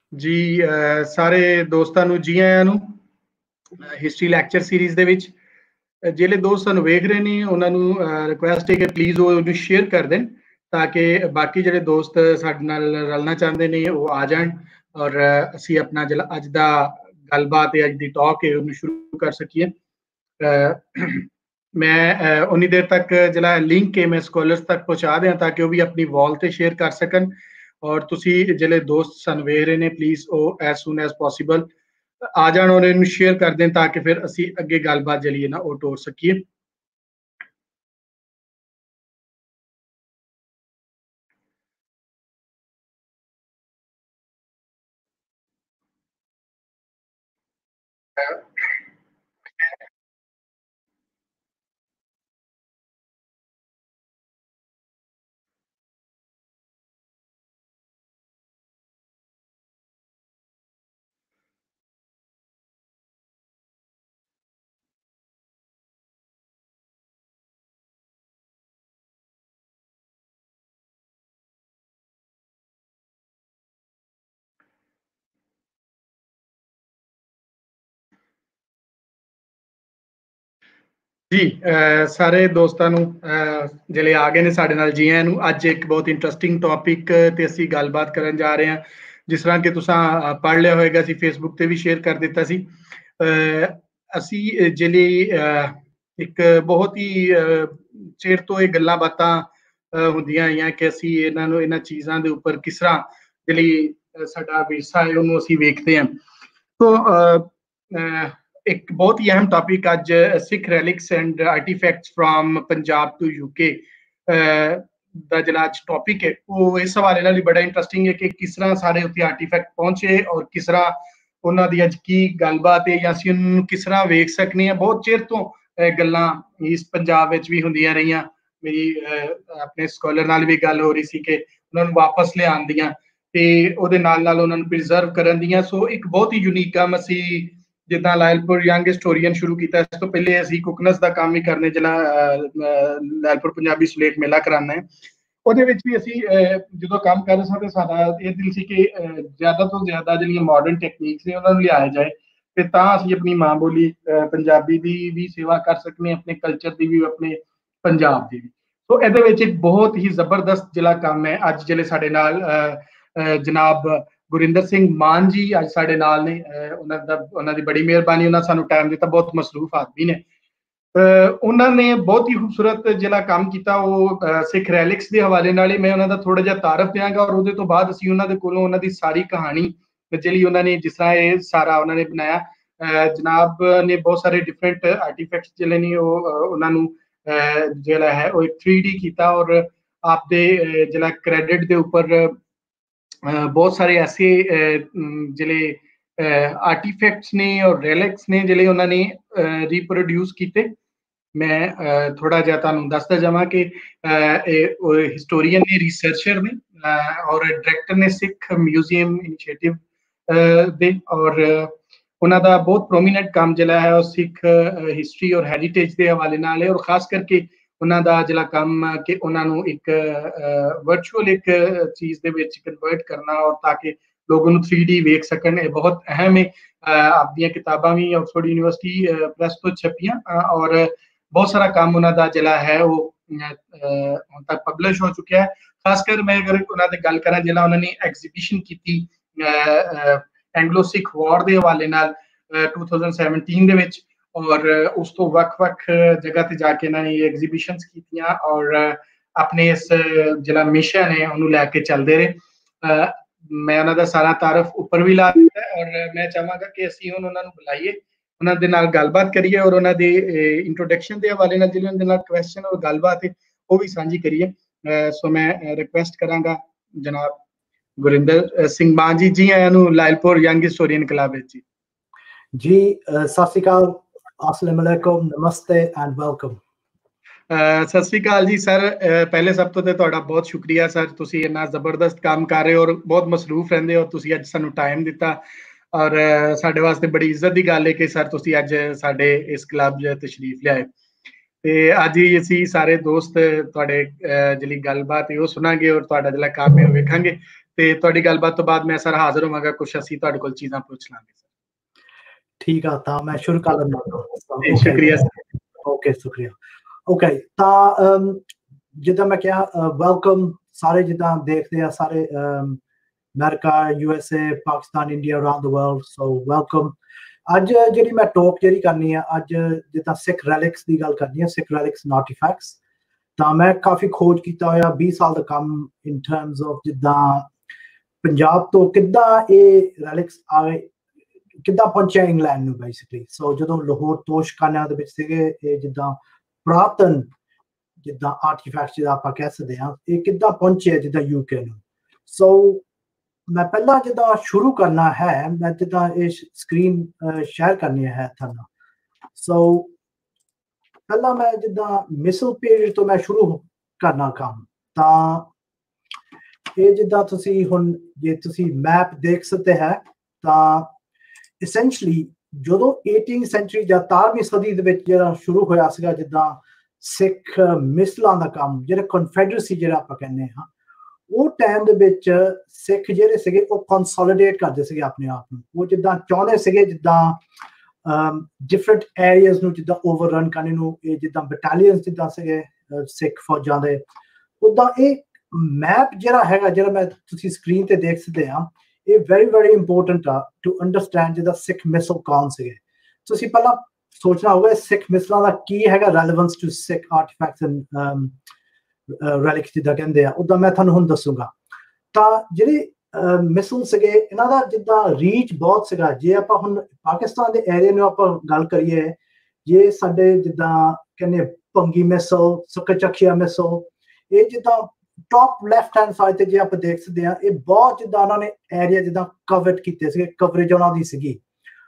ਜੀ ਸਾਰੇ ਦੋਸਤਾਂ ਨੂੰ ਜੀ ਆਇਆਂ ਨੂੰ ਹਿਸਟਰੀ ਲੈਕਚਰ ਸੀਰੀਜ਼ ਦੇ ਵਿੱਚ। ਜਿਹੜੇ ਦੋਸਤ ਸਾਨੂੰ ਵੇਖ ਰਹੇ ਨੇ ਉਹਨਾਂ ਨੂੰ ਰਿਕੁਐਸਟ ਹੈ ਕਿ ਪਲੀਜ਼ ਉਹ ਉਹਨੂੰ ਸ਼ੇਅਰ ਕਰ ਦੇਣ ਤਾਂ ਕਿ ਬਾਕੀ ਜਿਹੜੇ ਦੋਸਤ ਸਾਡੇ ਨਾਲ ਰਲਣਾ ਚਾਹੁੰਦੇ ਨੇ ਉਹ ਆ ਜਾਣ ਔਰ ਅਸੀਂ ਆਪਣਾ ਜਿਹੜਾ ਅੱਜ ਦਾ ਗੱਲਬਾਤ ਹੈ, ਅੱਜ ਦੀ ਟਾਕ ਹੈ, ਉਹਨੂੰ ਸ਼ੁਰੂ ਕਰ ਸਕੀਏ। ਮੈਂ ਉਨੀ ਦੇਰ ਤੱਕ ਜਿਹੜਾ ਲਿੰਕ ਹੈ ਮੈਂ ਸਕਾਲਰਸ ਤੱਕ ਪਹੁੰਚਾ ਦਿਆਂ ਤਾਂ ਕਿ ਉਹ ਵੀ ਆਪਣੀ ਵਾਲ ਤੇ ਸ਼ੇਅਰ ਕਰ ਸਕਣ। ਔਰ ਤੁਸੀਂ ਜਿਹੜੇ ਦੋਸਤ ਸਾਨੂੰ ਵੇਖ ਰਹੇ ਨੇ ਪਲੀਜ਼ ਉਹ ਐਜ਼ ਸੂਨ ਐਜ਼ ਪੋਸੀਬਲ ਆ ਜਾਣ ਔਰ ਇਹਨੂੰ ਸ਼ੇਅਰ ਕਰ ਦੇਣ ਤਾਂ ਕਿ ਫਿਰ ਅਸੀਂ ਅੱਗੇ ਗੱਲਬਾਤ ਜਿਹੜੀ ਹੈ ਨਾ ਉਹ ਤੋਰ ਸਕੀਏ। ਜੀ ਸਾਰੇ ਦੋਸਤਾਂ ਨੂੰ ਜਿਹੜੇ ਆ ਗਏ ਨੇ ਸਾਡੇ ਨਾਲ ਜੀ ਆਇਆਂ ਨੂੰ। ਅੱਜ ਇੱਕ ਬਹੁਤ ਇੰਟਰਸਟਿੰਗ ਟੌਪਿਕ ਤੇ ਅਸੀਂ ਗੱਲਬਾਤ ਕਰਨ ਜਾ ਰਹੇ ਹਾਂ। ਜਿਸ ਤਰ੍ਹਾਂ ਕਿ ਤੁਸੀਂ ਪੜ੍ਹ ਲਿਆ ਹੋਏਗਾ, ਅਸੀਂ ਫੇਸਬੁੱਕ ਤੇ ਵੀ ਸ਼ੇਅਰ ਕਰ ਦਿੱਤਾ ਸੀ। ਅਸੀਂ ਜਿਹੜੇ ਇੱਕ ਬਹੁਤ ਹੀ ਚਿਰ ਤੋਂ ਇਹ ਗੱਲਾਂ ਬਾਤਾਂ ਹੁੰਦੀਆਂ ਆਈਆਂ ਕਿ ਅਸੀਂ ਇਹਨਾਂ ਚੀਜ਼ਾਂ ਦੇ ਉੱਪਰ ਕਿਸ ਤਰ੍ਹਾਂ ਜਿਹੜੀ ਸਾਡਾ ਵਿਰਸਾ ਹੈ ਉਹਨੂੰ ਅਸੀਂ ਵੇਖਦੇ ਹਾਂ। ਤੋ ਇੱਕ ਬਹੁਤ ਹੀ ਅਹਿਮ ਟੌਪਿਕ ਅੱਜ Sikh relics and artefacts from Punjab to UK ਦਾ ਜਿਹੜਾ ਅੱਜ ਟੌਪਿਕ ਹੈ ਉਹ ਇਸ ਹਵਾਲੇ ਨਾਲ ਵੀ ਬੜਾ ਇੰਟਰਸਟਿੰਗ ਹੈ ਕਿ ਕਿਸ ਤਰ੍ਹਾਂ ਸਾਰੇ ਉੱਥੇ ਆਰਟੀਫੈਕਟ ਪਹੁੰਚੇ ਔਰ ਕਿਸ ਤਰ੍ਹਾਂ ਉਹਨਾਂ ਦੀ ਅੱਜ ਕੀ ਗੱਲਬਾਤ ਹੈ ਜਾਂ ਅਸੀਂ ਉਹਨੂੰ ਕਿਸ ਤਰ੍ਹਾਂ ਵੇਖ ਸਕਦੇ ਹਾਂ। ਬਹੁਤ ਚਿਰ ਤੋਂ ਗੱਲਾਂ ਇਸ ਪੰਜਾਬ ਵਿੱਚ ਵੀ ਹੁੰਦੀਆਂ ਰਹੀਆਂ। ਮੇਰੀ ਆਪਣੇ ਸਕਾਲਰ ਨਾਲ ਵੀ ਗੱਲ ਹੋ ਰਹੀ ਸੀ ਕਿ ਉਹਨਾਂ ਨੂੰ ਵਾਪਸ ਲਿਆਉਣ ਦੀਆਂ ਤੇ ਉਹਦੇ ਨਾਲ ਨਾਲ ਉਹਨਾਂ ਨੂੰ ਪ੍ਰੀਜ਼ਰਵ ਕਰਨ ਦੀਆਂ। ਸੋ ਇੱਕ ਬਹੁਤ ਹੀ ਯੂਨੀਕ ਕੰਮ ਅਸੀਂ ਜਿੱਦਾਂ ਲਾਇਲਪੁਰ ਯੰਗ ਹਿਸਟੋਰੀਅਨ ਸ਼ੁਰੂ ਕੀਤਾ। ਇਸ ਤੋਂ ਪਹਿਲੇ ਅਸੀਂ ਕੁਕਨਸ ਦਾ ਕੰਮ ਵੀ ਕਰਨੇ, ਜਿਹੜਾ ਲਾਇਲਪੁਰ ਪੰਜਾਬੀ ਸੁਲੇਖ ਮੇਲਾ ਕਰਾਉਣਾ ਹੈ। ਉਹਦੇ ਵਿੱਚ ਵੀ ਅਸੀਂ ਜਦੋਂ ਕੰਮ ਕਰ ਰਹੇ ਸਾਂ ਤੇ ਸਾਡਾ ਇਹ ਦਿਲ ਸੀ ਕਿ ਜ਼ਿਆਦਾ ਤੋਂ ਜ਼ਿਆਦਾ ਜਿਹੜੀਆਂ ਮਾਡਰਨ ਟੈਕਨੀਕਸ ਨੇ ਉਹਨਾਂ ਨੂੰ ਲਿਆਇਆ ਜਾਏ ਤੇ ਤਾਂ ਅਸੀਂ ਆਪਣੀ ਮਾਂ ਬੋਲੀ ਪੰਜਾਬੀ ਦੀ ਵੀ ਸੇਵਾ ਕਰ ਸਕਦੇ ਹਾਂ, ਆਪਣੇ ਕਲਚਰ ਦੀ ਵੀ, ਆਪਣੇ ਪੰਜਾਬ ਦੀ ਵੀ। ਸੋ ਇਹਦੇ ਵਿੱਚ ਇੱਕ ਬਹੁਤ ਹੀ ਜ਼ਬਰਦਸਤ ਜਿਹੜਾ ਕੰਮ ਹੈ। ਅੱਜ ਜਿਹੜੇ ਸਾਡੇ ਨਾਲ ਜਨਾਬ ਗੁਰਿੰਦਰ ਸਿੰਘ ਮਾਨ ਜੀ ਅੱਜ ਸਾਡੇ ਨਾਲ ਨੇ। ਉਹਨਾਂ ਦੀ ਬੜੀ ਮਿਹਰਬਾਨੀ, ਉਹਨਾਂ ਸਾਨੂੰ ਟਾਈਮ ਦਿੱਤਾ, ਬਹੁਤ ਮਸਰੂਫ ਆਦਮੀ ਨੇ। ਉਹਨਾਂ ਨੇ ਬਹੁਤ ਹੀ ਖੂਬਸੂਰਤ ਜਿਹੜਾ ਕੰਮ ਕੀਤਾ ਉਹ ਸਿੱਖ ਰੈਲਿਕਸ ਦੇ ਹਵਾਲੇ ਨਾਲ ਹੀ ਮੈਂ ਉਹਨਾਂ ਦਾ ਥੋੜਾ ਜਿਹਾ ਤਾਰਫ ਦਿਆਂਗਾ ਔਰ ਉਹਦੇ ਤੋਂ ਬਾਅਦ ਅਸੀਂ ਉਹਨਾਂ ਦੇ ਕੋਲੋਂ ਉਹਨਾਂ ਦੀ ਸਾਰੀ ਕਹਾਣੀ ਜਿਹੜੀ ਉਹਨਾਂ ਨੇ ਜਿਸ ਤਰ੍ਹਾਂ ਇਹ ਸਾਰਾ ਉਹਨਾਂ ਨੇ ਬਣਾਇਆ। ਜਨਾਬ ਨੇ ਬਹੁਤ ਸਾਰੇ ਡਿਫਰੈਂਟ ਆਰਟੀਫੈਕਟਸ ਜਿਹੜੇ ਨੇ ਉਹ ਉਹਨਾਂ ਨੂੰ ਜਿਹੜਾ ਹੈ ਉਹ 3D ਕੀਤਾ ਔਰ ਆਪਦੇ ਜਿਹੜਾ ਕ੍ਰੈਡਿਟ ਦੇ ਉੱਪਰ ਬਹੁਤ ਸਾਰੇ ਐਸੇ ਜਿਹੜੇ ਆਰਟੀਫੈਕਟਸ ਨੇ ਔਰ ਰੈਲਿਕਸ ਨੇ ਜਿਹੜੇ ਉਹਨਾਂ ਨੇ ਰੀਪਰੋਡਿਊਸ ਕੀਤੇ। ਮੈਂ ਥੋੜਾ ਜਿਹਾ ਤੁਹਾਨੂੰ ਦੱਸਦਾ ਜਾਵਾਂ ਕਿ ਹਿਸਟੋਰੀਅਨ ਨੇ, ਰਿਸਰਚਰ ਨੇ ਔਰ ਡਾਇਰੈਕਟਰ ਨੇ ਸਿੱਖ ਮਿਊਜ਼ੀਅਮ ਇਨੀਸ਼ੀਏਟਿਵ ਦੇ ਔਰ ਉਹਨਾਂ ਦਾ ਬਹੁਤ ਪ੍ਰੋਮੀਨੈਂਟ ਕੰਮ ਜਿਹੜਾ ਹੈ ਉਹ ਸਿੱਖ ਹਿਸਟਰੀ ਔਰ ਹੈਰੀਟੇਜ ਦੇ ਹਵਾਲੇ ਨਾਲ ਹੈ। ਔਰ ਖਾਸ ਕਰਕੇ ਉਹਨਾਂ ਦਾ ਜਿਹੜਾ ਕੰਮ ਕਿ ਉਹਨਾਂ ਨੂੰ ਇੱਕ ਵਰਚੁਅਲ ਇੱਕ ਚੀਜ਼ ਦੇ ਵਿੱਚ ਕਨਵਰਟ ਕਰਨਾ ਔਰ ਤਾਂ ਕਿ ਲੋਕ ਉਹਨੂੰ 3D ਵੇਖ ਸਕਣ, ਇਹ ਬਹੁਤ ਅਹਿਮ ਹੈ। ਆਪਦੀਆਂ ਕਿਤਾਬਾਂ ਵੀ ਆਕਸਫੋਰਡ ਯੂਨੀਵਰਸਿਟੀ ਪ੍ਰੈਸ ਤੋਂ ਛਪੀਆਂ ਔਰ ਬਹੁਤ ਸਾਰਾ ਕੰਮ ਉਹਨਾਂ ਦਾ ਜਿਹੜਾ ਹੈ ਉਹ ਹੁਣ ਤੱਕ ਪਬਲਿਸ਼ ਹੋ ਚੁੱਕਿਆ ਹੈ। ਖਾਸ ਕਰ ਮੈਂ ਅਗਰ ਉਹਨਾਂ ਦੀ ਗੱਲ ਕਰਾਂ, ਜਿਹੜਾ ਉਹਨਾਂ ਨੇ ਐਗਜ਼ੀਬਿਸ਼ਨ ਕੀਤੀ ਐਂਗਲੋ ਸਿੱਖ ਵਾਰ ਦੇ ਹਵਾਲੇ ਨਾਲ 2017 ਦੇ ਵਿੱਚ ਔਰ ਉਸ ਤੋਂ ਵੱਖ-ਵੱਖ ਜਗ੍ਹਾ ਤੇ ਜਾ ਕੇ ਇਹਨਾਂ ਨੇ ਐਗਜ਼ੀਬਿਸ਼ਨਸ ਕੀਤੀਆਂ ਔਰ ਆਪਣੇ ਇਸ ਜਿਹੜਾ ਮਿਸ਼ਨ ਹੈ ਉਹਨੂੰ ਲੈ ਕੇ ਚੱਲਦੇ ਰਹੇ। ਮੈਂ ਉਹਨਾਂ ਦਾ ਸਾਰਾ ਤਾਰਫ ਉੱਪਰ ਵੀ ਲਾ ਦਿੱਤਾ ਔਰ ਮੈਂ ਚਾਹਾਂਗਾ ਕਿ ਅਸੀਂ ਹੁਣ ਉਹਨਾਂ ਨੂੰ ਬੁਲਾਈਏ, ਉਹਨਾਂ ਦੇ ਨਾਲ ਗੱਲਬਾਤ ਕਰੀਏ ਔਰ ਉਹਨਾਂ ਦੇ ਇੰਟਰੋਡਕਸ਼ਨ ਦੇ ਹਵਾਲੇ ਨਾਲ ਜਿਹੜੇ ਉਹਨਾਂ ਦੇ ਨਾਲ ਕੁਐਸਚਨ ਔਰ ਗੱਲਬਾਤ ਹੈ ਉਹ ਵੀ ਸਾਂਝੀ ਕਰੀਏ। ਸੋ ਮੈਂ ਰਿਕੁਐਸਟ ਕਰਾਂਗਾ ਜਨਾਬ ਗੁਰਿੰਦਰ ਸਿੰਘ ਮਾਨ ਜੀ, ਜੀ ਆਇਆਂ ਨੂੰ ਲਾਇਲਪੁਰ ਯੰਗ ਹਿਸਟੋਰੀਅਨ ਕਲੱਬ ਵਿੱਚ। ਜੀ ਸਤਿ ਸ਼੍ਰੀ ਅਕਾਲ, अस्सलाम वालेकुम, नमस्ते एंड वेलकम। ਸਤਿ ਸ਼੍ਰੀ ਅਕਾਲ ਜੀ ਸਰ। ਪਹਿਲੇ ਸਭ ਤੋਂ ਤੇ ਤੁਹਾਡਾ ਬਹੁਤ ਸ਼ੁਕਰੀਆ ਸਰ, ਤੁਸੀਂ ਇੰਨਾ ਜ਼ਬਰਦਸਤ ਕੰਮ ਕਰ ਰਹੇ ਹੋ ਔਰ ਬਹੁਤ ਮਸਰੂਫ ਰਹਿੰਦੇ ਹੋ। ਤੁਸੀਂ ਅੱਜ ਸਾਨੂੰ ਟਾਈਮ ਦਿੱਤਾ ਔਰ ਸਾਡੇ ਵਾਸਤੇ ਬੜੀ ਇੱਜ਼ਤ ਦੀ ਗੱਲ ਹੈ ਕਿ ਸਰ ਤੁਸੀਂ ਅੱਜ ਸਾਡੇ ਇਸ ਕਲੱਬ 'ਚ ਤਸ਼ਰੀਫ ਲਿਆਏ ਤੇ ਅੱਜ ਹੀ ਅਸੀਂ ਸਾਰੇ ਦੋਸਤ ਤੁਹਾਡੇ ਜਿਹੜੀ ਗੱਲਬਾਤ ਹੈ ਉਹ ਸੁਣਾਂਗੇ ਔਰ ਤੁਹਾਡਾ ਜਿਹੜਾ ਕੰਮ ਹੈ ਉਹ ਵੇਖਾਂਗੇ। ਤੇ ਤੁਹਾਡੀ ਗੱਲਬਾਤ ਤੋਂ ਬਾਅਦ ਮੈਂ ਸਰ ਹਾਜ਼ਰ ਹੋਵਾਂਗਾ, ਕੁਝ ਅਸੀਂ ਤੁਹਾਡੇ ਕੋਲ ਚੀਜ਼ਾਂ ਪੁੱਛ ਲਾਂਗੇ ਸਰ। ਠੀਕ ਆ, ਤਾਂ ਮੈਂ ਸ਼ੁਰੂ ਕਰ ਲੈਂਦਾ। ਸ਼ੁਕਰੀਆ ਸਰ। ਓਕੇ, ਸ਼ੁਕਰੀਆ। ਓਕੇ, ਤਾਂ ਜਿੱਦਾਂ ਮੈਂ ਕਿਹਾ, ਵੈਲਕਮ ਸਾਰੇ ਜਿੱਦਾਂ ਦੇਖਦੇ ਆ ਸਾਰੇ America, USA, Pakistan, India, around the world, so welcome. ਅੱਜ ਜਿਹੜੀ ਮੈਂ ਟਾਕ ਜਿਹੜੀ ਕਰਨੀ ਆ, ਅੱਜ ਜਿੱਦਾਂ ਸਿੱਖ ਰੈਲਿਕਸ ਦੀ ਗੱਲ ਕਰਨੀ ਆ, ਸਿੱਖ ਰੈਲਿਕਸ ਆਰਟੀਫੈਕਟਸ। ਤਾਂ ਮੈਂ ਕਾਫੀ ਖੋਜ ਕੀਤਾ ਹੋਇਆ, 20 ਸਾਲ ਦਾ ਕੰਮ ਇਨ ਟਰਮਸ ਆਫ ਜਿੱਦਾਂ ਪੰਜਾਬ ਤੋਂ ਕਿੱਦਾਂ ਇਹ ਰੈਲਿਕਸ ਆਏ, ਕਿੱਦਾਂ ਪਹੁੰਚਿਆ ਇੰਗਲੈਂਡ ਨੂੰ ਬੇਸਿਕਲੀ। ਸੋ ਜਦੋਂ ਲਾਹੌਰ ਤੋਸ਼ਖਾਨਾ ਦੇ ਵਿੱਚ ਸੀਗੇ ਇਹ ਜਿੱਦਾਂ ਪੁਰਾਤਨ ਜਿੱਦਾਂ ਆਰਟੀਫੈਕਟਸ ਜਿਹੜਾ ਆਪਾਂ ਕਹਿ ਸਕਦੇ ਹਾਂ, ਇਹ ਕਿੱਦਾਂ ਪਹੁੰਚਿਆ ਜਿੱਦਾਂ UK ਨੂੰ। ਸੋ ਮੈਂ ਪਹਿਲਾਂ ਜਿੱਦਾਂ ਸ਼ੁਰੂ ਕਰਨਾ ਹੈ, ਮੈਂ ਜਿੱਦਾਂ ਇਹ ਸਕਰੀਨ ਸ਼ੇਅਰ ਕਰਨੀ ਹੈ ਤੁਹਾਨੂੰ। ਸੋ ਪਹਿਲਾਂ ਮੈਂ ਜਿੱਦਾਂ ਮਿਸਲ ਪੀਰੀਅਡ ਤੋਂ ਮੈਂ ਸ਼ੁਰੂ ਕਰਨਾ ਕੰਮ। ਤਾਂ ਇਹ ਜਿੱਦਾਂ ਤੁਸੀਂ ਹੁਣ ਜੇ ਤੁਸੀਂ ਮੈਪ ਦੇਖ ਸਕਦੇ ਹੈ, ਤਾਂ essentially ਜਦੋਂ 18th ਸੈਂਚੁਰੀ ਜਾਂ 13ਵੀਂ ਸਦੀ ਦੇ ਵਿੱਚ ਜਿਹੜਾ ਸ਼ੁਰੂ ਹੋਇਆ ਸੀਗਾ ਜਿੱਦਾਂ ਸਿੱਖ ਮਿਸਲਾਂ ਦਾ ਕੰਮ, ਜਿਹੜਾ ਕਨਫੈਡਰੇਸੀ ਜਿਹੜਾ ਆਪਾਂ ਕਹਿੰਦੇ ਹਾਂ, ਉਹ ਟਾਈਮ ਦੇ ਵਿੱਚ ਸਿੱਖ ਜਿਹੜੇ ਸੀਗੇ ਉਹ ਕੰਸੋਲੀਡੇਟ ਕਰਦੇ ਸੀਗੇ ਆਪਣੇ ਆਪ ਨੂੰ। ਉਹ ਜਿੱਦਾਂ ਚਾਹੁੰਦੇ ਸੀਗੇ ਜਿੱਦਾਂ ਡਿਫਰੈਂਟ ਏਰੀਆਜ਼ ਨੂੰ ਜਿੱਦਾਂ ਓਵਰਰਨ ਕਰਨ ਨੂੰ, ਇਹ ਜਿੱਦਾਂ ਬਟਾਲੀਅਨਸ ਜਿੱਦਾਂ ਸੀਗੇ ਸਿੱਖ ਫੌਜਾਂ ਦੇ, ਉੱਦਾਂ ਇਹ ਮੈਪ ਜਿਹੜਾ ਹੈਗਾ, ਜਿਹੜਾ ਮੈਂ ਤੁਸੀਂ ਸਕਰੀਨ ਤੇ ਦੇਖ ਸਕਦੇ ਆ, ਇਹ ਵੈਰੀ ਇੰਪੋਰਟੈਂਟ ਆ ਟੂ ਅੰਡਰਸਟੈਂਡ ਜਿੱਦਾਂ ਸਿੱਖ ਮਿਸਲ ਕੌਣ ਸੀਗੇ। ਤੁਸੀਂ ਪਹਿਲਾਂ ਸੋਚਣਾ ਹੋਊਗਾ ਸਿੱਖ ਮਿਸਲਾਂ ਦਾ ਕੀ ਹੈਗਾ relevance to Sikh artefacts and relics ਜਿੱਦਾਂ ਕਹਿੰਦੇ ਆ, ਉੱਦਾਂ ਮੈਂ ਤੁਹਾਨੂੰ ਹੁਣ ਦੱਸੂਗਾ। ਤਾਂ ਜਿਹੜੇ ਮਿਸਲ ਸੀਗੇ ਇਹਨਾਂ ਦਾ ਜਿੱਦਾਂ ਰੀਚ ਬਹੁਤ ਸੀਗਾ। ਜੇ ਆਪਾਂ ਹੁਣ ਪਾਕਿਸਤਾਨ ਦੇ ਏਰੀਆ ਨੂੰ ਆਪਾਂ ਗੱਲ ਕਰੀਏ, ਜੇ ਸਾਡੇ ਜਿੱਦਾਂ ਕਹਿੰਦੇ ਭੰਗੀ ਮਿਸਲ, ਸਕਚਖੀਆ ਮਿਸਲ, ਇਹ ਜਿੱਦਾਂ ਟੌਪ ਲੈਫਟ ਹੈਂਡ ਸਾਈਡ ਤੇ ਜੇ ਆਪਾਂ ਦੇਖ ਸਕਦੇ ਆ, ਇਹ ਬਹੁਤ ਜਿੱਦਾਂ ਉਹਨਾਂ ਨੇ ਏਰੀਆ ਜਿੱਦਾਂ ਕਵਰ ਕੀਤੇ ਸੀਗੇ, ਕਵਰੇਜ ਉਹਨਾਂ ਦੀ ਸੀਗੀ।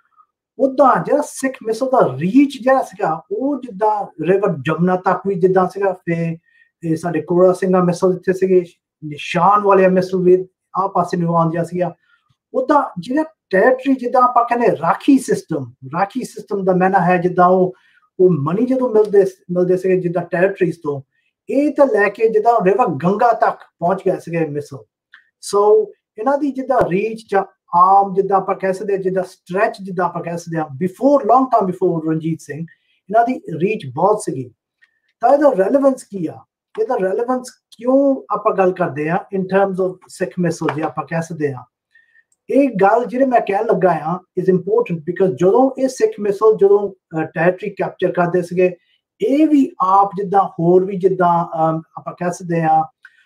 ਉੱਦਾਂ ਜਿਹੜਾ ਸਿੱਖ ਮਿਸਲ ਦਾ ਰੀਚ ਜਿਹੜਾ ਸੀਗਾ, ਉਹ ਜਿੱਦਾਂ ਰਿਵਰ ਜਮਨਾ ਤੱਕ ਵੀ ਜਿੱਦਾਂ ਸੀਗਾ। ਫਿਰ ਸਾਡੇ ਕੋੜਾ ਸਿੰਘਾ ਮਿਸਲ ਇੱਥੇ ਸੀਗੇ, ਨਿਸ਼ਾਨ ਵਾਲੇ ਮਿਸਲ ਵੀ ਆ ਪਾਸੇ ਨੂੰ ਆਉਂਦੀਆਂ ਸੀਗੀਆਂ। ਉੱਦਾਂ ਜਿਹੜਾ ਟੈਰੀਟਰੀ ਜਿੱਦਾਂ ਆਪਾਂ ਕਹਿੰਦੇ ਰਾਖੀ ਸਿਸਟਮ ਦਾ ਮੈਨਾ ਹੈ, ਜਿੱਦਾਂ ਉਹ ਮਨੀ ਜਦੋਂ ਮਿਲਦੇ ਸੀਗੇ ਜਿੱਦਾਂ ਟੈਰੀਟਰੀਜ਼ ਤੋਂ, ਇਹ ਤਾਂ ਲੈ ਕੇ ਜਿੱਦਾਂ ਰਿਵਰ ਗੰਗਾ ਤੱਕ ਪਹੁੰਚ ਗਏ ਸੀਗੇ ਮਿਸਲ। ਸੋ ਇਹਨਾਂ ਦੀ ਜਿੱਦਾਂ ਰੀਚ ਜਾਂ ਆਮ ਜਿੱਦਾਂ ਆਪਾਂ ਕਹਿ ਸਕਦੇ ਹਾਂ, ਜਿੱਦਾਂ ਸਟ੍ਰੈਚ ਜਿੱਦਾਂ ਆਪਾਂ ਕਹਿ ਸਕਦੇ ਹਾਂ, long time before Ranjit Singh, ਇਹਨਾਂ ਦੀ ਰੀਚ ਬਹੁਤ ਸੀਗੀ। ਤਾਂ ਇਹਦਾ ਰੈਲੇਵੈਂਸ ਕੀ ਆ, ਇਹਦਾ ਰੈਲੇਵੈਂਸ ਕਿਉਂ ਆਪਾਂ ਗੱਲ ਕਰਦੇ ਆ ਇਨ ਟਰਮਸ ਆਫ ਸਿੱਖ ਮਿਸਲ ਜੇ ਆਪਾਂ ਕਹਿ ਸਕਦੇ ਹਾਂ। ਇਹ ਗੱਲ ਜਿਹੜੇ ਮੈਂ ਕਹਿਣ ਲੱਗਾ ਆ ਇਜ਼ ਇੰਪੋਰਟੈਂਟ ਬਿਕਾਜ਼ ਜਦੋਂ ਇਹ ਸਿੱਖ ਮਿਸਲ ਜਦੋਂ ਟੈਰੀਟਰੀ ਕੈਪਚਰ ਕਰਦੇ ਸੀਗੇ, ਇਹ ਵੀ ਆਪ ਜਿੱਦਾਂ ਹੋਰ ਵੀ ਜਿੱਦਾਂ ਆਪਾਂ ਕਹਿ ਸਕਦੇ ਹਾਂ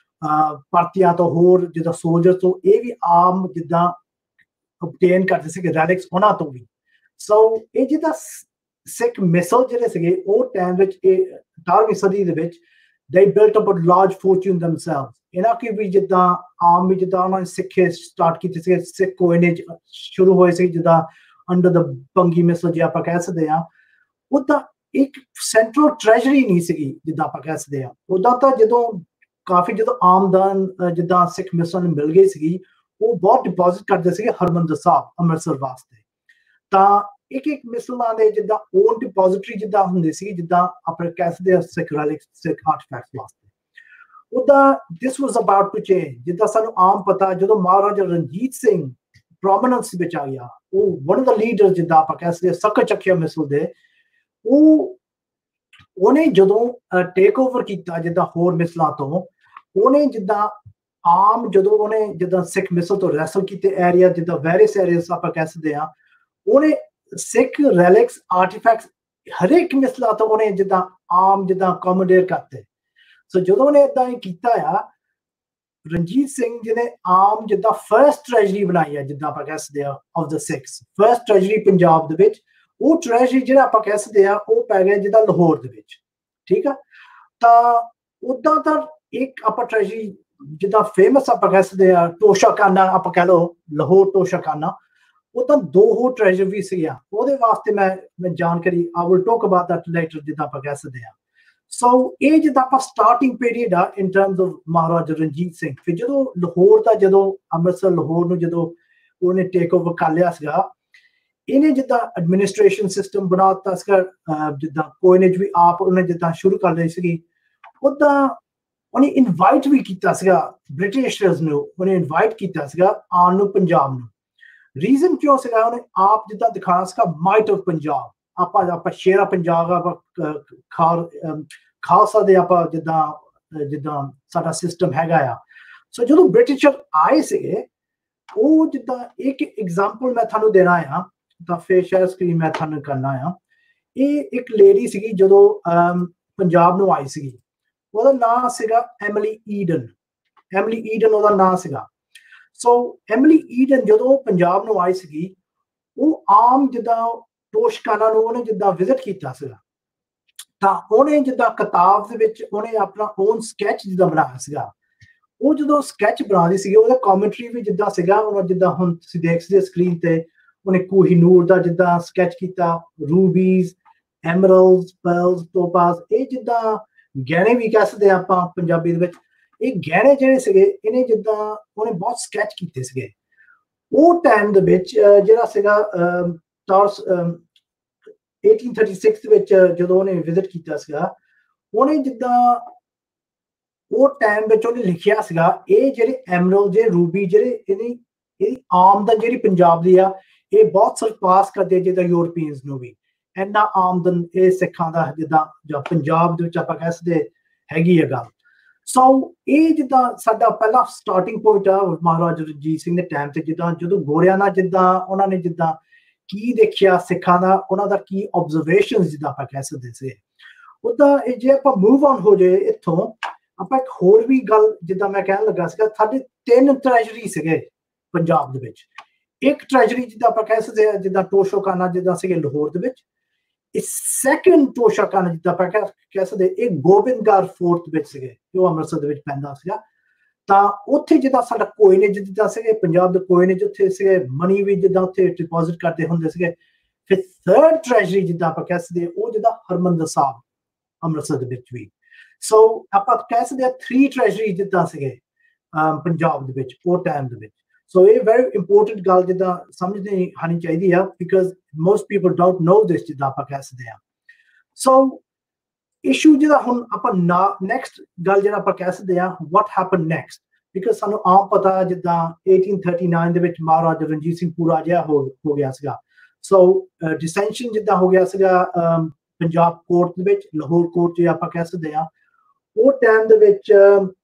ਭਾਰਤੀਆਂ ਤੋਂ, ਹੋਰ ਜਿੱਦਾਂ ਸੋਲਜਰ ਤੋਂ, ਇਹ ਵੀ ਆਮ ਜਿੱਦਾਂ obtain ਕਰਦੇ ਸੀਗੇ ਰੈਲਿਕਸ ਉਹਨਾਂ ਤੋਂ ਵੀ। ਸੋ ਇਹ ਜਿੱਦਾਂ ਸਿੱਖ ਮਿਸਲ ਜਿਹੜੇ ਸੀਗੇ ਉਹ ਟਾਈਮ ਵਿੱਚ ਇਹ 18ਵੀਂ ਸਦੀ ਦੇ ਵਿੱਚ they built up a large fortune themselves। ਇਹਨਾਂ ਕੀ ਵੀ ਜਿੱਦਾਂ ਆਮ ਵੀ ਜਿੱਦਾਂ ਉਹਨਾਂ ਨੇ ਸਿੱਖੇ ਸਟਾਰਟ ਕੀਤੇ ਸੀਗੇ, ਸਿੱਖ ਕੋਇਨੇਜ ਸ਼ੁਰੂ ਹੋਏ ਸੀ ਜਿੱਦਾਂ ਅੰਡਰ ਦ ਭੰਗੀ ਮਿਸਲ ਜੇ ਆਪਾਂ ਕਹਿ ਸਕਦੇ ਹਾਂ। ਉੱਦਾਂ ਇੱਕ ਸੈਂਟਰਲ ਟ੍ਰੈਜਰੀ ਨਹੀਂ ਸੀਗੀ ਜਿੱਦਾਂ ਆਪਾਂ ਕਹਿ ਸਕਦੇ ਹਾਂ। ਉੱਦਾਂ ਤਾਂ ਜਦੋਂ ਕਾਫੀ ਜਦੋਂ ਆਮਦਨ ਜਿੱਦਾਂ ਸਿੱਖ ਮਿਸਲ ਨੂੰ ਮਿਲ ਗਈ ਸੀਗੀ, ਉਹ ਬਹੁਤ ਡਿਪੋਜ਼ਿਟ ਕਰਦੇ ਸੀਗੇ ਹਰਮੰਦਰ ਸਾਹਿਬ ਅੰਮ੍ਰਿਤਸਰ ਵਾਸਤੇ। ਤਾਂ ਇੱਕ ਮਿਸਲਾਂ ਦੇ ਜਿੱਦਾਂ ਓਨ ਡਿਪੋਜ਼ਿਟਰੀ ਜਿੱਦਾਂ ਹੁੰਦੀ ਸੀ, ਜਿੱਦਾਂ ਆਪਣੇ ਕਹਿ ਸਕਦੇ ਸਿੱਖ ਰੈਲਿਕਸ, ਸਿੱਖ ਆਰਟੀਫੈਕਟਸ ਵਾਸਤੇ। ਉੱਦਾਂ this was about to change. ਜਿੱਦਾਂ ਸਾਨੂੰ ਆਮ ਪਤਾ, ਜਦੋਂ ਮਹਾਰਾਜਾ ਰਣਜੀਤ ਸਿੰਘ ਪ੍ਰੋਮੀਨੈਂਸ ਵਿੱਚ ਆ ਗਿਆ, ਉਹ ਵਨ ਆਫ ਦ ਲੀਡਰ ਜਿੱਦਾਂ ਆਪਾਂ ਕਹਿ ਸਕਦੇ ਸਕਚਖੀਆ ਮਿਸਲ ਦੇ, ਉਹਨੇ ਜਦੋਂ ਟੇਕ ਓਵਰ ਕੀਤਾ ਜਿੱਦਾਂ ਹੋਰ ਮਿਸਲਾਂ ਤੋਂ, ਉਹਨੇ ਜਿੱਦਾਂ ਆਮ ਜਦੋਂ ਉਹਨੇ ਜਿੱਦਾਂ ਸਿੱਖ ਮਿਸਲ ਤੋਂ ਰੈਸਲ ਕੀਤੇ ਏਰੀਆ ਜਿੱਦਾਂ ਵੈਰੀਅਸ ਏਰੀਆਸ ਆਪਾਂ ਕਹਿ ਸਕਦੇ ਹਾਂ, ਉਹਨੇ ਸਿੱਖ ਰੈਲਿਕਸ ਆਰਟੀਫੈਕਟਸ ਹਰੇਕ ਮਿਸਲਾਂ ਤੋਂ ਉਹਨੇ ਜਿੱਦਾਂ ਆਮ ਜਿੱਦਾਂ ਅਕੋਮੋਡੇਟ ਕਰਤੇ। ਸੋ ਜਦੋਂ ਉਹਨੇ ਇਦਾਂ ਹੀ ਕੀਤਾ ਆ, ਰਣਜੀਤ ਸਿੰਘ ਜਿਹਨੇ ਆਮ ਜਿੱਦਾਂ ਫਰਸਟ ਟ੍ਰੈਜਰੀ ਬਣਾਈ ਆ ਜਿੱਦਾਂ ਆਪਾਂ ਕਹਿ ਸਕਦੇ ਆ of the six, first treasury Punjab ਦੇ ਵਿੱਚ, ਉਹ ਟ੍ਰੈਜਰੀ ਜਿਹੜਾ ਆਪਾਂ ਕਹਿ ਸਕਦੇ ਆ ਉਹ ਪੈ ਗਿਆ ਜਿੱਦਾਂ ਲਾਹੌਰ ਦੇ ਵਿੱਚ। ਠੀਕ ਆ, ਤਾਂ ਉੱਦਾਂ ਤਾਂ ਇੱਕ ਆਪਾਂ ਟ੍ਰੈਜਰੀ ਜਿੱਦਾਂ ਫੇਮਸ ਆਪਾਂ ਕਹਿ ਸਕਦੇ ਆ ਤੋਸ਼ਾਖਾਨਾ ਆਪਾਂ ਕਹਿ ਲਓ, ਲਾਹੌਰ ਤੋਸ਼ਾਖਾਨਾ, ਉਹ ਤਾਂ ਦੋ ਹੋਰ ਟ੍ਰੈਜਰ ਵੀ ਸੀਗੀਆਂ। ਉਹਦੇ ਵਾਸਤੇ ਮੈਂ ਜਾਣਕਾਰੀ I will talk about that later ਜਿੱਦਾਂ ਆਪਾਂ ਕਹਿ ਸਕਦੇ ਆ। ਸੋ ਇਹ ਜਿੱਦਾਂ ਆਪਾਂ ਸਟਾਰਟਿੰਗ ਪੀਰੀਅਡ ਆ in terms of Maharaja Ranjit Singh. ਫਿਰ ਜਦੋਂ ਲਾਹੌਰ ਦਾ ਜਦੋਂ ਅੰਮ੍ਰਿਤਸਰ ਲਾਹੌਰ ਨੂੰ ਜਦੋਂ ਉਹਨੇ ਟੇਕ ਓਵਰ ਕਰ ਲਿਆ ਸੀਗਾ, ਇਹਨੇ ਜਿੱਦਾਂ ਐਡਮਿਨਿਸਟ੍ਰੇਸ਼ਨ ਸਿਸਟਮ ਬਣਾ ਦਿੱਤਾ ਸੀਗਾ, ਜਿੱਦਾਂ ਕੋਇਨੇਜ ਵੀ ਆਪ ਉਹਨੇ ਜਿੱਦਾਂ ਸ਼ੁਰੂ ਕਰ ਲਈ ਸੀਗੀ। ਉੱਦਾਂ ਉਹਨੇ ਇਨਵਾਈਟ ਵੀ ਕੀਤਾ ਸੀਗਾ ਬ੍ਰਿਟਿਸ਼ਰਸ ਨੂੰ, ਉਹਨੇ ਇਨਵਾਈਟ ਕੀਤਾ ਸੀਗਾ ਆਉਣ ਨੂੰ ਪੰਜਾਬ ਨੂੰ। ਰੀਜ਼ਨ ਕਿਉਂ ਸੀਗਾ? ਉਹਨੇ ਆਪ ਜਿੱਦਾਂ ਦਿਖਾਉਣਾ ਸੀਗਾ ਮਾਈਟ ਆਫ ਪੰਜਾਬ, ਆਪਾਂ ਸ਼ੇਰਾ ਪੰਜਾਬ, ਆਪਾਂ ਖਾਲਸਾ ਦੇ ਆਪਾਂ ਜਿੱਦਾਂ ਸਾਡਾ ਸਿਸਟਮ ਹੈਗਾ ਆ। ਸੋ ਜਦੋਂ ਬ੍ਰਿਟਿਸ਼ਰ ਆਏ ਸੀਗੇ, ਉਹ ਜਿੱਦਾਂ ਇੱਕ ਐਗਜ਼ਾਮਪਲ ਮੈਂ ਤੁਹਾਨੂੰ ਦੇਣਾ ਆ, ਤਾਂ ਫਿਰ ਸ਼ੇਅਰ ਸਕਰੀਨ ਮੈਂ ਤੁਹਾਨੂੰ ਕਰਨਾ ਆ। ਇਹ ਇੱਕ ਲੇਡੀ ਸੀਗੀ ਜਦੋਂ ਪੰਜਾਬ ਨੂੰ ਆਈ ਸੀਗੀ, ਉਹਦਾ ਨਾਂ ਸੀਗਾ ਐਮਿਲੀ ਈਡਨ। ਐਮਿਲੀ ਈਡਨ ਉਹਦਾ ਨਾਂ ਸੀਗਾ। ਸੋ ਐਮਿਲੀ ਈਡਨ ਜਦੋਂ ਪੰਜਾਬ ਨੂੰ ਆਈ ਸੀਗੀ, ਉਹ ਆਮ ਜਿੱਦਾਂ ਟੋਸ਼ਕਾਨਾ ਨੂੰ ਉਹਨੇ ਜਿੱਦਾਂ ਵਿਜ਼ਿਟ ਕੀਤਾ ਸੀਗਾ, ਤਾਂ ਉਹਨੇ ਜਿੱਦਾਂ ਕਿਤਾਬ ਦੇ ਵਿੱਚ ਉਹਨੇ ਆਪਣਾ ਓਨ ਸਕੈਚ ਜਿੱਦਾਂ ਬਣਾਇਆ ਸੀਗਾ। ਉਹ ਜਦੋਂ ਸਕੈਚ ਬਣਾਉਂਦੀ ਸੀਗੀ, ਉਹਦਾ ਕਮੈਂਟਰੀ ਵੀ ਜਿੱਦਾਂ ਸੀਗਾ, ਉਹ ਜਿੱਦਾਂ ਹੁਣ ਤੁਸੀਂ ਦੇਖ ਸਕਦੇ ਸਕਰੀਨ ਤੇ, ਉਹਨੇ ਕੋਹੀਨੂਰ ਦਾ ਜਿੱਦਾਂ ਸਕੈਚ ਕੀਤਾ, ਰੂਬੀਜ਼, ਐਮਰਲਡਸ, ਪਰਲਸ, ਟੋਪਾਜ਼, ਇਹ ਜਿੱਦਾਂ ਗਹਿਣੇ ਵੀ ਕਹਿ ਸਕਦੇ ਆਪਾਂ ਪੰਜਾਬੀ ਦੇ ਵਿੱਚ। ਇਹ ਗਹਿਣੇ ਜਿਹੜੇ ਸੀਗੇ, ਇਹਨੇ ਜਿੱਦਾਂ ਉਹਨੇ ਬਹੁਤ ਸਕੈਚ ਕੀਤੇ ਸੀਗੇ। ਉਹ ਟਾਈਮ ਦੇ ਵਿੱਚ ਜਿਹੜਾ ਸੀਗਾ 1836 ਦੇ ਵਿੱਚ ਜਦੋਂ ਉਹਨੇ ਵਿਜ਼ਿਟ ਕੀਤਾ ਸੀਗਾ, ਉਹਨੇ ਜਿੱਦਾਂ ਉਹ ਟਾਈਮ ਵਿੱਚ ਉਹਨੇ ਲਿਖਿਆ ਸੀਗਾ, ਇਹ ਜਿਹੜੇ ਐਮਰਲਡ, ਜਿਹੜੇ ਰੂਬੀ, ਜਿਹੜੇ ਇਹਦੀ ਆਮਦਨ ਜਿਹੜੀ ਪੰਜਾਬ ਦੀ ਆ, ਇਹ ਬਹੁਤ ਸਰਪਾਸ ਕਰਦੇ ਜਿੱਦਾਂ ਯੂਰਪੀਅਨਸ ਨੂੰ ਵੀ। ਇੰਨਾ ਆਮਦਨ ਇਹ ਸਿੱਖਾਂ ਦਾ ਜਿੱਦਾਂ ਜਾਂ ਪੰਜਾਬ ਦੇ ਵਿੱਚ ਆਪਾਂ ਕਹਿ ਸਕਦੇ ਹੈਗੀ ਆ ਗੱਲ। ਸੋ ਇਹ ਜਿੱਦਾਂ ਸਾਡਾ ਪਹਿਲਾ ਸਟਾਰਟਿੰਗ ਪੁਆਇੰਟ ਆ ਮਹਾਰਾਜਾ ਰਣਜੀਤ ਸਿੰਘ ਦੇ ਟਾਈਮ ਤੇ, ਜਿੱਦਾਂ ਜਦੋਂ ਗੋਰਿਆਂ ਨਾਲ ਜਿੱਦਾਂ ਉਹਨਾਂ ਨੇ ਜਿੱਦਾਂ ਕੀ ਦੇਖਿਆ ਸਿੱਖਾਂ ਦਾ, ਉਹਨਾਂ ਦਾ ਕੀ ਆਬਜ਼ਰਵੇਸ਼ਨ ਜਿੱਦਾਂ ਆਪਾਂ ਕਹਿ ਸਕਦੇ ਸੀ। ਉਦਾਂ ਜੇ ਆਪਾਂ ਮੂਵ ਔਨ ਹੋ ਜਾਏ ਇੱਥੋਂ, ਆਪਾਂ ਇੱਕ ਹੋਰ ਵੀ ਗੱਲ ਜਿੱਦਾਂ ਮੈਂ ਕਹਿਣ ਲੱਗਾ ਸੀਗਾ, ਸਾਡੇ 3 ਟ੍ਰੈਜਰੀ ਸੀਗੇ ਪੰਜਾਬ ਦੇ ਵਿੱਚ। ਇੱਕ ਟ੍ਰੈਜਰੀ ਜਿੱਦਾਂ ਆਪਾਂ ਕਹਿ ਸਕਦੇ ਹਾਂ ਜਿੱਦਾਂ ਟੋਸ਼ੋਕਾਨਾ ਜਿੱਦਾਂ ਸੀਗੇ ਲਾਹੌਰ ਦੇ ਵਿੱਚ। ਇਹ ਸੈਕੰਡ ਟੋਸ਼ੋਕਾਨਾ ਜਿੱਦਾਂ ਆਪਾਂ ਕਹਿ ਸਕਦੇ ਇਹ ਗੋਬਿੰਦਗੜ੍ਹ ਫੋਰਟ ਵਿੱਚ ਸੀਗੇ, ਜੋ ਅੰਮ੍ਰਿਤਸਰ ਦੇ ਵਿੱਚ ਪੈਂਦਾ ਸੀਗਾ। ਤਾਂ ਉੱਥੇ ਜਿੱਦਾਂ ਸਾਡਾ ਕੋਇਨੇਜ ਜਿੱਦਾਂ ਸੀਗੇ ਪੰਜਾਬ ਦੇ ਕੋਇਨੇਜ, ਉੱਥੇ ਸੀਗੇ ਮਨੀ ਵੀ ਜਿੱਦਾਂ ਉੱਥੇ ਡਿਪੋਜ਼ਿਟ ਕਰਦੇ ਹੁੰਦੇ ਸੀਗੇ। ਫਿਰ ਥਰਡ ਟ੍ਰੈਜਰੀ ਜਿੱਦਾਂ ਆਪਾਂ ਕਹਿ ਸਕਦੇ ਉਹ ਜਿੱਦਾਂ ਹਰਮੰਦਰ ਸਾਹਿਬ ਅੰਮ੍ਰਿਤਸਰ ਦੇ ਵਿੱਚ ਵੀ। ਸੋ ਆਪਾਂ ਕਹਿ ਸਕਦੇ 3 ਟ੍ਰੈਜਰੀ ਜਿੱਦਾਂ ਸੀਗੇ ਪੰਜਾਬ ਦੇ ਵਿੱਚ ਉਹ ਟਾਈਮ ਦੇ ਵਿੱਚ। ਸੋ ਇਹ ਵੈਰੀ ਇੰਪੋਰਟੈਂਟ ਗੱਲ ਜਿੱਦਾਂ ਸਮਝਣੀ ਹੋਣੀ ਚਾਹੀਦੀ ਆ, because most people don't know this ਜਿੱਦਾਂ ਆਪਾਂ ਕਹਿ ਸਕਦੇ ਆ। ਸੋ ਇਸ਼ੂ ਜਿਹੜਾ ਹੁਣ ਆਪਾਂ ਨੈਕਸਟ ਗੱਲ ਜਿਹੜਾ ਆਪਾਂ ਕਹਿ ਸਕਦੇ ਆ, ਵਾਟ ਹੈਪਨ ਨੈਕਸਟ, ਬਿਕਾਜ਼ ਸਾਨੂੰ ਆਮ ਪਤਾ ਜਿੱਦਾਂ 1839 ਦੇ ਵਿੱਚ ਮਹਾਰਾਜਾ ਰਣਜੀਤ ਸਿੰਘ ਪੂਰਾ ਜਿਹਾ ਹੋ ਗਿਆ ਸੀਗਾ। ਸੋ ਡਿਸੈਂਸ਼ਨ ਜਿੱਦਾਂ ਹੋ ਗਿਆ ਸੀਗਾ ਪੰਜਾਬ ਕੋਰਟ ਦੇ ਵਿੱਚ, ਲਾਹੌਰ ਕੋਰਟ ਜੇ ਆਪਾਂ ਕਹਿ ਸਕਦੇ ਆ। ਉਹ ਟਾਈਮ ਦੇ ਵਿੱਚ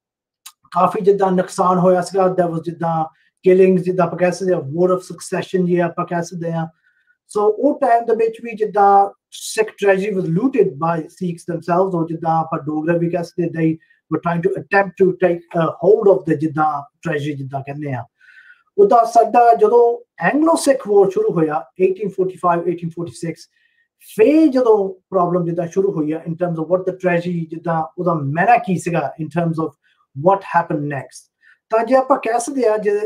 ਕਾਫੀ ਜਿੱਦਾਂ ਨੁਕਸਾਨ ਹੋਇਆ ਸੀਗਾ। ਦੇयर ਵਾਸ ਜਿੱਦਾਂ ਕਿਲਿੰਗਸ ਜਿੱਦਾਂ ਆਪਾਂ ਕਹਿ ਸਕਦੇ ਆ, ਵਾਰ ਆਫ ਸਕਸੈਸ਼ਨ ਜੇ ਆਪਾਂ ਕਹਿ ਸਕਦੇ ਆ। ਸੋ ਉਹ ਟਾਈਮ ਦੇ ਵਿੱਚ ਵੀ ਜਿੱਦਾਂ Sikh treasury was looted by Sikhs themselves, or ਜਿੱਦਾਂ ਆਪਾਂ ਡੋਗਰਾ ਵੀ ਕਹਿ ਸਕਦੇ, they were trying to attempt to take hold of the ਜਿੱਦਾਂ ਟ੍ਰੈਜਰੀ ਜਿੱਦਾਂ ਕਹਿੰਦੇ ਆ। ਉਹਦਾ ਸਾਡਾ ਜਦੋਂ ਐਂਗਲੋ ਸਿੱਖ ਵਾਰ ਸ਼ੁਰੂ ਹੋਇਆ 1845-1846, ਫਿਰ ਜਦੋਂ ਪ੍ਰੋਬਲਮ ਜਿੱਦਾਂ ਸ਼ੁਰੂ ਹੋਈ ਆ in terms of what the treasury, ਜਿੱਦਾਂ ਉਹਦਾ ਮੈਨਾ ਕੀ ਸੀਗਾ in terms of what happen next. ਤਾਂ ਜੇ ਆਪਾਂ ਕਹਿ ਸਕਦੇ ਆ ਜੇ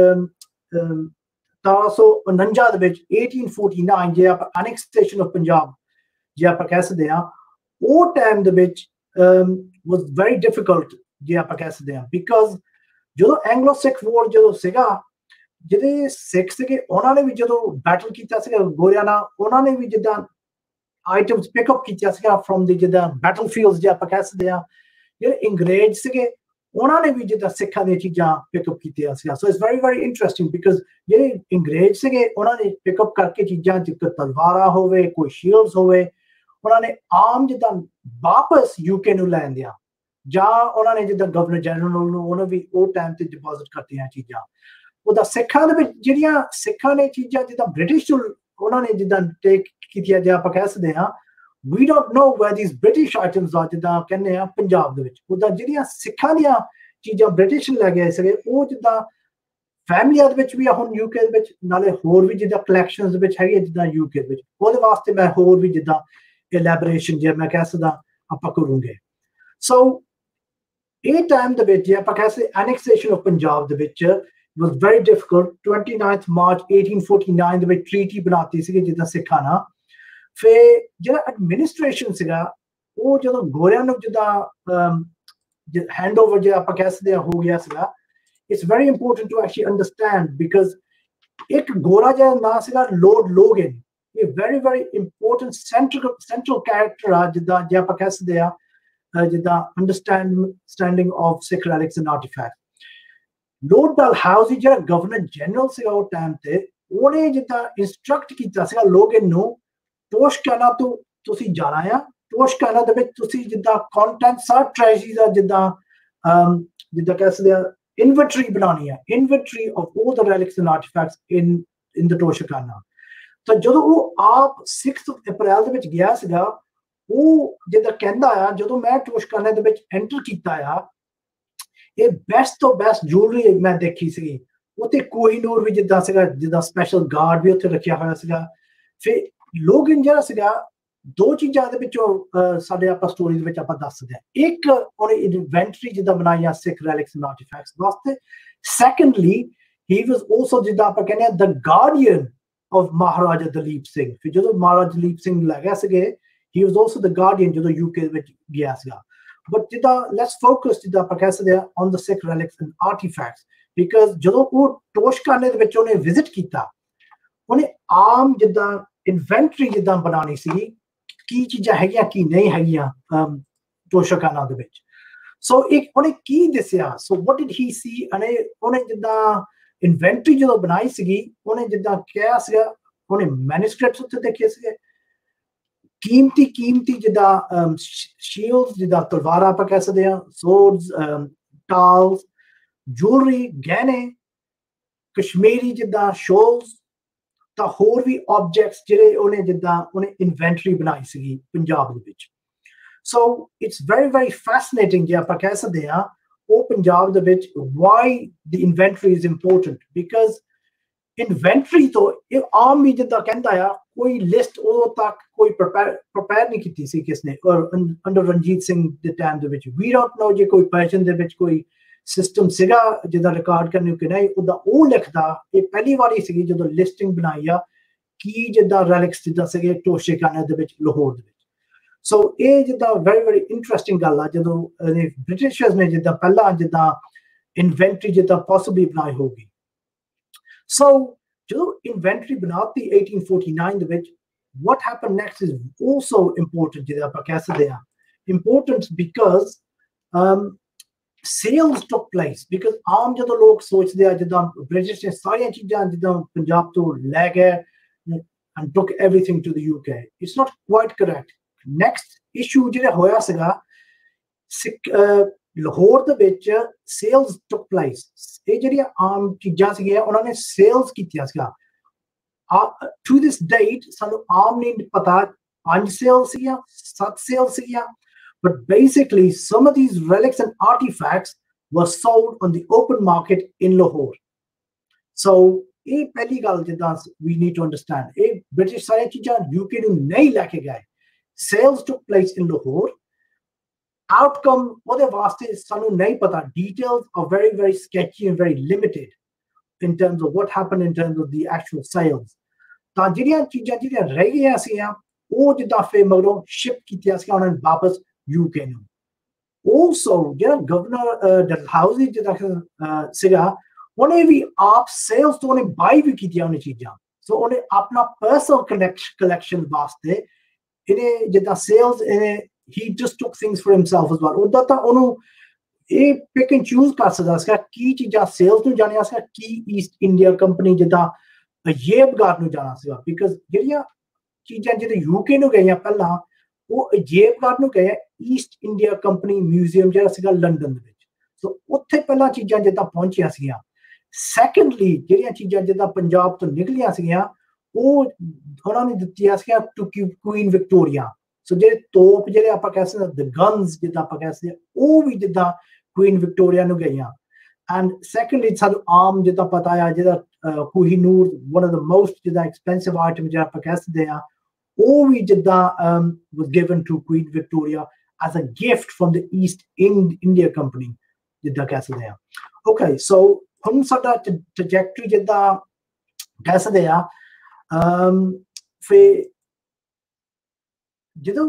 1749 ਦੇ ਵਿੱਚ 1849 ਜੇ ਆਪਾਂ ਅਨੈਕਸੇਸ਼ਨ ਆਫ ਪੰਜਾਬ ਜੇ ਆਪਾਂ ਕਹਿ ਸਕਦੇ ਆ, ਉਹ ਟਾਈਮ ਦੇ ਵਿੱਚ ਵਾਸ ਵੈਰੀ ਡਿਫਿਕਲਟ ਜੇ ਆਪਾਂ ਕਹਿ ਸਕਦੇ ਆ। ਬਿਕਾਜ਼ ਜਦੋਂ ਐਂਗਲੋ ਸਿੱਖ ਵਾਰ ਜਦੋਂ ਸੀਗਾ, ਜਿਹੜੇ ਸਿੱਖ ਸੀਗੇ ਉਹਨਾਂ ਨੇ ਵੀ ਜਦੋਂ ਬੈਟਲ ਕੀਤਾ ਸੀਗਾ ਗੋਰਿਆਂ ਨਾਲ, ਉਹਨਾਂ ਨੇ ਵੀ ਜਿੱਦਾਂ ਆਈਟਮਸ ਪਿਕਅਪ ਕੀਤੀਆਂ ਸੀਗਾ ਫਰੋਮ ਦੀ ਜਿੱਦਾਂ ਬੈਟਲ ਫੀਲਡਸ ਜੇ ਆਪਾਂ ਕਹਿ ਸਕਦੇ ਆ। ਜਿਹੜੇ ਅੰਗਰੇਜ਼ ਸੀਗੇ ਉਹਨਾਂ ਨੇ ਵੀ ਜਿੱਦਾਂ ਸਿੱਖਾਂ ਦੀਆਂ ਚੀਜ਼ਾਂ ਪਿਕਅਪ ਕੀਤੀਆਂ ਸੀਗਾ। So it's very very interesting, because ਜਿਹੜੇ ਅੰਗਰੇਜ਼ ਸੀਗੇ ਉਹਨਾਂ ਨੇ ਪਿਕਅਪ ਕਰਕੇ ਚੀਜ਼ਾਂ, ਜਿੱਦਾਂ ਤਲਵਾਰਾਂ ਹੋਵੇ, ਕੋਈ ਸ਼ੀਲਡਸ ਹੋਵੇ, ਉਹਨਾਂ ਨੇ ਆਮ ਜਿੱਦਾਂ ਵਾਪਸ ਯੂਕੇ ਨੂੰ ਲੈਣ ਦਿਆ, ਜਾਂ ਉਹਨਾਂ ਨੇ ਜਿੱਦਾਂ ਗਵਰਨਰ ਜਨਰਲ ਨੂੰ ਉਹਨਾਂ ਵੀ ਉਹ ਟਾਈਮ ਤੇ ਡਿਪੋਜ਼ਿਟ ਕਰਤੀਆਂ ਚੀਜ਼ਾਂ। ਉਹਦਾ ਸਿੱਖਾਂ ਦੇ ਵਿੱਚ ਜਿਹੜੀਆਂ ਸਿੱਖਾਂ ਨੇ ਚੀਜ਼ਾਂ ਜਿੱਦਾਂ ਬ੍ਰਿਟਿਸ਼ ਉਹਨਾਂ ਨੇ ਜਿੱਦਾਂ ਟੇਕ ਕੀਤੀਆਂ ਜੇ ਆਪਾਂ ਕਹਿ ਸਕਦੇ ਹਾਂ, we don't know where these British items are ਜਿੱਦਾਂ ਕਹਿੰਦੇ ਆ ਪੰਜਾਬ ਦੇ ਵਿੱਚ। ਉਹਦਾ ਜਿਹੜੀਆਂ ਸਿੱਖਾਂ ਦੀਆਂ ਚੀਜ਼ਾਂ ਬ੍ਰਿਟਿਸ਼ ਲੈ ਗਏ ਸੀਗੇ, ਉਹ ਜਿੱਦਾਂ ਫੈਮਲੀਆਂ ਦੇ ਵਿੱਚ ਵੀ ਆ ਹੁਣ ਯੂਕੇ ਦੇ ਵਿੱਚ, ਨਾਲੇ ਹੋਰ ਵੀ ਜਿੱਦਾਂ ਕਲੈਕਸ਼ਨਸ ਦੇ ਵਿੱਚ ਹੈਗੇ ਜਿੱਦਾਂ ਯੂਕੇ ਦੇ ਵਿੱਚ। ਉਹਦੇ ਵਾਸਤੇ ਮੈਂ ਹੋਰ ਵੀ ਜਿੱਦਾਂ ਐਲੈਬੋਰੇਸ਼ਨ ਜੇ ਮੈਂ ਕਹਿ ਸਕਦਾ ਆਪਾਂ ਕਰੂੰਗੇ। ਸੋ ਇਹ ਟਾਈਮ ਦੇ ਵਿੱਚ ਜੇ ਆਪਾਂ ਕਹਿ ਸਕਦੇ ਐਨੈਕਸੇਸ਼ਨ ਆਫ ਪੰਜਾਬ ਦੇ ਵਿੱਚ was very difficult। 29 ਮਾਰਚ 1849 ਦੇ ਵਿੱਚ ਟ੍ਰੀਟੀ ਬਣਾਤੀ ਸੀਗੀ ਜਿੱਦਾਂ ਸਿੱਖਾਂ ਨਾਲ। ਫਿਰ ਜਿਹੜਾ ਐਡਮਿਨਿਸਟ੍ਰੇਸ਼ਨ ਸੀਗਾ ਉਹ ਜਦੋਂ ਗੋਰਿਆਂ ਨੂੰ ਜਿੱਦਾਂ ਹੈਂਡਓਵਰ ਜੇ ਆਪਾਂ ਕਹਿ ਸਕਦੇ ਹੋ ਗਿਆ ਸੀਗਾ। It's very important to actually understand, because ਇੱਕ ਗੋਰਾ ਜਿਹੜਾ ਨਾਂ ਸੀਗਾ ਲੋਰਡ ਲੋਗਨ, ਇਹ very very important central character ਆ ਜਿੱਦਾਂ ਜੇ ਆਪਾਂ ਕਹਿ ਸਕਦੇ ਆ ਜਿੱਦਾਂ understanding of Sikh relics and artefacts Lord Dalhousie ਜਿਹੜਾ ਗਵਰਨਰ ਜਨਰਲ ਸੀਗਾ ਉਹ ਟਾਈਮ ਤੇ ਉਹਨੇ ਜਿੱਦਾਂ ਇੰਸਟਰਕਟ ਕੀਤਾ ਸੀਗਾ ਲੋਗਨ ਨੂੰ ਟੋਸ਼ਕਾਨਾ ਤੋਂ ਤੁਸੀਂ ਜਾਣਾ ਆ ਟੋਸ਼ਕਾਨਾ ਦੇ ਵਿੱਚ ਤੁਸੀਂ ਜਿੱਦਾਂ ਕੰਟੈਂਟਸ ਆ ਟ੍ਰੈਜਰੀ ਦਾ ਜਿੱਦਾਂ ਕਹਿ ਸਕਦੇ ਆ ਇਨਵੈਂਟਰੀ ਬਣਾਉਣੀ ਆ inventory of all the relics and artefacts in the toshakhana ਤਾਂ ਜਦੋਂ ਉਹ ਆਪ 6 ਅਪ੍ਰੈਲ ਦੇ ਵਿੱਚ ਗਿਆ ਸੀਗਾ ਉਹ ਜਿੱਦਾਂ ਕਹਿੰਦਾ ਆ ਜਦੋਂ ਮੈਂ ਟੋਸ਼ਕਾਨਾ ਦੇ ਵਿੱਚ ਐਂਟਰ ਕੀਤਾ ਆ ਇਹ ਬੈਸਟ ਤੋਂ ਬੈਸਟ ਜੁਐਲਰੀ ਮੈਂ ਦੇਖੀ ਸੀਗੀ ਉੱਥੇ ਕੋਹੀਨੂਰ ਵੀ ਜਿੱਦਾਂ ਸੀਗਾ ਜਿੱਦਾਂ ਸਪੈਸ਼ਲ ਗਾਰਡ ਵੀ ਉੱਥੇ ਰੱਖਿਆ ਹੋਇਆ ਸੀਗਾ ਫਿਰ ਲੋਗਨ ਜਿਹੜਾ ਸੀਗਾ ਦੋ ਚੀਜ਼ਾਂ ਦੇ ਵਿੱਚੋਂ ਸਾਡੇ ਆਪਾਂ ਸਟੋਰੀ ਦੇ ਵਿੱਚ ਆਪਾਂ ਦੱਸਦੇ ਹਾਂ ਇੱਕ ਉਹਨੇ ਇਨਵੈਂਟਰੀ ਜਿੱਦਾਂ ਬਣਾਈ ਆ ਸਿੱਖ ਰੈਲਿਕਸ ਐਂਡ ਆਰਟੀਫੈਕਟਸ ਵਾਸਤੇ ਸੈਕੰਡਲੀ ਹੀ ਵਾਸ ਆਲਸੋ ਜਿੱਦਾਂ ਆਪਾਂ ਕਹਿੰਦੇ ਆ the guardian of Maharaja Dalip Singh ਫਿਰ ਜਦੋਂ ਮਹਾਰਾਜਾ ਦਲੀਪ ਸਿੰਘ ਲੈ ਗਿਆ ਸੀਗੇ he was also the guardian ਜਦੋਂ UK ਵਿੱਚ ਗਿਆ ਸੀਗਾ but ਜਿੱਦਾਂ let's focus ਜਿੱਦਾਂ ਆਪਾਂ ਕਹਿ ਸਕਦੇ ਆ on the Sikh relics and artifacts because ਜਦੋਂ ਉਹ ਟੋਸ਼ਕਾਨੇ ਦੇ ਵਿੱਚ ਉਹਨੇ ਵਿਜ਼ਿਟ ਕੀਤਾ ਉਹਨੇ ਆਮ ਜਿੱਦਾਂ ਇਨਵੈਂਟਰੀ ਜਿੱਦਾਂ ਬਣਾਉਣੀ ਸੀ ਕੀ ਚੀਜ਼ਾਂ ਹੈਗੀਆਂ ਕੀ ਨਹੀਂ ਹੈਗੀਆਂ ਟੋਸ਼ਕਾਨਾ ਦੇ ਵਿੱਚ ਸੋ ਇੱਕ ਉਹਨੇ ਕੀ ਦੱਸਿਆ ਸੋ what did he see ਉਹਨੇ ਜਿੱਦਾਂ ਇਨਵੈਂਟਰੀ ਜਦੋਂ ਬਣਾਈ ਸੀਗੀ ਉਹਨੇ ਜਿੱਦਾਂ ਕਿਹਾ ਸੀਗਾ ਉਹਨੇ ਮੈਨੂਸਕ੍ਰਿਪਟਸ ਉੱਤੇ ਦੇਖੇ ਸੀਗੇ ਕੀਮਤੀ ਜਿੱਦਾਂ ਸ਼ੀਲਡਸ ਜਿੱਦਾਂ ਤਲਵਾਰਾਂ ਆਪਾਂ ਕਹਿ ਸਕਦੇ ਹਾਂ ਸੋਰਡਸ ਟਾਲਸ ਜੁਐਲਰੀ ਗਹਿਣੇ ਕਸ਼ਮੀਰੀ ਜਿੱਦਾਂ ਸ਼ੋਲਸ ਤਾਂ ਹੋਰ ਵੀ ਆਬਜੈਕਟਸ ਜਿਹੜੇ ਉਹਨੇ ਜਿੱਦਾਂ ਉਹਨੇ ਇਨਵੈਂਟਰੀ ਬਣਾਈ ਸੀਗੀ ਪੰਜਾਬ ਦੇ ਵਿੱਚ so it's very very fascinating ਜੇ ਆਪਾਂ ਕਹਿ ਸਕਦੇ ਹਾਂ ਉਹ ਪੰਜਾਬ ਦੇ ਵਿੱਚ why the inventory is important because inventory ਤੋਂ ਇਹ ਆਮ ਵੀ ਜਿੱਦਾਂ ਕਹਿੰਦਾ ਆ ਕੋਈ ਲਿਸਟ ਉਦੋਂ ਤੱਕ ਕੋਈ ਪ੍ਰਪੇਅਰ ਨਹੀਂ ਕੀਤੀ ਸੀ ਕਿਸਨੇ ਔਰ ਅੰਡਰ ਰਣਜੀਤ ਸਿੰਘ ਦੇ ਟਾਈਮ ਦੇ ਵਿੱਚ ਵੀ ਡੋਂਟ ਨੋ ਜੇ ਕੋਈ ਪੈਸ਼ਨ ਦੇ ਵਿੱਚ ਕੋਈ ਸਿਸਟਮ ਸੀਗਾ ਜਿਹਦਾ ਰਿਕਾਰਡ ਕਰਨ ਨੂੰ ਕਿ ਨਹੀਂ ਉਹਦਾ ਉਹ ਲਿਖਦਾ ਇਹ ਪਹਿਲੀ ਵਾਰੀ ਸੀਗੀ ਜਦੋਂ ਲਿਸਟਿੰਗ ਬਣਾਈ ਆ ਕੀ ਜਿੱਦਾਂ ਰੈਲਿਕਸ ਜਿੱਦਾਂ ਸੀਗੇ ਟੋਸ਼ਕਾਨਾ ਦੇ ਵਿੱਚ ਲਾਹੌਰ ਦੇ ਵਿੱਚ ਸੋ ਇਹ ਜਿੱਦਾਂ ਵੈਰੀ ਵੈਰੀ ਇੰਟਰਸਟਿੰਗ ਗੱਲ ਆ ਜਦੋਂ ਬ੍ਰਿਟਿਸ਼ਰਸ ਨੇ ਜਿੱਦਾਂ ਪਹਿਲਾਂ ਜਿੱਦਾਂ ਇਨਵੈਂਟਰੀ ਜਿੱਦਾਂ ਪੋਸੀਬਲੀ ਬਣਾਈ ਹੋਗੀ ਸੋ ਜਦੋਂ ਇਨਵੈਂਟਰੀ ਬਣਾਤੀ 1849 ਦੇ ਵਿੱਚ what happened next is also important ਜਿੱਦਾਂ ਆਪਾਂ ਕਹਿ ਸਕਦੇ ਆ important because sales took place because ਆਮ ਜਦੋਂ ਲੋਕ ਸੋਚਦੇ ਆ ਜਿੱਦਾਂ ਬ੍ਰਿਟਿਸ਼ ਨੇ ਸਾਰੀਆਂ ਚੀਜ਼ਾਂ ਜਿੱਦਾਂ ਪੰਜਾਬ ਤੋਂ ਲੈ ਗਏ and took everything to the UK it's not quite correct next issue ਜਿਹੜਾ ਹੋਇਆ ਸੀਗਾ ਲਾਹੌਰ ਦੇ ਵਿੱਚ ਸੇਲਸ ਟੁਕ ਪਲੇਸ ਇਹ ਜਿਹੜੀਆਂ ਆਮ ਚੀਜ਼ਾਂ ਸੀਗੀਆਂ ਉਹਨਾਂ ਨੇ ਸੇਲਸ ਕੀਤੀਆਂ ਸੀਗਾ ਟੂ ਦਿਸ ਡੇਟ ਸਾਨੂੰ ਆਮ ਨਹੀਂ ਪਤਾ 5 ਸੇਲਸ ਸੀਗੀਆਂ 7 ਸੇਲਸ ਸੀਗੀਆਂ but basically some of these relics and artifacts were sold on the open market in Lahore so ਇਹ ਪਹਿਲੀ ਗੱਲ ਜਿੱਦਾਂ we need to understand ਇਹ ਬ੍ਰਿਟਿਸ਼ ਸਾਰੀਆਂ ਚੀਜ਼ਾਂ UK ਨੂੰ ਨਹੀਂ ਲੈ ਕੇ ਗਏ sales took place in Lahore outcome ਉਹਦੇ ਵਾਸਤੇ ਸਾਨੂੰ ਨਹੀਂ ਪਤਾ details are very very sketchy and very limited in terms of what happened in terms of the actual sales ਤਾਂ ਜਿਹੜੀਆਂ ਚੀਜ਼ਾਂ ਜਿਹੜੀਆਂ ਰਹਿ ਗਈਆਂ ਸੀਗੀਆਂ ਉਹ ਜਿੱਦਾਂ ਫੇ ਮਗਰੋਂ ਸ਼ਿਪ ਕੀਤੀਆਂ ਸੀ ਉਹਨਾਂ ਨੇ ਵਾਪਸ UK ਨੂੰ also ਜਿਹੜਾ ਗਵਰਨਰ ਡਲਹਾਊਜ਼ੀ ਜਿੱਦਾਂ ਸੀਗਾ ਉਹਨੇ ਵੀ ਆਪ ਸੇਲਸ ਤੋਂ ਉਹਨੇ ਬਾਈ ਵੀ ਕੀਤੀਆਂ ਉਹਨੇ ਚੀਜ਼ਾਂ ਸੋ ਉਹਨੇ ਆਪਣਾ ਪਰਸਨਲ ਕਲੈਕਸ਼ਨ ਵਾਸਤੇ ਇਹਨੇ ਜਿੱਦਾਂ sales he just took things for himself as well ਉਹਦਾ ਤਾਂ ਉਹਨੂੰ ਇਹ ਪਿਕ ਐਂਡ ਚੂਜ਼ ਕਰ ਸਕਦਾ ਸੀਗਾ ਕੀ ਚੀਜ਼ਾਂ ਸੇਲਸ ਨੂੰ ਜਾਣਿਆ ਸੀਗਾ ਕੀ ਈਸਟ ਇੰਡੀਆ ਕੰਪਨੀ ਜਿੱਦਾਂ ਅਯੇਬਗਾਰ ਨੂੰ ਜਾਣਾ ਸੀਗਾ ਬਿਕਾਜ਼ ਜਿਹੜੀਆਂ ਚੀਜ਼ਾਂ ਜਿਹੜੇ UK ਨੂੰ ਗਈਆਂ ਪਹਿਲਾਂ ਉਹ ਅਯੇਬਗਾਰ ਨੂੰ ਗਏ ਈਸਟ ਇੰਡੀਆ ਕੰਪਨੀ ਮਿਊਜ਼ੀਅਮ ਜਿਹੜਾ ਸੀਗਾ ਲੰਡਨ ਦੇ ਵਿੱਚ ਸੋ ਉੱਥੇ ਪਹਿਲਾਂ ਚੀਜ਼ਾਂ ਜਿੱਦਾਂ ਪਹੁੰਚੀਆਂ ਸੀਗੀਆਂ ਸੈਕੰਡਲੀ ਜਿਹੜੀਆਂ ਚੀਜ਼ਾਂ ਜਿੱਦਾਂ ਪੰਜਾਬ ਤੋਂ ਨਿਕਲੀਆਂ ਸੀਗੀਆਂ ਉਹ ਉਹਨਾਂ ਨੇ ਦਿੱਤੀਆਂ ਸੀਗੀਆਂ ਟੂ ਕੁਈਨ ਵਿਕਟੋਰੀਆ ਸੋ ਜਿਹੜੇ ਤੋਪ ਜਿਹੜੇ ਆਪਾਂ ਕਹਿ ਸਕਦੇ ਦ ਗਨਸ ਜਿੱਦਾਂ ਆਪਾਂ ਕਹਿ ਸਕਦੇ ਉਹ ਵੀ ਜਿੱਦਾਂ ਕੁਈਨ ਵਿਕਟੋਰੀਆ ਨੂੰ ਗਈਆਂ ਐਂਡ ਸੈਕੰਡਲੀ ਸਾਨੂੰ ਆਮ ਜਿੱਦਾਂ ਪਤਾ ਆ ਜਿਹੜਾ Kohinoor one of the most ਜਿੱਦਾਂ ਐਕਸਪੈਂਸਿਵ ਆਈਟਮ ਜਿਹੜਾ ਆਪਾਂ ਕਹਿ ਸਕਦੇ ਆ ਉਹ ਵੀ ਜਿੱਦਾਂ was given to Queen Victoria as a gift from the East India Company ਜਿੱਦਾਂ ਕਹਿ ਸਕਦੇ ਆ okay so ਹੁਣ ਸਾਡਾ trajectory ਜਿੱਦਾਂ ਕਹਿ ਸਕਦੇ ਆ ਫਿਰ ਜਦੋਂ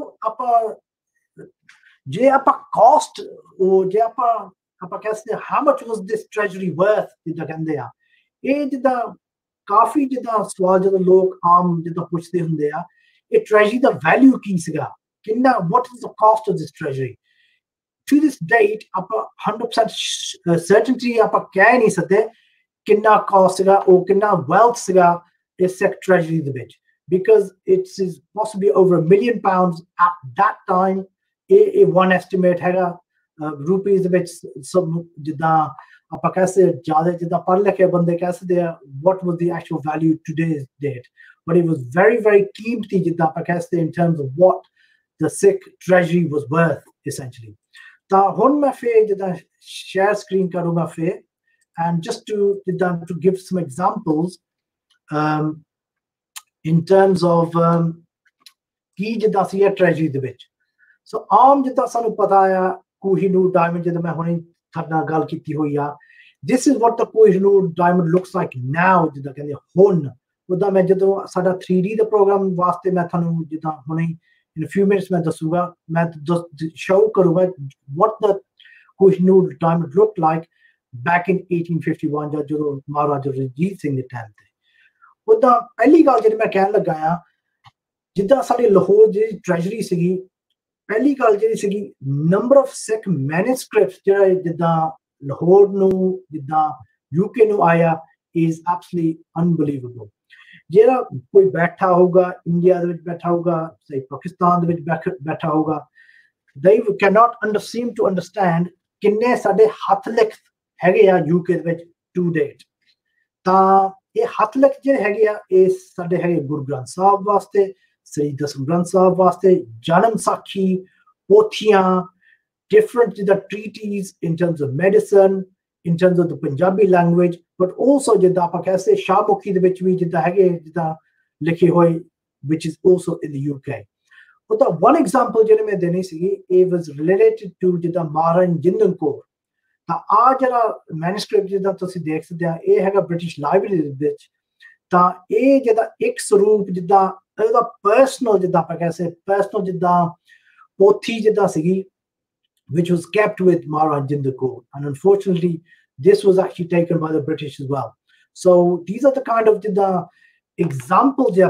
ਜੇ ਆਪਾਂ cost ਉਹ ਜੇ ਆਪਾਂ ਕਹਿ ਸਕਦੇ how much was this treasury worth ਜਿੱਦਾਂ ਕਹਿੰਦੇ ਆ ਇਹ ਜਿੱਦਾਂ ਕਾਫੀ ਜਿੱਦਾਂ ਸਵਾਲ ਜਦੋਂ ਲੋਕ ਆਮ ਜਿੱਦਾਂ ਪੁੱਛਦੇ ਹੁੰਦੇ ਆ ਇਹ ਟ੍ਰੈਜਰੀ ਦਾ ਵੈਲਿਊ ਕੀ ਸੀਗਾ ਕਿੰਨਾ what is the cost of this treasury to this date ਆਪਾਂ 100% certainty ਆਪਾਂ ਕਹਿ ਨਹੀਂ ਸਕਦੇ ਕਿੰਨਾ cost ਸੀਗਾ ਉਹ ਕਿੰਨਾ wealth ਸੀਗਾ ਇਸ Sikh treasury ਦੇ ਵਿੱਚ, because it is possibly over £1 million at that time. A one estimate ਹੈਗਾ rupees ਦੇ ਵਿੱਚ ਸਭ ਜਿੱਦਾਂ ਆਪਾਂ ਕਹਿ ਜ਼ਿਆਦਾ ਜਿੱਦਾਂ ਪੜ੍ਹ ਲਿਖੇ ਬੰਦੇ ਕਹਿ ਸਕਦੇ ਆ what was the actual value today's date, but it was very very ਕੀਮਤੀ ਜਿੱਦਾਂ ਆਪਾਂ ਕਹਿ ਸਕਦੇ in terms of what the Sikh treasury was worth essentially. ਤਾਂ ਹੁਣ ਮੈਂ ਫਿਰ ਜਿੱਦਾਂ share screen ਕਰੂੰਗਾ ਫਿਰ, and just to give some examples in terms of ਕੀ ਜਿੱਦਾਂ ਸੀ treasury ਦੇ ਵਿੱਚ. So ਆਮ ਜਿੱਦਾਂ ਸਾਨੂੰ ਪਤਾ ਆ ਕੋਹੀਨੂਰ diamond ਜਿੱਦਾਂ ਮੈਂ ਹੁਣੇ ਤੁਹਾਡੇ ਨਾਲ ਗੱਲ ਕੀਤੀ ਹੋਈ ਆ, this is what the Kohinoor diamond looks like now ਜਿੱਦਾਂ ਕਹਿੰਦੇ ਹੁਣ ਉਹਦਾ ਮੈਂ ਜਦੋਂ ਸਾਡਾ 3D ਦਾ ਪ੍ਰੋਗਰਾਮ ਵਾਸਤੇ ਮੈਂ ਤੁਹਾਨੂੰ ਜਿੱਦਾਂ ਹੁਣੇ in a few minutes ਮੈਂ ਦੱਸੂਗਾ, ਮੈਂ show ਕਰੂੰਗਾ what the Kohinoor diamond looked like back in 1851 ਜਦੋਂ ਮਹਾਰਾਜਾ ਰਣਜੀਤ ਸਿੰਘ ਦੇ ਟਾਈਮ ਤੇ। ਉਹਦਾ ਪਹਿਲੀ ਗੱਲ ਜਿਹੜੀ ਮੈਂ ਕਹਿਣ ਲੱਗਾ ਆ ਜਿੱਦਾਂ ਸਾਡੇ ਲਾਹੌਰ ਜਿਹੜੀ ਟ੍ਰੈਜਰੀ ਸੀਗੀ, ਪਹਿਲੀ ਗੱਲ ਜਿਹੜੀ ਸੀਗੀ ਨੰਬਰ ਆਫ ਸਿੱਖ ਮੈਨੂਸਕ੍ਰਿਪਟਸ ਜਿਹੜਾ ਜਿੱਦਾਂ ਲਾਹੌਰ ਨੂੰ ਜਿੱਦਾਂ ਯੂਕੇ ਨੂੰ ਆਇਆ is absolutely unbelievable. ਜਿਹੜਾ ਕੋਈ ਬੈਠਾ ਹੋਊਗਾ ਇੰਡੀਆ ਦੇ ਵਿੱਚ ਬੈਠਾ ਹੋਊਗਾ ਸੇ ਪਾਕਿਸਤਾਨ ਦੇ ਵਿੱਚ ਬੈਠਾ ਹੋਊਗਾ, they cannot seem to understand ਕਿੰਨੇ ਸਾਡੇ ਹੱਥ ਲਿਖਤ ਹੈਗੇ ਆ ਯੂਕੇ ਦੇ ਵਿੱਚ to date। ਤਾਂ ਇਹ ਹੱਥ ਲਿਖਤ ਜਿਹੜੇ ਹੈਗੇ ਆ ਇਹ ਸਾਡੇ ਹੈਗੇ ਗੁਰੂ ਗ੍ਰੰਥ ਸਾਹਿਬ ਵਾਸਤੇ, ਸ੍ਰੀ ਦਸਮ ਗ੍ਰੰਥ ਸਾਹਿਬ ਵਾਸਤੇ, ਜਨਮ ਸਾਖੀ, ਪੋਥੀਆਂ, different ਜਿੱਦਾਂ treaties in terms of medicine, in terms of the Punjabi language, but also ਜਿੱਦਾਂ ਆਪਾਂ ਕਹਿੰਦੇ ਸ਼ਾਹਮੁਖੀ ਦੇ ਵਿੱਚ ਵੀ ਜਿੱਦਾਂ ਹੈਗੇ ਜਿੱਦਾਂ ਲਿਖੇ ਹੋਏ which is also in the UK। ਉਹਦਾ one example ਜਿਹੜੇ ਮੈਂ ਦੇਣੀ ਸੀਗੀ it was related to ਜਿੱਦਾਂ ਮਹਾਰਾਣੀ ਜਿੰਦਨ ਕੌਰ। ਤਾਂ ਆ ਜਿਹੜਾ ਮੈਨੂਸਕ੍ਰਿਪਟ ਜਿੱਦਾਂ ਤੁਸੀਂ ਦੇਖ ਸਕਦੇ ਆ ਇਹ ਹੈਗਾ ਬ੍ਰਿਟਿਸ਼ ਲਾਇਬ੍ਰੇਰੀ ਦੇ ਵਿੱਚ। ਤਾਂ ਇਹ ਜਿਹਦਾ ਇੱਕ ਸਰੂਪ ਜਿੱਦਾਂ ਇਹਦਾ ਪਰਸਨਲ ਜਿੱਦਾਂ ਆਪਾਂ ਕਹਿੰਦੇ ਪਰਸਨਲ ਜਿੱਦਾਂ ਪੋਥੀ ਜਿੱਦਾਂ ਸੀਗੀ which was kept with Maharaj Jinder Kaur, and unfortunately this was actually taken by the British as well. So these are the kind of the examples which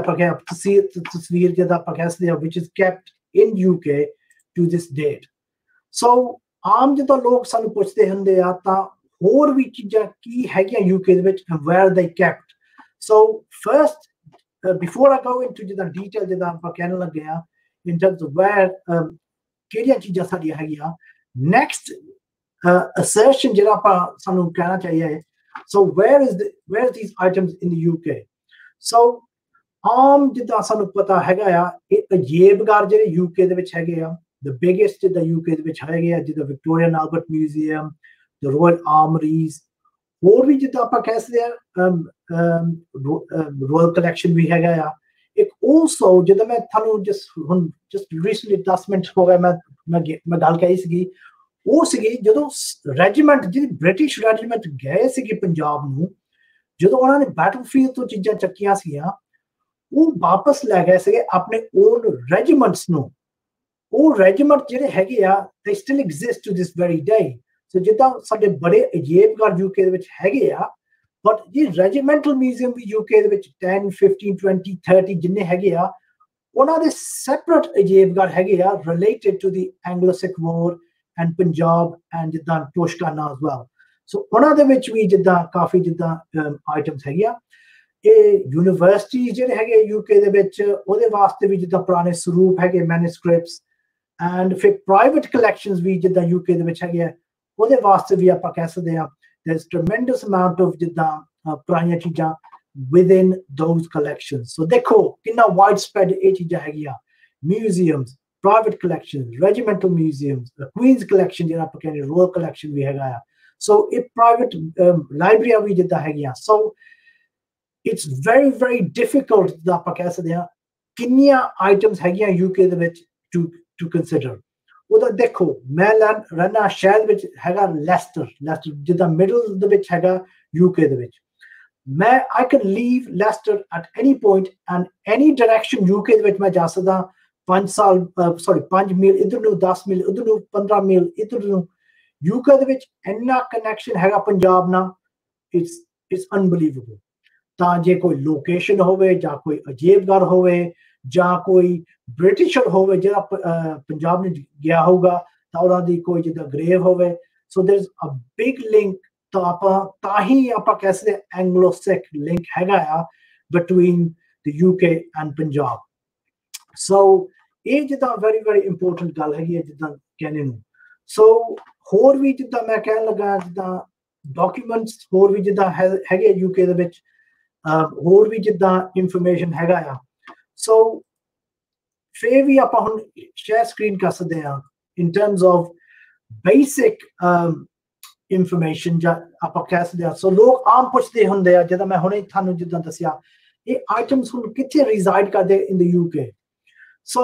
is kept in UK to this date. So ਆਮ ਜਦੋਂ ਲੋਕ ਸਾਨੂੰ ਪੁੱਛਦੇ ਹੁੰਦੇ ਆ ਤਾਂ ਹੋਰ ਵੀ ਚੀਜ਼ਾਂ ਕੀ ਹੈਗੀਆਂ UK ਦੇ ਵਿੱਚ and where they kept. So first before I go into ਜਿੱਦਾਂ detail ਜਿੱਦਾਂ ਆਪਾਂ ਕਹਿਣ ਲੱਗੇ ਆ in terms of where ਕਿਹੜੀਆਂ ਚੀਜ਼ਾਂ ਸਾਡੀਆਂ ਹੈਗੀਆਂ, next assertion ਜਿਹੜਾ ਆਪਾਂ ਸਾਨੂੰ ਕਹਿਣਾ ਚਾਹੀਏ so where are these items in the UK? So ਆਮ ਜਿੱਦਾਂ ਸਾਨੂੰ ਪਤਾ ਹੈਗਾ ਆ ਇਹ ਅਜੀਬਘਰ ਜਿਹੜੇ UK ਦੇ ਵਿੱਚ ਹੈਗੇ ਆ, the biggest ਜਿੱਦਾਂ UK ਦੇ ਵਿੱਚ ਹੈਗੇ ਆ ਜਿੱਦਾਂ Victoria Albert museum, the Royal Armories, ਹੋਰ ਵੀ ਜਿੱਦਾਂ ਆਪਾਂ ਕਹਿ ਸਕਦੇ ਆ Royal Collection ਵੀ ਹੈਗਾ ਆ। ਇੱਕ also ਜਿੱਦਾਂ ਮੈਂ ਤੁਹਾਨੂੰ just recently 10 ਮਿੰਟ ਹੋ ਗਏ ਮੈਂ ਗੱਲ ਕਹੀ ਸੀਗੀ ਉਹ ਸੀਗੀ ਜਦੋਂ ਰੈਜੀਮੈਂਟ ਜਿਹੜੀ ਬ੍ਰਿਟਿਸ਼ ਰੈਜੀਮੈਂਟ ਗਏ ਸੀਗੇ ਪੰਜਾਬ ਨੂੰ, ਜਦੋਂ ਉਹਨਾਂ ਨੇ ਬੈਟਲਫੀਲਡ ਤੋਂ ਚੀਜ਼ਾਂ ਚੱਕੀਆਂ ਸੀਗੀਆਂ ਉਹ ਵਾਪਸ ਲੈ ਗਏ ਸੀਗੇ ਆਪਣੇ ਓਨ ਰੈਜੀਮੈਂਟਸ ਨੂੰ। ਉਹ ਰੈਜੀਮੈਂਟ ਜਿਹੜੇ ਹੈਗੇ ਆ they still exist to this very day। ਸੋ ਜਿੱਦਾਂ ਸਾਡੇ ਬੜੇ ਅਜੀਬਘਰ ਯੂਕੇ ਦੇ ਵਿੱਚ ਹੈਗੇ ਆ, ਬਟ ਇਹ ਰੈਜੀਮੈਂਟਲ ਮਿਊਜ਼ੀਅਮ ਵੀ ਯੂਕੇ ਦੇ ਵਿੱਚ 10, 15, 20, 30 ਜਿੰਨੇ ਹੈਗੇ ਆ ਉਹਨਾਂ ਦੇ ਸੈਪਰੇਟ ਅਜੀਬਘਰ ਹੈਗੇ ਆ related to the Anglo-Sikh War and Punjab and ਜਿੱਦਾਂ ਤੋਸ਼ਕਾਨਾ as well। ਸੋ ਉਹਨਾਂ ਦੇ ਵਿੱਚ ਵੀ ਜਿੱਦਾਂ ਕਾਫੀ ਜਿੱਦਾਂ ਆਈਟਮਸ ਹੈਗੀਆਂ। ਇਹ ਯੂਨੀਵਰਸਿਟੀ ਜਿਹੜੇ ਹੈਗੇ ਯੂਕੇ ਦੇ ਵਿੱਚ ਉਹਦੇ ਵਾਸਤੇ ਵੀ ਜਿੱਦਾਂ ਪੁਰਾਣੇ ਸਰੂਪ ਹੈਗੇ ਮੈਨੂਸਕ੍ਰਿਪਟਸ, ਐਂਡ ਫਿਰ ਪ੍ਰਾਈਵੇਟ ਕਲੈਕਸ਼ਨਸ ਵੀ ਜਿੱਦਾਂ ਯੂਕੇ ਦੇ ਵਿੱਚ ਹੈਗੇ ਆ ਉਹਦੇ ਵਾਸਤੇ ਵੀ ਆਪਾਂ ਕਹਿ ਸਕਦੇ ਆ there's tremendous amount of ਜਿੱਦਾਂ ਪੁਰਾਣੀਆਂ ਚੀਜ਼ਾਂ within those collections। so ਦੇਖੋ ਕਿੰਨਾ widespread ਇਹ ਚੀਜ਼ਾਂ ਹੈਗੀਆਂ, museums, private collections, regimental museums, Queen's collection ਜਿਹੜਾ ਆਪਾਂ ਕਹਿੰਦੇ Royal collection ਵੀ ਹੈਗਾ ਆ। so ਇਹ private library ਵੀ ਜਿੱਦਾਂ ਹੈਗੀਆਂ। so it's very very difficult ਜਿੱਦਾਂ ਆਪਾਂ ਕਹਿ ਸਕਦੇ ਆ ਕਿੰਨੀਆਂ ਆਈਟਮਸ ਹੈਗੀਆਂ UK ਦੇ ਵਿੱਚ to consider। ਉਹਦਾ ਦੇਖੋ ਮੈਂ ਰਹਿਣਾ ਸ਼ਹਿਰ ਵਿੱਚ ਹੈਗਾ ਲੈਸਟਰ ਜਿੱਦਾਂ ਮਿਡਲ ਦੇ ਵਿੱਚ ਹੈਗਾ UK ਦੇ ਵਿੱਚ। ਮੈਂ I can leave Leicester at any point and any direction UK ਦੇ ਵਿੱਚ ਮੈਂ ਜਾ ਸਕਦਾ 5 ਮੀਲ ਇੱਧਰ ਨੂੰ, 10 ਮੀਲ ਇੱਧਰ ਨੂੰ, 15 ਮੀਲ ਇੱਧਰ ਨੂੰ। UK ਦੇ ਵਿੱਚ ਇੰਨਾ ਕਨੈਕਸ਼ਨ ਹੈਗਾ ਪੰਜਾਬ ਨਾਲ it's unbelievable। ਤਾਂ ਜੇ ਕੋਈ ਲੋਕੇਸ਼ਨ ਹੋਵੇ ਜਾਂ ਕੋਈ ਅਜੀਬਘਰ ਹੋਵੇ ਜਾਂ ਕੋਈ ਬ੍ਰਿਟਿਸ਼ਰ ਹੋਵੇ ਜਿਹੜਾ ਪੰਜਾਬ ਨੂੰ ਗਿਆ ਹੋਊਗਾ ਤਾਂ ਉਹਨਾਂ ਦੀ ਕੋਈ ਜਿੱਦਾਂ ਗ੍ਰੇਵ ਹੋਵੇ, so there is a big link. ਤਾਂ ਆਪਾਂ ਤਾਂ ਹੀ ਆਪਾਂ ਕਹਿ ਸਕਦੇ ਐਂਗਲੋ ਸਿੱਖ ਲਿੰਕ ਹੈਗਾ ਆ between the UK and Punjab. So ਇਹ ਜਿੱਦਾਂ ਵੈਰੀ ਵੈਰੀ ਇੰਪੋਰਟੈਂਟ ਗੱਲ ਹੈਗੀ ਹੈ ਜਿੱਦਾਂ ਕਹਿੰਦੇ ਨੂੰ। ਸੋ ਹੋਰ ਵੀ ਜਿੱਦਾਂ ਮੈਂ ਕਹਿਣ ਲੱਗਾ ਜਿੱਦਾਂ ਡਾਕੂਮੈਂਟਸ ਹੋਰ ਵੀ ਜਿੱਦਾਂ ਹੈਗੇ ਯੂਕੇ ਦੇ ਵਿੱਚ, ਹੋਰ ਵੀ ਜਿੱਦਾਂ ਇਨਫੋਰਮੇਸ਼ਨ ਹੈਗਾ ਆ। ਸੋ ਫਿਰ ਵੀ ਆਪਾਂ ਹੁਣ ਸ਼ੇਅਰ ਸਕਰੀਨ ਕਰ ਸਕਦੇ ਹਾਂ in terms of basic information ਜਾਂ ਆਪਾਂ ਕਹਿ ਸਕਦੇ ਹਾਂ। ਸੋ ਲੋਕ ਆਮ ਪੁੱਛਦੇ ਹੁੰਦੇ ਆ, ਜਦੋਂ ਮੈਂ ਹੁਣੇ ਤੁਹਾਨੂੰ ਜਿੱਦਾਂ ਦੱਸਿਆ ਇਹ ਆਈਟਮਸ ਹੁਣ ਕਿੱਥੇ ਰਿਜ਼ਾਈਡ ਕਰਦੇ ਇਨ ਦ ਯੂਕੇ। ਸੋ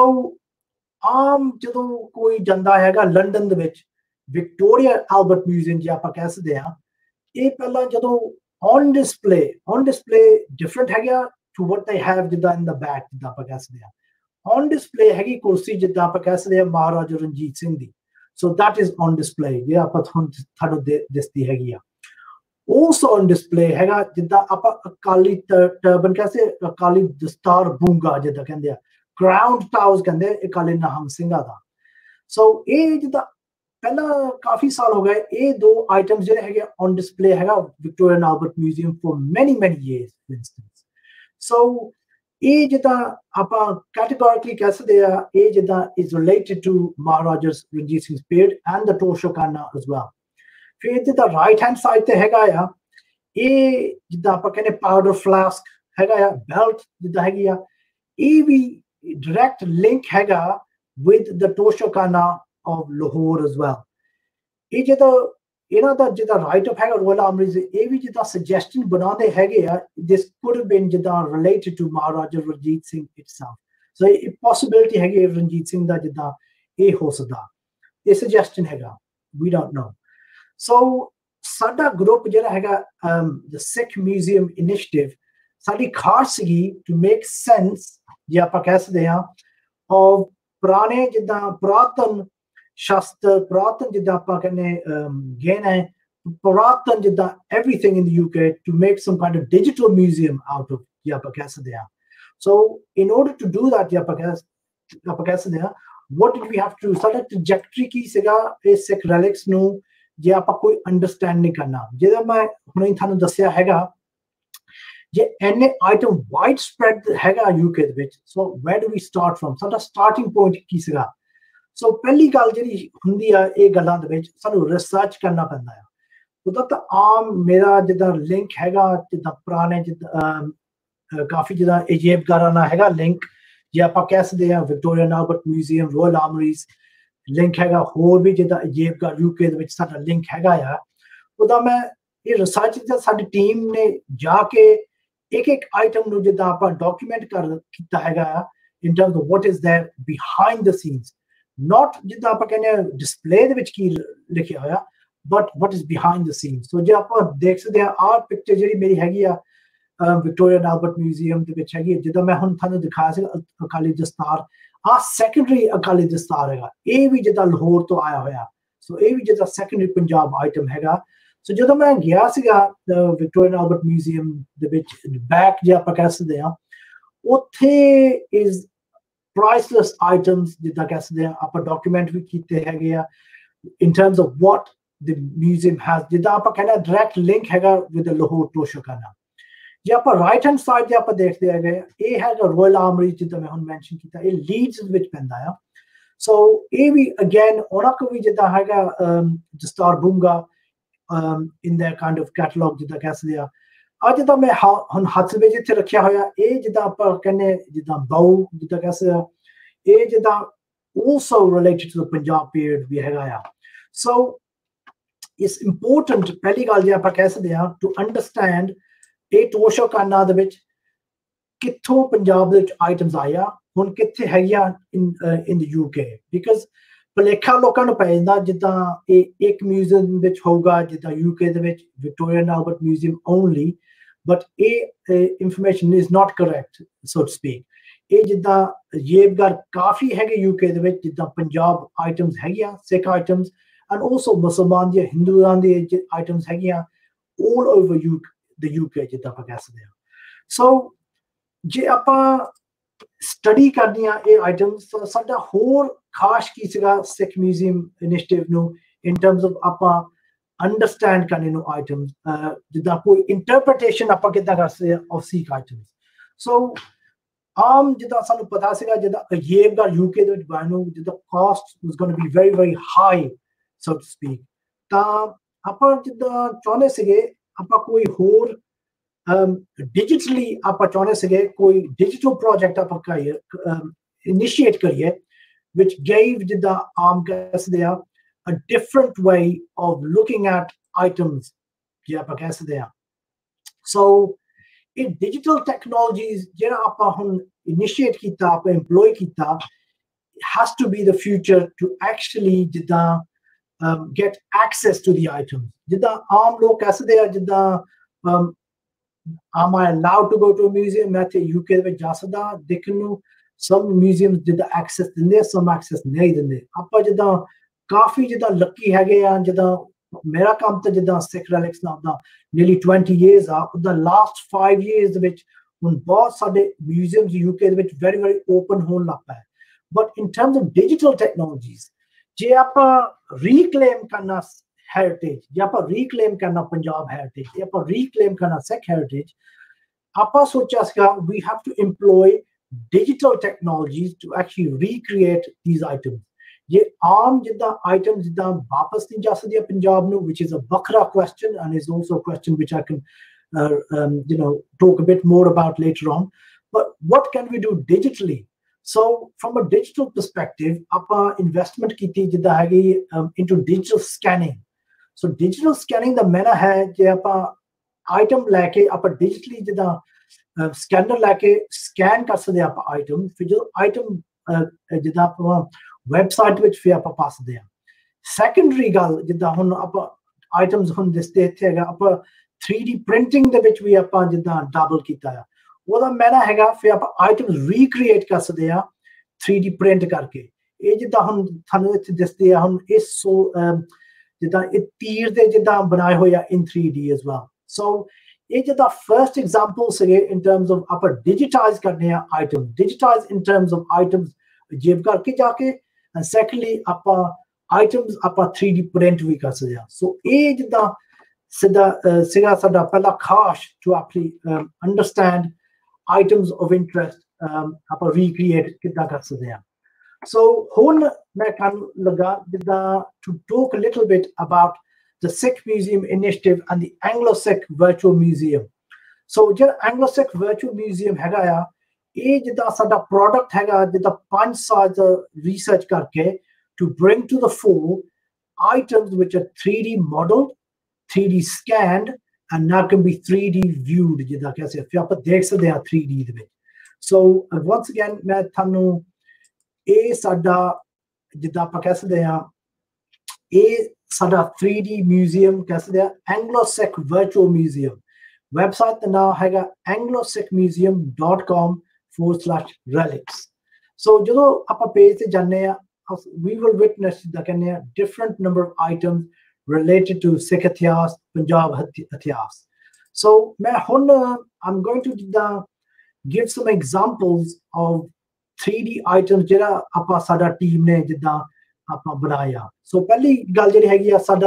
ਆਮ ਜਦੋਂ ਕੋਈ ਜਾਂਦਾ ਹੈਗਾ ਲੰਡਨ ਦੇ ਵਿੱਚ ਵਿਕਟੋਰੀਆ ਐਲਬਰਟ ਮਿਊਜ਼ੀਅਮ ਜੇ ਆਪਾਂ ਕਹਿ ਸਕਦੇ ਹਾਂ, ਇਹ ਪਹਿਲਾਂ ਜਦੋਂ ਔਨ ਡਿਸਪਲੇ ਡਿਫਰੈਂਟ ਹੈਗਾ ਟੂ ਵਾਟ ਦੇ ਹੈਵ ਜਿੱਦਾਂ ਇਨ ਦ ਬੈਕ ਜਿੱਦਾਂ ਆਪਾਂ ਕਹਿ ਸਕਦੇ ਹਾਂ। ਔਨ ਡਿਸਪਲੇ ਹੈਗੀ ਕੁਰਸੀ ਜਿੱਦਾਂ ਆਪਾਂ ਕਹਿ ਸਕਦੇ ਹਾਂ ਮਹਾਰਾਜਾ ਰਣਜੀਤ ਸਿੰਘ ਦੀ। So that is on display ਜੇ ਆਪਾਂ ਤੁਹਾਨੂੰ ਦਿਸਦੀ ਹੈਗੀ ਆ। Also on display ਹੈਗਾ ਜਿੱਦਾਂ ਆਪਾਂ ਅਕਾਲੀ ਟਰਬਨ ਕਹਿੰਦੇ, ਅਕਾਲੀ ਦਸਤਾਰ ਬੂੰਗਾ ਜਿੱਦਾਂ ਕਹਿੰਦੇ ਆ, ਕਰਾਊਨ ਟਾਊਸ ਕਹਿੰਦੇ ਅਕਾਲੀ ਨਿਹੰਗ ਸਿੰਘਾਂ ਦਾ। ਸੋ ਇਹ ਜਿੱਦਾਂ ਪਹਿਲਾਂ ਕਾਫੀ ਸਾਲ ਹੋ ਗਏ ਇਹ ਦੋ ਆਈਟਮਸ ਜਿਹੜੇ ਹੈਗੇ ਔਨ ਡਿਸਪਲੇ ਹੈਗਾ Victoria Albert museum for many years for instance। So ਇਹ ਜਿੱਦਾਂ ਆਪਾਂ ਕੈਟੇਗੋਰੀਕਲੀ ਕਹਿ ਸਕਦੇ ਆ ਇਹ ਜਿੱਦਾਂ is related to Maharaja Ranjit Singh period and the toshakhana as well. ਫਿਰ ਜਿੱਦਾਂ ਰਾਈਟ ਹੈਂਡ ਸਾਈਡ ਤੇ ਹੈਗਾ ਆ ਇਹ ਜਿੱਦਾਂ ਆਪਾਂ ਕਹਿੰਦੇ ਪਾਊਡਰ ਫਲਾਸਕ ਹੈਗਾ ਆ, ਬੈਲਟ ਜਿੱਦਾਂ ਹੈਗੀ ਆ, ਇਹ ਵੀ ਡਾਇਰੈਕਟ ਲਿੰਕ ਹੈਗਾ with the toshakhana of Lahore as well. ਇਹ ਜਿੱਦਾਂ ਇਹਨਾਂ ਦਾ ਜਿੱਦਾਂ ਰਾਈਟ ਅਪ ਹੈਗਾ ਰੋਇਲ ਆਰਮਰੀਜ਼, ਇਹ ਵੀ ਜਿੱਦਾਂ ਸੁਜੈਸਸ਼ਨ ਬਣਾਉਂਦੇ ਹੈਗੇ ਆ ਦਿਸ ਕੁਡ ਹੈਵ ਬੀਨ ਜਿੱਦਾਂ related to Maharaja Ranjit Singh itself. So ਇਹ ਪੋਸੀਬਿਲਿਟੀ ਹੈਗੀ ਰਣਜੀਤ ਸਿੰਘ ਦਾ ਜਿੱਦਾਂ ਇਹ ਹੋ ਸਕਦਾ, ਇਹ ਸੁਜੈਸਸ਼ਨ ਹੈਗਾ, ਵੀ ਡੋਂਟ ਨੋ। ਸੋ ਸਾਡਾ ਗਰੁੱਪ ਜਿਹੜਾ ਹੈਗਾ ਦ ਸਿੱਖ ਮਿਊਜ਼ੀਅਮ ਇਨੀਸ਼ੀਏਟਿਵ, ਸਾਡੀ ਖਾਸ ਸੀਗੀ ਟੂ ਮੇਕ ਸੈਂਸ ਜੇ ਆਪਾਂ ਕਹਿ ਸਕਦੇ ਹਾਂ ਆਫ ਪੁਰਾਣੇ ਜਿੱਦਾਂ ਪੁਰਾਤਨ ਸ਼ਾਸਤਰ, ਪੁਰਾਤਨ ਜਿੱਦਾਂ ਆਪਾਂ ਕਹਿੰਦੇ ਗਹਿਣੇ ਹੈ, ਪੁਰਾਤਨ ਜਿੱਦਾਂ everything in the UK to make some kind of digital museum out of ਜੇ ਆਪਾਂ ਕਹਿ ਸਕਦੇ ਹਾਂ। So in order to do that ਜੇ ਆਪਾਂ ਕਹਿ ਸਕਦੇ ਹਾਂ what did we have to do, ਸਾਡਾ trajectory ਕੀ ਸੀਗਾ ਇਹ ਸਿੱਖ relics ਨੂੰ ਜੇ ਆਪਾਂ ਕੋਈ ਅੰਡਰਸਟੈਂਡਿੰਗ ਕਰਨਾ। ਜਿਹੜਾ ਮੈਂ ਹੁਣੇ ਤੁਹਾਨੂੰ ਦੱਸਿਆ ਹੈਗਾ ਜੇ ਐਨੇ ਆਈਟਮ ਵਾਈਡ ਸਪਰੈਡ ਹੈਗਾ ਯੂਕੇ ਦੇ ਵਿੱਚ। So where do we start from, ਸਾਡਾ ਸਟਾਰਟਿੰਗ ਪੁਆਇੰਟ ਕੀ ਸੀਗਾ। ਸੋ ਪਹਿਲੀ ਗੱਲ ਜਿਹੜੀ ਹੁੰਦੀ ਆ ਇਹ ਗੱਲਾਂ ਦੇ ਵਿੱਚ ਸਾਨੂੰ ਰਿਸਰਚ ਕਰਨਾ ਪੈਂਦਾ ਆ। ਉਹਦਾ ਤਾਂ ਆਮ ਮੇਰਾ ਜਿੱਦਾਂ ਲਿੰਕ ਹੈਗਾ ਜਿੱਦਾਂ ਪੁਰਾਣੇ ਜਿੱਦਾਂ ਕਾਫੀ ਜਿੱਦਾਂ ਇਜਿਪਟਗਾਰਾਂ ਨਾਲ ਹੈਗਾ ਲਿੰਕ ਜੇ ਆਪਾਂ ਕਹਿ ਸਕਦੇ ਹਾਂ Victoria Albert museum, Royal Armouries link ਹੈਗਾ, ਹੋਰ ਵੀ ਜਿੱਦਾਂ ਇਜਿਪਟਗਾਰ ਯੂਕੇ ਦੇ ਵਿੱਚ ਸਾਡਾ ਲਿੰਕ ਹੈਗਾ ਆ। ਉਹਦਾ ਮੈਂ ਇਹ ਰਿਸਰਚ ਜਿੱਦਾਂ ਸਾਡੀ ਟੀਮ ਨੇ ਜਾ ਕੇ ਇੱਕ ਆਈਟਮ ਨੂੰ ਜਿੱਦਾਂ ਆਪਾਂ ਡਾਕੂਮੈਂਟ ਕੀਤਾ ਹੈਗਾ in terms of what is there behind the scenes, not ਜਿੱਦਾਂ ਆਪਾਂ ਕਹਿੰਦੇ ਆ ਡਿਸਪਲੇ ਦੇ ਵਿੱਚ ਕੀ ਲਿਖਿਆ ਹੋਇਆ but what is behind the scenes। ਸੋ ਜੇ ਆਪਾਂ ਦੇਖ ਸਕਦੇ ਆ ਆਹ ਪਿਕਚਰ ਜਿਹੜੀ ਮੇਰੀ ਹੈਗੀ ਆ ਵਿਕਟੋਰੀਆ ਐਲਬਰਟ ਮਿਊਜ਼ੀਅਮ ਦੇ ਵਿੱਚ ਹੈਗੀ, ਜਿੱਦਾਂ ਮੈਂ ਹੁਣ ਤੁਹਾਨੂੰ ਦਿਖਾਇਆ ਸੀ ਅਕਾਲੀ ਦਸਤਾਰ, ਆਹ ਸੈਕੰਡਰੀ ਅਕਾਲੀ ਦਸਤਾਰ ਹੈਗਾ, ਇਹ ਵੀ ਜਿੱਦਾਂ ਲਾਹੌਰ ਤੋਂ ਆਇਆ ਹੋਇਆ। ਸੋ ਇਹ ਵੀ ਜਿੱਦਾਂ ਸੈਕੰਡਰੀ ਪੰਜਾਬ ਆਈਟਮ ਹੈਗਾ। ਸੋ ਜਦੋਂ ਮੈਂ ਗਿਆ ਸੀਗਾ ਵਿਕਟੋਰੀਆ ਐਲਬਰਟ ਮਿਊਜ਼ੀਅਮ ਦੇ ਵਿੱਚ ਬੈਕ ਜੇ ਆਪਾਂ ਕਹਿ ਸਕਦੇ ਆ, ਉੱਥੇ ਇਜ਼ priceless items ਜਿੱਦਾਂ ਕਹਿ ਸਕਦੇ ਆ ਆਪਾਂ ਡਾਕੂਮੈਂਟ ਵੀ ਕੀਤੇ ਹੈਗੇ ਆ in terms of what the museum has। ਜਿੱਦਾਂ ਆਪਾਂ ਕਹਿੰਦੇ ਡਾਇਰੈਕਟ ਲਿੰਕ ਹੈਗਾ with the Lahore toshakhana. ਜੇ ਆਪਾਂ ਰਾਈਟ ਹੈਂਡ ਸਾਈਡ ਜੇ ਆਪਾਂ ਦੇਖਦੇ ਹੈਗੇ ਇਹ ਹੈਗਾ ਰੋਇਲ ਆਰਮਰੀਜ਼ ਜਿੱਦਾਂ ਮੈਂ ਹੁਣ ਮੈਂਸ਼ਨ ਕੀਤਾ, ਇਹ ਲੀਡਸ ਵਿੱਚ ਪੈਂਦਾ ਆ। ਸੋ ਇਹ ਵੀ ਅਗੇਨ ਉਹਨਾਂ ਕੋਲ ਵੀ ਜਿੱਦਾਂ ਹੈਗਾ ਦਸਤਾਰ ਬੂੰਗਾ in their kind of catalog ਜਿੱਦਾਂ ਕਹਿ ਸਕਦੇ ਆ। ਅੱਜ ਤਾਂ ਮੈਂ ਹੁਣ ਹੱਥ ਵਿੱਚ ਇੱਥੇ ਰੱਖਿਆ ਹੋਇਆ ਇਹ ਜਿੱਦਾਂ ਆਪਾਂ ਕਹਿੰਦੇ ਜਿੱਦਾਂ ਬਾਊ ਜਿੱਦਾਂ ਕਹਿ ਸਕਦੇ ਆ, ਇਹ ਜਿੱਦਾਂ also related to the Punjab period ਵੀ ਹੈਗਾ ਆ। So it's important ਪਹਿਲੀ ਗੱਲ ਜੇ ਆਪਾਂ ਕਹਿ ਸਕਦੇ ਆ to understand ਇਹ ਟੋਸ਼ੋ ਖਾਨਾ ਦੇ ਵਿੱਚ ਕਿੱਥੋਂ ਪੰਜਾਬ ਦੇ ਵਿੱਚ ਆਈਟਮਸ ਆਇਆ, ਹੁਣ ਕਿੱਥੇ ਹੈਗੀਆਂ in the UK, because ਭੁਲੇਖਾ ਲੋਕਾਂ ਨੂੰ ਪੈ ਜਾਂਦਾ ਜਿੱਦਾਂ ਇਹ ਇੱਕ ਮਿਊਜ਼ੀਅਮ ਵਿੱਚ ਹੋਊਗਾ ਜਿੱਦਾਂ ਯੂਕੇ ਦੇ ਵਿੱਚ Victoria Albert museum only, but ਇਹ information is not correct so to speak. ਇਹ ਜਿੱਦਾਂ ਯੇਬਗਰ ਕਾਫੀ ਹੈਗੇ ਯੂਕੇ ਦੇ ਵਿੱਚ ਜਿੱਦਾਂ ਪੰਜਾਬ ਆਈਟਮਸ ਹੈਗੀਆਂ, ਸਿੱਖ ਆਈਟਮਸ ਐਂਡ ਆਲਸੋ ਮੁਸਲਮਾਨ ਦੀਆਂ ਹਿੰਦੂਆਂ ਦੀ ਆਈਟਮਸ ਹੈਗੀਆਂ all over the UK ਜਿੱਦਾਂ ਆਪਾਂ ਕਹਿ ਸਕਦੇ ਹਾਂ। ਸੋ ਜੇ ਆਪਾਂ ਸਟੱਡੀ ਕਰਨੀਆਂ ਇਹ ਆਈਟਮਸ। ਸਾਡਾ ਹੋਰ ਖਾਸ ਕੀ ਸੀਗਾ ਸਿੱਖ ਮਿਊਜ਼ੀਅਮ ਇਨੀਸ਼ੀਏਟਿਵ ਨੂੰ ਇਨ ਟਰਮਸ ਆਫ ਆਪਾਂ ਅੰਡਰਸਟੈਂਡ ਕਰਨੇ ਨੂੰ ਆਈਟਮਸ, ਜਿੱਦਾਂ ਕੋਈ ਇੰਟਰਪ੍ਰੀਟੇਸ਼ਨ ਆਪਾਂ ਕਿੱਦਾਂ ਕਰ ਸਕਦੇ ਆਫ ਸਿੱਖ ਆਈਟਮਸ। ਸੋ ਆਮ ਜਿੱਦਾਂ ਸਾਨੂੰ ਪਤਾ ਸੀਗਾ ਜਿੱਦਾਂ ਅਜੇਬਗੜ੍ਹ ਯੂਕੇ ਦੇ ਵਿੱਚ ਬਣਨ ਨੂੰ ਜਿੱਦਾਂ cost was going to be very very high so to speak, ਤਾਂ ਆਪਾਂ ਜਿੱਦਾਂ ਚਾਹੁੰਦੇ ਸੀਗੇ ਆਪਾਂ ਕੋਈ ਹੋਰ digitally ਆਪਾਂ ਚਾਹੁੰਦੇ ਸੀਗੇ ਕੋਈ digital project ਆਪਾਂ ਕਰੀਏ, initiate ਕਰੀਏ which gave ਜਿੱਦਾਂ ਆਮ ਕਹਿ ਸਕਦੇ ਆ a different way of looking at items ਜੇ ਆਪਾਂ ਕਹਿ ਸਕਦੇ ਆ। so ਇਹ digital technologies ਜਿਹੜਾ ਆਪਾਂ ਹੁਣ initiate ਕੀਤਾ, ਆਪਾਂ employ ਕੀਤਾ, has to be the future to actually ਜਿੱਦਾਂ get access to the items। ਜਿੱਦਾਂ ਆਮ ਲੋਕ ਕਹਿ ਸਕਦੇ ਆ ਜਿੱਦਾਂ am I allowed to go to a museum? ਮੈਂ ਤੇ UK ਦੇ ਵਿੱਚ ਜਾ ਸਕਦਾ ਦੇਖਣ ਨੂੰ। some museums ਜਿੱਦਾਂ access ਦਿੰਦੇ, some access ਨਹੀਂ ਦਿੰਦੇ। ਆਪਾਂ ਜਿੱਦਾਂ ਕਾਫੀ ਜਿੱਦਾਂ ਲੱਕੀ ਹੈਗੇ ਆ, ਜਿੱਦਾਂ ਮੇਰਾ ਕੰਮ ਤਾਂ ਜਿੱਦਾਂ ਸਿੱਖ ਰਿਲਿਕਸ ਨਾਲ ਦਾ nearly 20 years ਆ, ਉਹਦਾ ਲਾਸਟ 5 years ਦੇ ਵਿੱਚ ਹੁਣ ਬਹੁਤ ਸਾਡੇ ਮਿਊਜ਼ੀਅਮਸ UK ਦੇ ਵਿੱਚ very very open ਹੋਣ ਲੱਗ ਪਏ। but in terms of digital technologies ਜੇ ਆਪਾਂ reclaim ਕਰਨਾ heritage, ਜੇ ਆਪਾਂ reclaim ਕਰਨਾ ਪੰਜਾਬ heritage, ਜੇ ਆਪਾਂ reclaim ਕਰਨਾ ਸਿੱਖ heritage, ਆਪਾਂ ਸੋਚਿਆ ਸੀਗਾ we have to employ digital technologies to actually recreate these items। ये आम जिद्दां items जिद्दां वापस नहीं जा सकदी पंजाब ਨੂੰ, which is a ਵੱਖਰਾ question and is also a question which I can talk a bit more about later on। but what can we do digitally? so from a digital perspective ਆਪਾਂ investment ਕੀਤੀ ਜਿੱਦਾਂ ਹੈਗੀ into digital scanning। so digital scanning ਦਾ ਮੈਨਾ ਹੈ ਜੇ ਆਪਾਂ item ਲੈ ਕੇ ਆਪਾਂ digitally ਜਿੱਦਾਂ ਸਕੈਨਰ ਲੈ ਕੇ ਸਕੈਨ ਕਰ ਸਕਦੇ ਆਪਾਂ ਆਈਟਮ, ਫਿਰ ਜਦੋਂ ਆਈਟਮ ਜਿੱਦਾਂ ਆਪਾਂ ਵੈਬਸਾਈਟ ਵਿੱਚ ਫਿਰ ਆਪਾਂ ਪਾ ਸਕਦੇ ਹਾਂ। ਸੈਕੰਡਰੀ ਗੱਲ ਜਿੱਦਾਂ ਹੁਣ ਆਪਾਂ ਆਈਟਮਸ ਹੁਣ ਦਿਸਦੇ ਇੱਥੇ ਹੈਗਾ, ਆਪਾਂ 3D ਪ੍ਰਿੰਟਿੰਗ ਦੇ ਵਿੱਚ ਵੀ ਆਪਾਂ ਜਿੱਦਾਂ ਡਬਲ ਕੀਤਾ ਆ, ਉਹਦਾ ਮੈਨਾ ਹੈਗਾ ਫਿਰ ਆਪਾਂ ਆਈਟਮਸ ਰੀਕ੍ਰੀਏਟ ਕਰ ਸਕਦੇ ਆ 3D ਪ੍ਰਿੰਟ ਕਰਕੇ। ਇਹ ਜਿੱਦਾਂ ਹੁਣ ਤੁਹਾਨੂੰ ਇੱਥੇ ਦਿਸਦੇ ਆ ਹੁਣ ਇਹ ਜਿੱਦਾਂ ਇਹ ਤੀਰ ਦੇ ਜਿੱਦਾਂ ਬਣਾਏ ਹੋਏ ਆ in 3D as well। so ਇਹ ਜਿੱਦਾਂ ਫਰਸਟ ਐਗਜ਼ਾਮਪਲ ਸੀਗੇ in terms of ਆਪਾਂ digitize ਕਰਨੇ ਆ item, digitize in terms of items ਜੇਬ ਕਰਕੇ ਜਾ ਕੇ, and secondly ਆਪਾਂ items ਆਪਾਂ 3D print ਵੀ ਕਰ ਸਕਦੇ ਆ। so ਇਹ ਜਿੱਦਾਂ ਸੀਗਾ ਸਾਡਾ ਪਹਿਲਾ ਖਾਸ to actually understand items of interest ਆਪਾਂ recreate ਕਿੱਦਾਂ ਕਰ ਸਕਦੇ ਆ। so ਹੁਣ ਮੈਂ ਕਰਨ ਲੱਗਾ ਜਿੱਦਾਂ to talk a little bit about the Sikh Museum Initiative and the Anglo-Sikh Virtual Museum। so ਜਿਹੜਾ Anglo-Sikh Virtual Museum ਹੈਗਾ ਆ, ਇਹ ਜਿੱਦਾਂ ਸਾਡਾ ਪ੍ਰੋਡਕਟ ਹੈਗਾ ਜਿੱਦਾਂ 5 ਸਾਲ ਦਾ ਰਿਸਰਚ ਕਰਕੇ to bring to the fore items which are 3D modeled, 3D scanned and now can be 3D viewed ਜਿੱਦਾਂ ਕਹਿੰਦੇ ਫਿਰ ਆਪਾਂ ਦੇਖ ਸਕਦੇ ਆ 3D ਦੇ ਵਿੱਚ। so once again ਮੈਂ ਤੁਹਾਨੂੰ ਇਹ ਸਾਡਾ ਜਿੱਦਾਂ ਆਪਾਂ ਕਹਿ ਸਕਦੇ ਆ ਇਹ ਸਾਡਾ 3D ਮਿਊਜ਼ੀਅਮ ਕਹਿ ਸਕਦੇ ਆ Anglo-Sikh Virtual Museum। ਵੈਬਸਾਈਟ ਦਾ ਨਾਮ ਹੈਗਾ anglosikhmuseum.com/relics। so ਜਦੋਂ ਆਪਾਂ ਪੇਜ ਤੇ ਜਾਂਦੇ ਆ we will witness ਜਿੱਦਾਂ ਕਹਿੰਦੇ ਆ different number of items related to Sikh ਇਤਿਹਾਸ, ਪੰਜਾਬ ਇਤਿਹਾਸ। so ਮੈਂ ਹੁਣ I'm going to ਜਿੱਦਾਂ give some examples of 3D items ਜਿਹੜਾ ਆਪਾਂ ਸਾਡਾ ਟੀਮ ਨੇ ਜਿੱਦਾਂ ਆਪਾਂ ਬਣਾਇਆ। so ਪਹਿਲੀ ਗੱਲ ਜਿਹੜੀ ਹੈਗੀ ਆ ਸਾਡਾ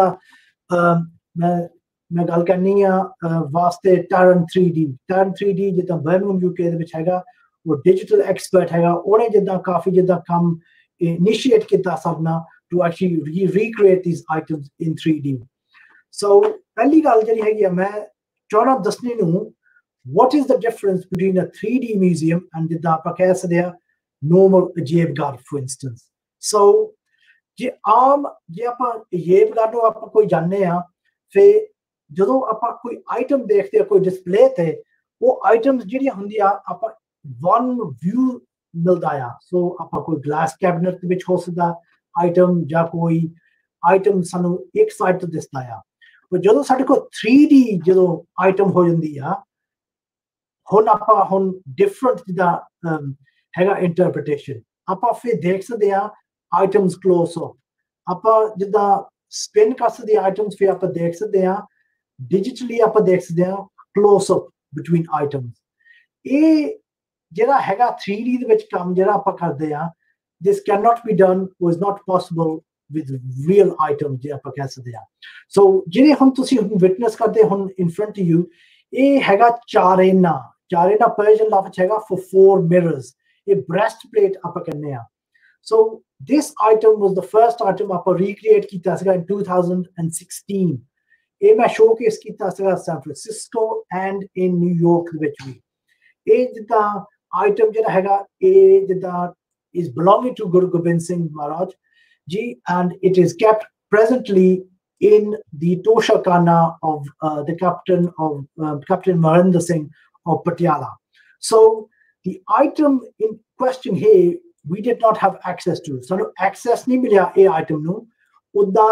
ਮੈਂ ਗੱਲ ਕਰਨੀ ਆ ਵਾਸਤੇ Taran 3D ਜਿੱਦਾਂ ਬਰਮਿੰਘਮ UK ਦੇ ਵਿੱਚ ਹੈਗਾ, ਉਹ ਡਿਜੀਟਲ ਐਕਸਪਰਟ ਹੈਗਾ, ਉਹਨੇ ਜਿੱਦਾਂ ਕਾਫੀ ਜਿੱਦਾਂ ਕੰਮ ਇਨੀਸ਼ੀਏਟ ਕੀਤਾ ਸਾਡਾ to actually recreate these items in 3D। so ਪਹਿਲੀ ਗੱਲ ਜਿਹੜੀ ਹੈਗੀ ਆ ਮੈਂ ਚਾਹੁੰਦਾ ਦੱਸਣੀ ਨੂੰ what is the difference between a 3D museum and ਜਿੱਦਾਂ ਆਪਾਂ ਕਹਿ ਸਕਦੇ ਆ normal ਅਜੇਬਗੜ੍ਹ for instance। so ਜੇ ਆਪਾਂ ਅਜੇਬਗੜ੍ਹ ਨੂੰ ਆਪਾਂ ਕੋਈ ਜਾਂਦੇ ਆ, ਫਿਰ ਜਦੋਂ ਆਪਾਂ ਕੋਈ ਆਈਟਮ ਦੇਖਦੇ ਆ ਕੋਈ ਡਿਸਪਲੇ ਤੇ, ਉਹ ਆਈਟਮਸ ਜਿਹੜੀਆਂ ਹੁੰਦੀਆਂ ਆਪਾਂ one view ਮਿਲਦਾ ਆ। so ਆਪਾਂ ਕੋਈ ਗਲਾਸ ਕੈਬਨਟ ਦੇ ਵਿੱਚ ਹੋ ਸਕਦਾ ਆਈਟਮ ਜਾਂ ਕੋਈ ਆਈਟਮ ਸਾਨੂੰ ਇੱਕ ਸਾਈਡ ਤੋਂ ਦਿਸਦਾ ਆ, ਪਰ ਜਦੋਂ ਸਾਡੇ ਕੋਲ 3D ਜਦੋਂ ਆਈਟਮ ਹੋ ਜਾਂਦੀ ਆ ਹੁਣ ਆਪਾਂ ਡਿਫਰੈਂਟ ਜਿੱਦਾਂ ਹੈਗਾ ਇੰਟਰਪ੍ਰੀਟੇਸ਼ਨ, ਆਪਾਂ ਫਿਰ ਦੇਖ ਸਕਦੇ ਆ ਆਈਟਮਸ ਕਲੋਜ਼ ਅਪ, ਆਪਾਂ ਜਿੱਦਾਂ ਸਪਿਨ ਕਰ ਸਕਦੇ ਆ ਆਈਟਮਸ, ਫਿਰ ਆਪਾਂ ਦੇਖ ਸਕਦੇ ਆ ਡਿਜੀਟਲੀ ਆਪਾਂ ਦੇਖ ਸਕਦੇ ਆ ਕਲੋਜ਼ ਅਪ ਬਿਟਵੀਨ ਆਈਟਮਸ। ਇਹ ਜਿਹੜਾ ਹੈਗਾ 3D ਦੇ ਵਿੱਚ ਕੰਮ ਜਿਹੜਾ ਆਪਾਂ ਕਰਦੇ ਆ, this cannot be done or is not possible with real items ਜੇ ਆਪਾਂ ਕਹਿ ਸਕਦੇ ਆ। ਸੋ ਜਿਹੜੇ ਹੁਣ ਤੁਸੀਂ ਵਿਟਨੈਸ ਕਰਦੇ ਹੁਣ in front of you, ਇਹ ਹੈਗਾ ਚਾਰੇਨਾ ਪਰਸ਼ੀਅਨ ਲਫ਼ਜ਼ ਹੈਗਾ for 4 mirrors, ਇਹ ਬ੍ਰੈਸਟ ਪਲੇਟ ਆਪਾਂ ਕਹਿੰਦੇ ਆ। So this item was the first item ਆਪਾਂ recreate ਕੀਤਾ ਸੀਗਾ in 2016। ਇਹ ਮੈਂ showcase ਕੀਤਾ ਸੀਗਾ San Francisco and in New York ਦੇ ਵਿੱਚ ਵੀ। ਇਹ ਜਿੱਦਾਂ item ਜਿਹੜਾ ਹੈਗਾ ਇਹ ਜਿੱਦਾਂ is belonging to Guru Gobind Singh Maharaj ji, and it is kept presently in the Tosha Khana of the Captain Marinder Singh of Patiala. So the item in question here we did not have access to. So access nahi milya a item nu. Udda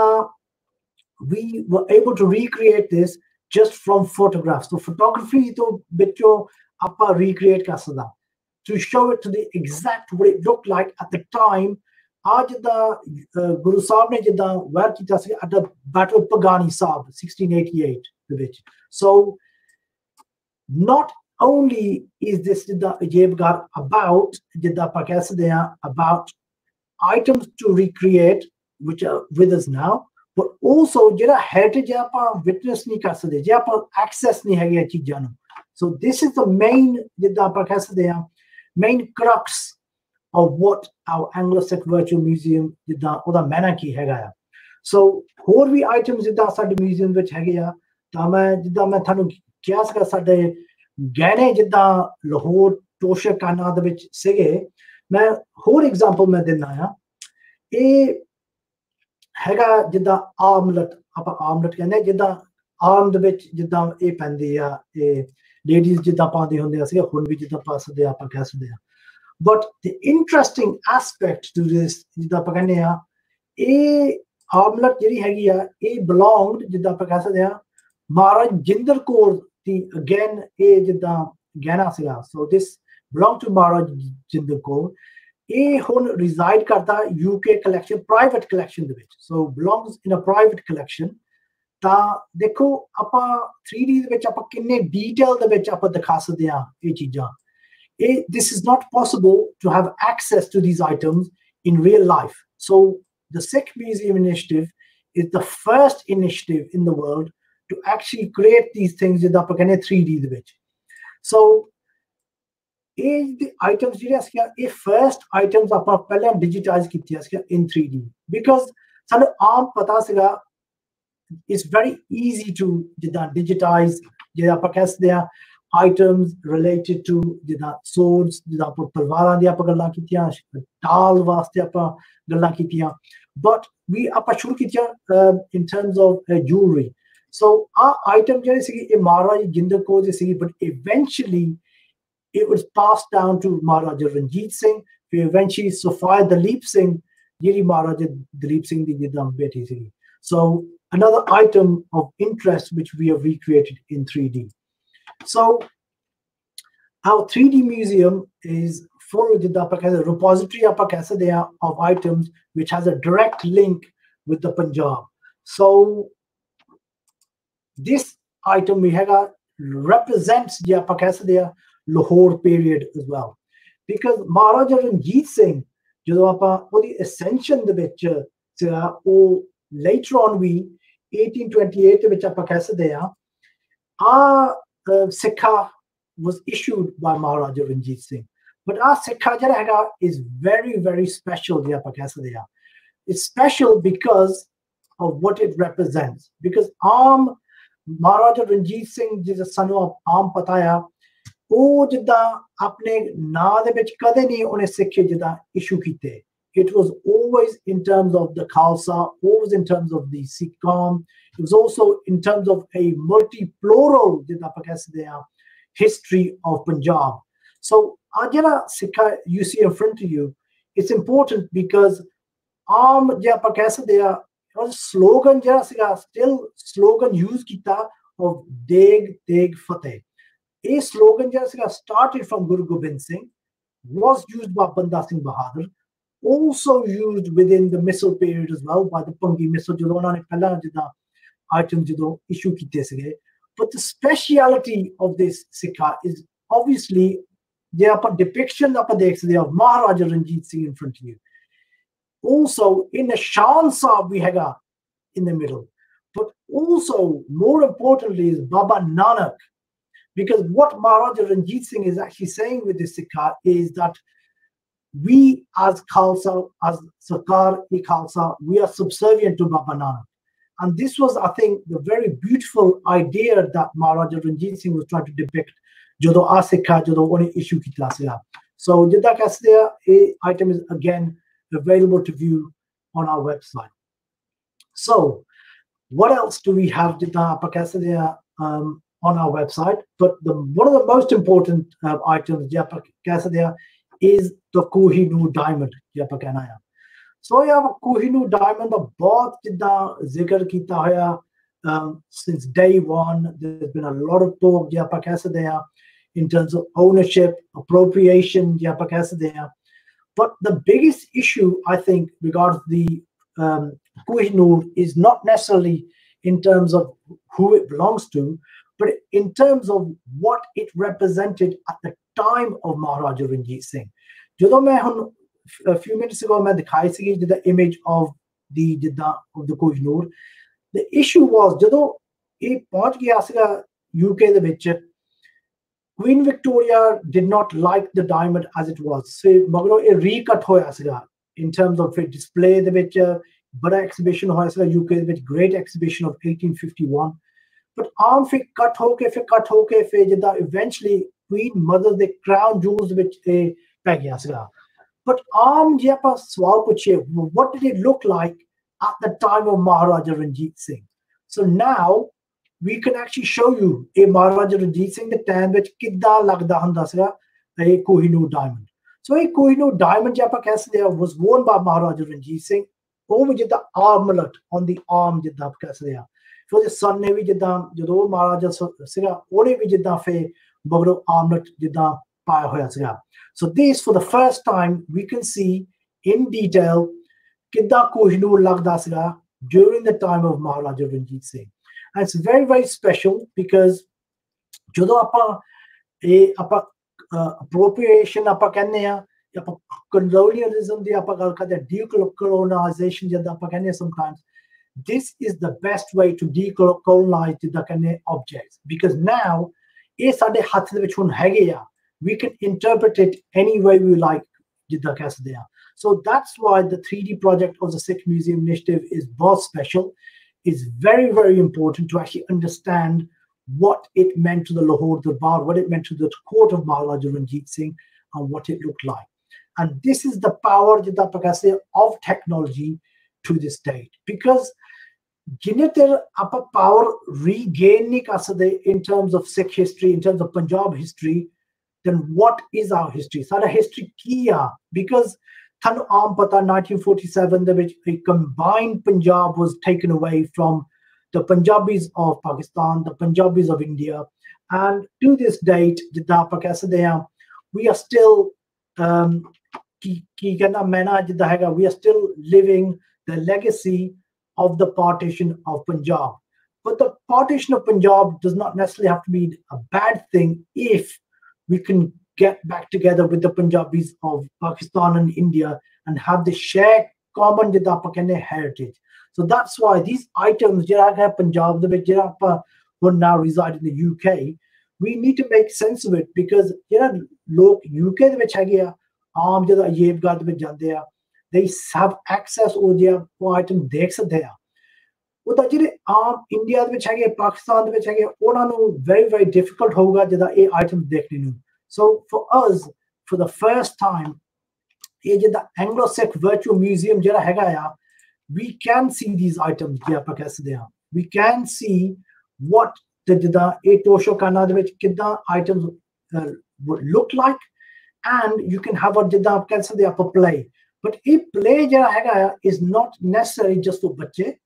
we were able to recreate this just from photographs. So photography to bitcho appa recreate kar sakda to show it to the exact what it looked like at the time. Aaj da Guru Sahib ne jidda war kita si at the Battle of Pagani Sahib 1688 de vich. So not only is this jidda Ajebgar about jidda pa keh sakde ha about items to recreate which are with us now, but also jehda heritage apa witness nahi kar sakde, je apa access nahi hai ye cheezan nu. So this is the main jidda pa keh sakde ha main crux of what our Anglo-Sikh Virtual Museum ਜਿੱਦਾਂ ਉਹਦਾ ਮੈਨਾ ਕੀ ਹੈਗਾ ਆ। ਸੋ ਹੋਰ ਵੀ items ਜਿੱਦਾਂ ਸਾਡੇ museum ਵਿੱਚ ਹੈਗੇ ਆ, ਤਾਂ ਮੈਂ ਜਿੱਦਾਂ ਮੈਂ ਤੁਹਾਨੂੰ ਕਿਹਾ ਸੀਗਾ ਸਾਡੇ ਗਹਿਣੇ ਜਿੱਦਾਂ ਲਾਹੌਰ ਤੋਸ਼ਾ ਖਾਨਾ ਦੇ ਵਿੱਚ ਸੀਗੇ, ਮੈਂ ਹੋਰ ਐਗਜ਼ਾਮਪਲ ਮੈਂ ਦਿੰਦਾ ਆ। ਇਹ ਹੈਗਾ ਜਿੱਦਾਂ ਆਮਲਟ, ਆਪਾਂ ਆਮਲਟ ਕਹਿੰਦੇ ਜਿੱਦਾਂ ਆਰਮ ਦੇ ਵਿੱਚ ਜਿੱਦਾਂ ਇਹ ਪੈਂਦੀ ਆ, ਇਹ ਲੇਡੀਜ਼ ਜਿੱਦਾਂ ਪਾਉਂਦੇ ਹੁੰਦੇ ਆ ਸੀਗਾ, ਹੁਣ ਵੀ ਜਿੱਦਾਂ ਪਾ ਸਕਦੇ ਆ ਆਪਾਂ ਕਹਿ ਸਕਦੇ ਆ। But the interesting aspect to this ਜਿੱਦਾਂ ਆਪਾਂ ਕਹਿੰਦੇ ਆ, ਇਹ ਆਮਲਟ ਜਿਹੜੀ ਹੈਗੀ ਆ ਇਹ belonged ਜਿੱਦਾਂ ਆਪਾਂ ਕਹਿ ਸਕਦੇ ਆ ਮਹਾਰਾਜ ਜਿੰਦਰ ਕੌਰ ਦੀ again ਇਹ ਜਿੱਦਾਂ ਗਹਿਣਾ ਸੀਗਾ। So this belonged to ਮਹਾਰਾਜ ਜਿੰਦਰ ਕੌਰ। ਇਹ ਹੁਣ reside ਕਰਦਾ UK collection private collection ਦੇ ਵਿੱਚ। So belongs in a private collection। ਤਾਂ ਦੇਖੋ ਆਪਾਂ 3D ਦੇ ਵਿੱਚ ਆਪਾਂ ਕਿੰਨੇ ਡਿਟੇਲ ਦੇ ਵਿੱਚ ਆਪਾਂ ਦਿਖਾ ਸਕਦੇ ਆ ਇਹ ਚੀਜ਼ਾਂ। This is not possible to have access to these items in real life. So the Sikh Museum Initiative is the first initiative in the world to actually create these things in the 3D ਦੇ ਵਿੱਚ। So the items ਜਿਹੜੀਆਂ ਸੀਗੀਆਂ ਇਹ first items ਆਪਾਂ ਪਹਿਲਾਂ digitize ਕੀਤੀਆਂ ਸੀਗੀਆਂ in 3D because ਸਾਨੂੰ ਆਮ ਪਤਾ ਸੀਗਾ it's very easy to ਜਿੱਦਾਂ digitize ਜਿਹੜਾ ਆਪਾਂ ਕਹਿ ਸਕਦੇ ਆ items related to ਜਿੱਦਾਂ swords ਜਿੱਦਾਂ ਆਪਾਂ ਤਲਵਾਰਾਂ ਦੀ ਆਪਾਂ ਗੱਲਾਂ ਕੀਤੀਆਂ, ਢਾਲ ਵਾਸਤੇ ਆਪਾਂ ਗੱਲਾਂ ਕੀਤੀਆਂ, but we ਆਪਾਂ ਸ਼ੁਰੂ ਕੀਤੀਆਂ in terms of jewelry. So our item ਜਿਹੜੀ ਸੀਗੀ ਇਹ ਮਹਾਰਾਜਾ ਜਿੰਦਰ ਕੌਰ ਦੀ ਸੀਗੀ, but eventually it was passed down to Maharaja Ranjit Singh, ਫਿਰ eventually Sophia Dalip Singh ਜਿਹੜੀ ਮਹਾਰਾਜਾ ਦਲੀਪ ਸਿੰਘ ਦੀ ਜਿੱਦਾਂ ਬੇਟੀ ਸੀਗੀ। So another item of interest which we have recreated in 3D. So our 3D museum is full of repository of items which has a direct link with the Punjab. So this item we have represents the Lahore period as well, because Maharaja Ranjit Singh the ascension later on we 1828 which Sikha was issued by Maharaja Ranjit Singh, but our Sikha is very, very special. It's special because of what it represents, because Maharaja Ranjit Singh जिस सानू आम पता है वो जिदा अपने ना दे विच कदे नहीं उन्हें सिक्खे जिदा इशू कीते। It was always in terms of the Khalsa, always in terms of the Sikh Qawm. It was also in terms of a multi-plural history of Punjab. So Ajala Sikha you see in front of you, it's important because there was slogan still slogan used kita of Deg Deg Fateh. A slogan started from Guru Gobind Singh, was used by Banda Singh Bahadur, also used within the Misl period as well by the Pungi Misl items issue kite sige. But the speciality of this Sikha is obviously ਜੇ ਆਪਾਂ depiction ਆਪਾਂ ਦੇਖ ਸਕਦੇ ਹਾਂ Maharaja Ranjit Singh in front of you. Also in Nishan Sahib we have in the middle, but also more importantly is Baba Nanak, because what Maharaja Ranjit Singh is actually saying with this sikha is that we as Khalsa, as Sarkar-e-Khalsa, we are subservient to Baba Nanak. And this was, I think, the very beautiful idea that Maharaja Ranjit Singh was trying to depict ਜਦੋਂ ਆ ਸਿੱਖਾ ਜਦੋਂ ਉਹਨੇ issue ਕੀਤਾ ਸੀਗਾ. So ਜਿੱਦਾਂ ਕਹਿੰਦੇ ਆ ਇਹ item is again available to view on our website. So what else do we have ਜਿੱਦਾਂ ਆਪਾਂ ਕਹਿੰਦੇ ਆ on our website? But one of the most important items ਜੇ ਆਪਾਂ ਕਹਿੰਦੇ ਆ is the Kohinoor diamond ਜੇ ਆਪਾਂ ਕਹਿਣਾ ਆ. So yeah, Kohinoor diamond ਦਾ ਬਹੁਤ ਜਿੱਦਾਂ ਜ਼ਿਕਰ ਕੀਤਾ ਹੋਇਆ since day one. There's been a lot of talk ਜੇ ਆਪਾਂ ਕਹਿੰਦੇ ਆ in terms of ownership, appropriation, but the biggest issue, I think, regards the Kohinoor is not necessarily in terms of who it belongs to, but in terms of what it represented at the time of Maharaja Ranjit Singh. ਜਦੋਂ ਮੈਂ ਹੁਣ a few minutes ago ਮੈਂ ਦਿਖਾਈ ਸੀ the image of the Kohinoor. The issue was ਜਦੋਂ ਇਹ ਪਹੁੰਚ ਗਿਆ ਸੀਗਾ UK ਦੇ ਵਿੱਚ, Queen Victoria did not like the diamond as it was. So ਮਗਰੋਂ ਇਹ recut ਹੋਇਆ ਸੀਗਾ in terms of its display ਦੇ ਵਿੱਚ ਬੜਾ exhibition ਹੋਇਆ ਸੀਗਾ UK ਦੇ ਵਿੱਚ, great exhibition of 1851. But ਆਮ ਫਿਰ cut ਹੋ ਕੇ ਫਿਰ ਜਿੱਦਾਂ eventually Queen Mother ਦੇ crown jewels ਦੇ ਵਿੱਚ ਇਹ ਪੈ ਗਿਆ ਸੀਗਾ. But ਆਮ ਜੇ ਆਪਾਂ ਸਵਾਲ ਪੁੱਛੀਏ, what did it look like at the time of Maharaja Ranjit Singh? So now we can actually show you a Maharaja Ranjit Singh the time which kidda lagda hunda siga a Kohinoor diamond. So a Kohinoor diamond japa kaise was worn by Maharaja Ranjit Singh over jidda armlet on the arm jidda kaise for the son ne vi jidda jado Maharaja siga one vi jidda fe bagro armlet jidda paya hoya siga. So this for the first time we can see in detail kidda Kohinoor lagda siga during the time of Maharaja Ranjit Singh. And it's very, very special because ਜਦੋਂ ਆਪਾਂ appropriation ਆਪਾਂ ਕਹਿੰਦੇ ਆ, ਆਪਾਂ colonialism ਦੀ ਆਪਾਂ ਗੱਲ ਕਰਦੇ ਆ, decolonization ਜਿੱਦਾਂ ਆਪਾਂ ਕਹਿੰਦੇ ਆ sometimes, this is the best way to decolonize ਜਿੱਦਾਂ ਕਹਿੰਦੇ objects, because now ਇਹ ਸਾਡੇ ਹੱਥ ਦੇ ਵਿੱਚ ਹੁਣ ਹੈਗੇ ਆ, we can interpret it any way we like ਜਿੱਦਾਂ ਕਹਿੰਦੇ ਆ. So that's why the 3D project of the Sikh Museum Initiative is both special. It's very, very important to actually understand what it meant to the Lahore Darbar, what it meant to the court of Maharaja Ranjit Singh, and what it looked like. And this is the power of technology to this date. Because power regain in terms of Sikh history, in terms of Punjab history, then what is our history? Sara history kiya, because 1947 the a combined Punjab was taken away from the Punjabis of Pakistan, the Punjabis of India, and to this date we are still we are still living the legacy of the partition of Punjab. But the partition of Punjab does not necessarily have to be a bad thing if we can get back together with the Punjabis of Pakistan and India and have the shared common heritage. So that's why these items, Punjab, who now reside in the UK, we need to make sense of it because UK they have access to the item India Pakistan very, very difficult items. So for us, for the first time, the Anglo-Sikh Virtual Museum, we can see these items. We can see what the Tosho Kana items would look like, and you can have a play. But a play is not necessarily just for bache.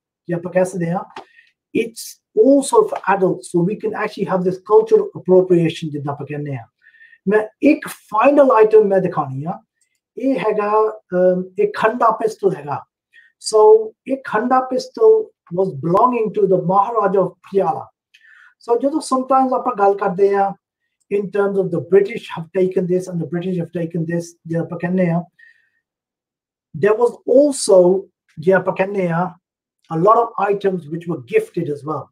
It's also for adults, so we can actually have this cultural appropriation. एक final item मैं दिखानी है, ये हैगा एक खंडा pistol हैगा. So एक खंडा pistol was belonging to the Maharaja of Pyala. So जो sometimes आप गल करते हैं in terms of the British have taken this and the British have taken this, there was also a lot of items which were gifted as well.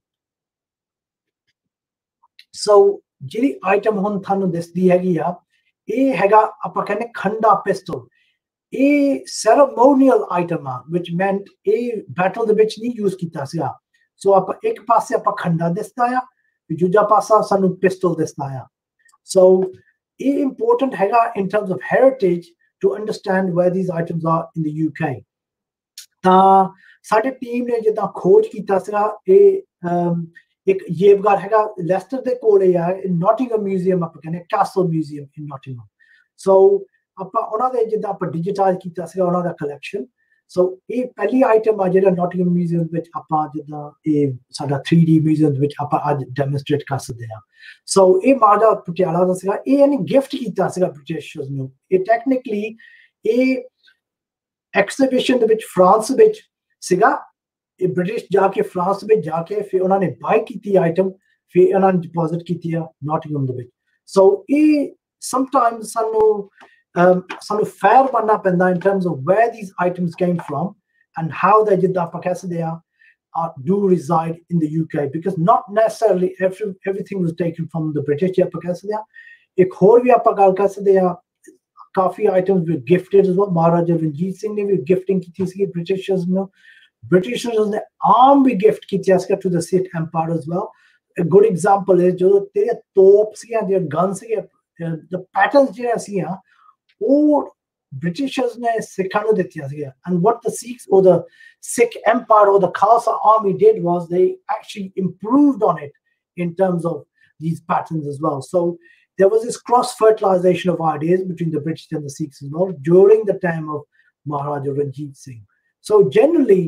So ਜਿਹੜੀ item ਹੁਣ ਤੁਹਾਨੂੰ ਦਿਸਦੀ ਹੈਗੀ ਆ, ਇਹ ਹੈਗਾ ਆਪਾਂ ਕਹਿੰਦੇ ਖੰਡਾ ਪਿਸਟਲ। ਇਹ ceremonial item ਆ, which meant ਇਹ battle ਦੇ ਵਿੱਚ ਨਹੀਂ use ਕੀਤਾ ਸੀਗਾ। ਸੋ ਆਪਾਂ ਇੱਕ ਪਾਸੇ ਆਪਾਂ ਖੰਡਾ ਦਿਸਦਾ ਆ, ਦੂਜਾ ਪਾਸਾ ਸਾਨੂੰ ਪਿਸਟਲ ਦਿਸਦਾ ਆ। So ਇਹ important ਹੈਗਾ in terms of heritage to understand where these items are in the UK। ਤਾਂ ਸਾਡੇ ਟੀਮ ਨੇ ਜਿੱਦਾਂ ਖੋਜ ਕੀਤਾ ਸੀਗਾ, ਇਹ ਇੱਕ ਯੇਵਗਾਰ ਹੈਗਾ ਲੈਸਟਰ ਦੇ ਕੋਲ ਆ, ਨੋਟਿੰਗਮ ਮਿਊਜ਼ੀਅਮ ਆਪਾਂ ਕਹਿੰਦੇ ਕੈਸਲ ਮਿਊਜ਼ੀਅਮ ਇਨ ਨੋਟਿੰਗਮ। ਸੋ ਆਪਾਂ ਉਹਨਾਂ ਦੇ ਜਿੱਦਾਂ ਆਪਾਂ ਡਿਜੀਟਾਈਜ਼ ਕੀਤਾ ਸੀਗਾ ਉਹਨਾਂ ਦਾ ਕਲੈਕਸ਼ਨ। ਸੋ ਇਹ ਪਹਿਲੀ ਆਈਟਮ ਆ ਜਿਹੜਾ ਨੋਟਿੰਗਮ ਮਿਊਜ਼ੀਅਮ ਵਿੱਚ ਆਪਾਂ ਜਿੱਦਾਂ ਇਹ ਸਾਡਾ 3D ਮਿਊਜ਼ੀਅਮ ਵਿੱਚ ਆਪਾਂ ਅੱਜ ਡੈਮੋਨਸਟ੍ਰੇਟ ਕਰ ਸਕਦੇ ਹਾਂ। ਸੋ ਇਹ ਮਹਾਰਾਜਾ ਪਟਿਆਲਾ ਦਾ ਸੀਗਾ, ਇਹ ਇਹਨੇ ਗਿਫਟ ਕੀਤਾ ਸੀਗਾ ਬ੍ਰਿਟਿਸ਼ਰਸ ਨੂੰ। ਇਹ ਟੈਕਨੀਕਲੀ ਇਹ ਐਕਸੀਬਿਸ਼ਨ ਦੇ ਵਿੱਚ ਫਰਾਂਸ ਵਿੱਚ ਸੀਗਾ। ਇਹ ਬ੍ਰਿਟਿਸ਼ ਜਾ ਕੇ ਫਰਾਂਸ ਵਿੱਚ ਜਾ ਕੇ ਫਿਰ ਉਹਨਾਂ ਨੇ ਬਾਈ ਕੀਤੀ ਆਈਟਮ, ਫਿਰ ਉਹਨਾਂ ਨੇ ਡਿਪੋਜ਼ਿਟ ਕੀਤੀ ਆ ਨੋਟਿੰਗਮ ਦੇ ਵਿੱਚ। ਸੋ ਇਹ ਸਮਟਾਈਮਸ ਸਾਨੂੰ ਫੇਅਰ ਬਣਨਾ ਪੈਂਦਾ in terms of where these items came from and how they ਜਿੱਦਾਂ ਆਪਾਂ ਕਹਿ ਸਕਦੇ ਆ do reside in the UK, because not necessarily everything was taken from the British ਜੇ ਆਪਾਂ ਕਹਿ ਸਕਦੇ ਆ। ਇੱਕ ਹੋਰ ਵੀ ਆਪਾਂ ਗੱਲ ਕਰ ਸਕਦੇ ਆ, ਕਾਫੀ items were gifted as well। Maharaja Ranjit Singh ਨੇ ਵੀ ਗਿਫਟਿੰਗ ਕੀਤੀ ਸੀ ਬ੍ਰਿਟਿਸ਼ਰਸ ਨੂੰ। Britishers ਨੇ ਆਰਮ ਵੀ ਗਿਫਟ ਕੀਤੀਆਂ ਸੀ to the Sikh Empire as well। A good example is ਜਦੋਂ ਤੇਰੇ ਤੋਪ ਸੀਆਂ, ਜਿਹੜੇ ਗਨ ਸੀਗੇ, the patterns ਜਿਹੜੇ ਸੀਆਂ ਉਹ ਬ੍ਰਿਟਿਸ਼ਰਸ ਨੇ ਸਿੱਖਾਂ ਨੂੰ ਦਿੱਤੀਆਂ ਸੀਗੀਆਂ। And what the Sikhs or the Sikh Empire or the Khalsa army did was they actually improved on it in terms of these patterns as well। So there was this cross-fertilization of ideas between the British and the Sikhs as well during the time of Maharaja Ranjit Singh। So generally,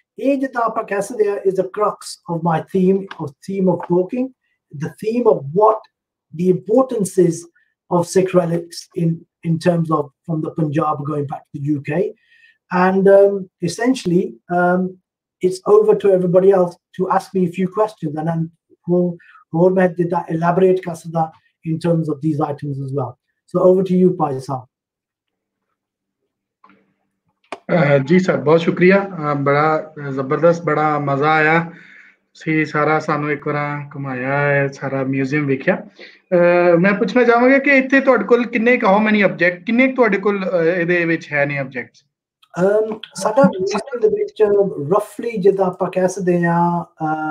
is the crux of my theme of talking, the theme of what the importance is of Sikh relics in terms of from the Punjab going back to the UK. And essentially, it's over to everybody else to ask me a few questions, and then who did that elaborate kasada in terms of these items as well. So over to you, Pai Saab। जी sir, बहुत शुक्रिया। बड़ा जबरदस्त, बड़ा मजा आया। सी सारा सानू एक बार घुमाया है, सारा म्यूजियम वेख्या। मैं पूछना चाहांगा कि इत्थे तुहाडे कोल किन्ने हाउ मैनी ऑब्जेक्ट किन्ने तुहाडे कोल ਇਹਦੇ ਵਿੱਚ ਹੈ ਨੇ ऑब्जेक्ट्स? ਸਾਡਾ ਮਿਊਜ਼ੀਅਮ ਦੇ ਵਿੱਚ ਰਫਲੀ ਜਿੱਦਾਂ ਆਪਾਂ ਕਹਿ ਸਕਦੇ ਆ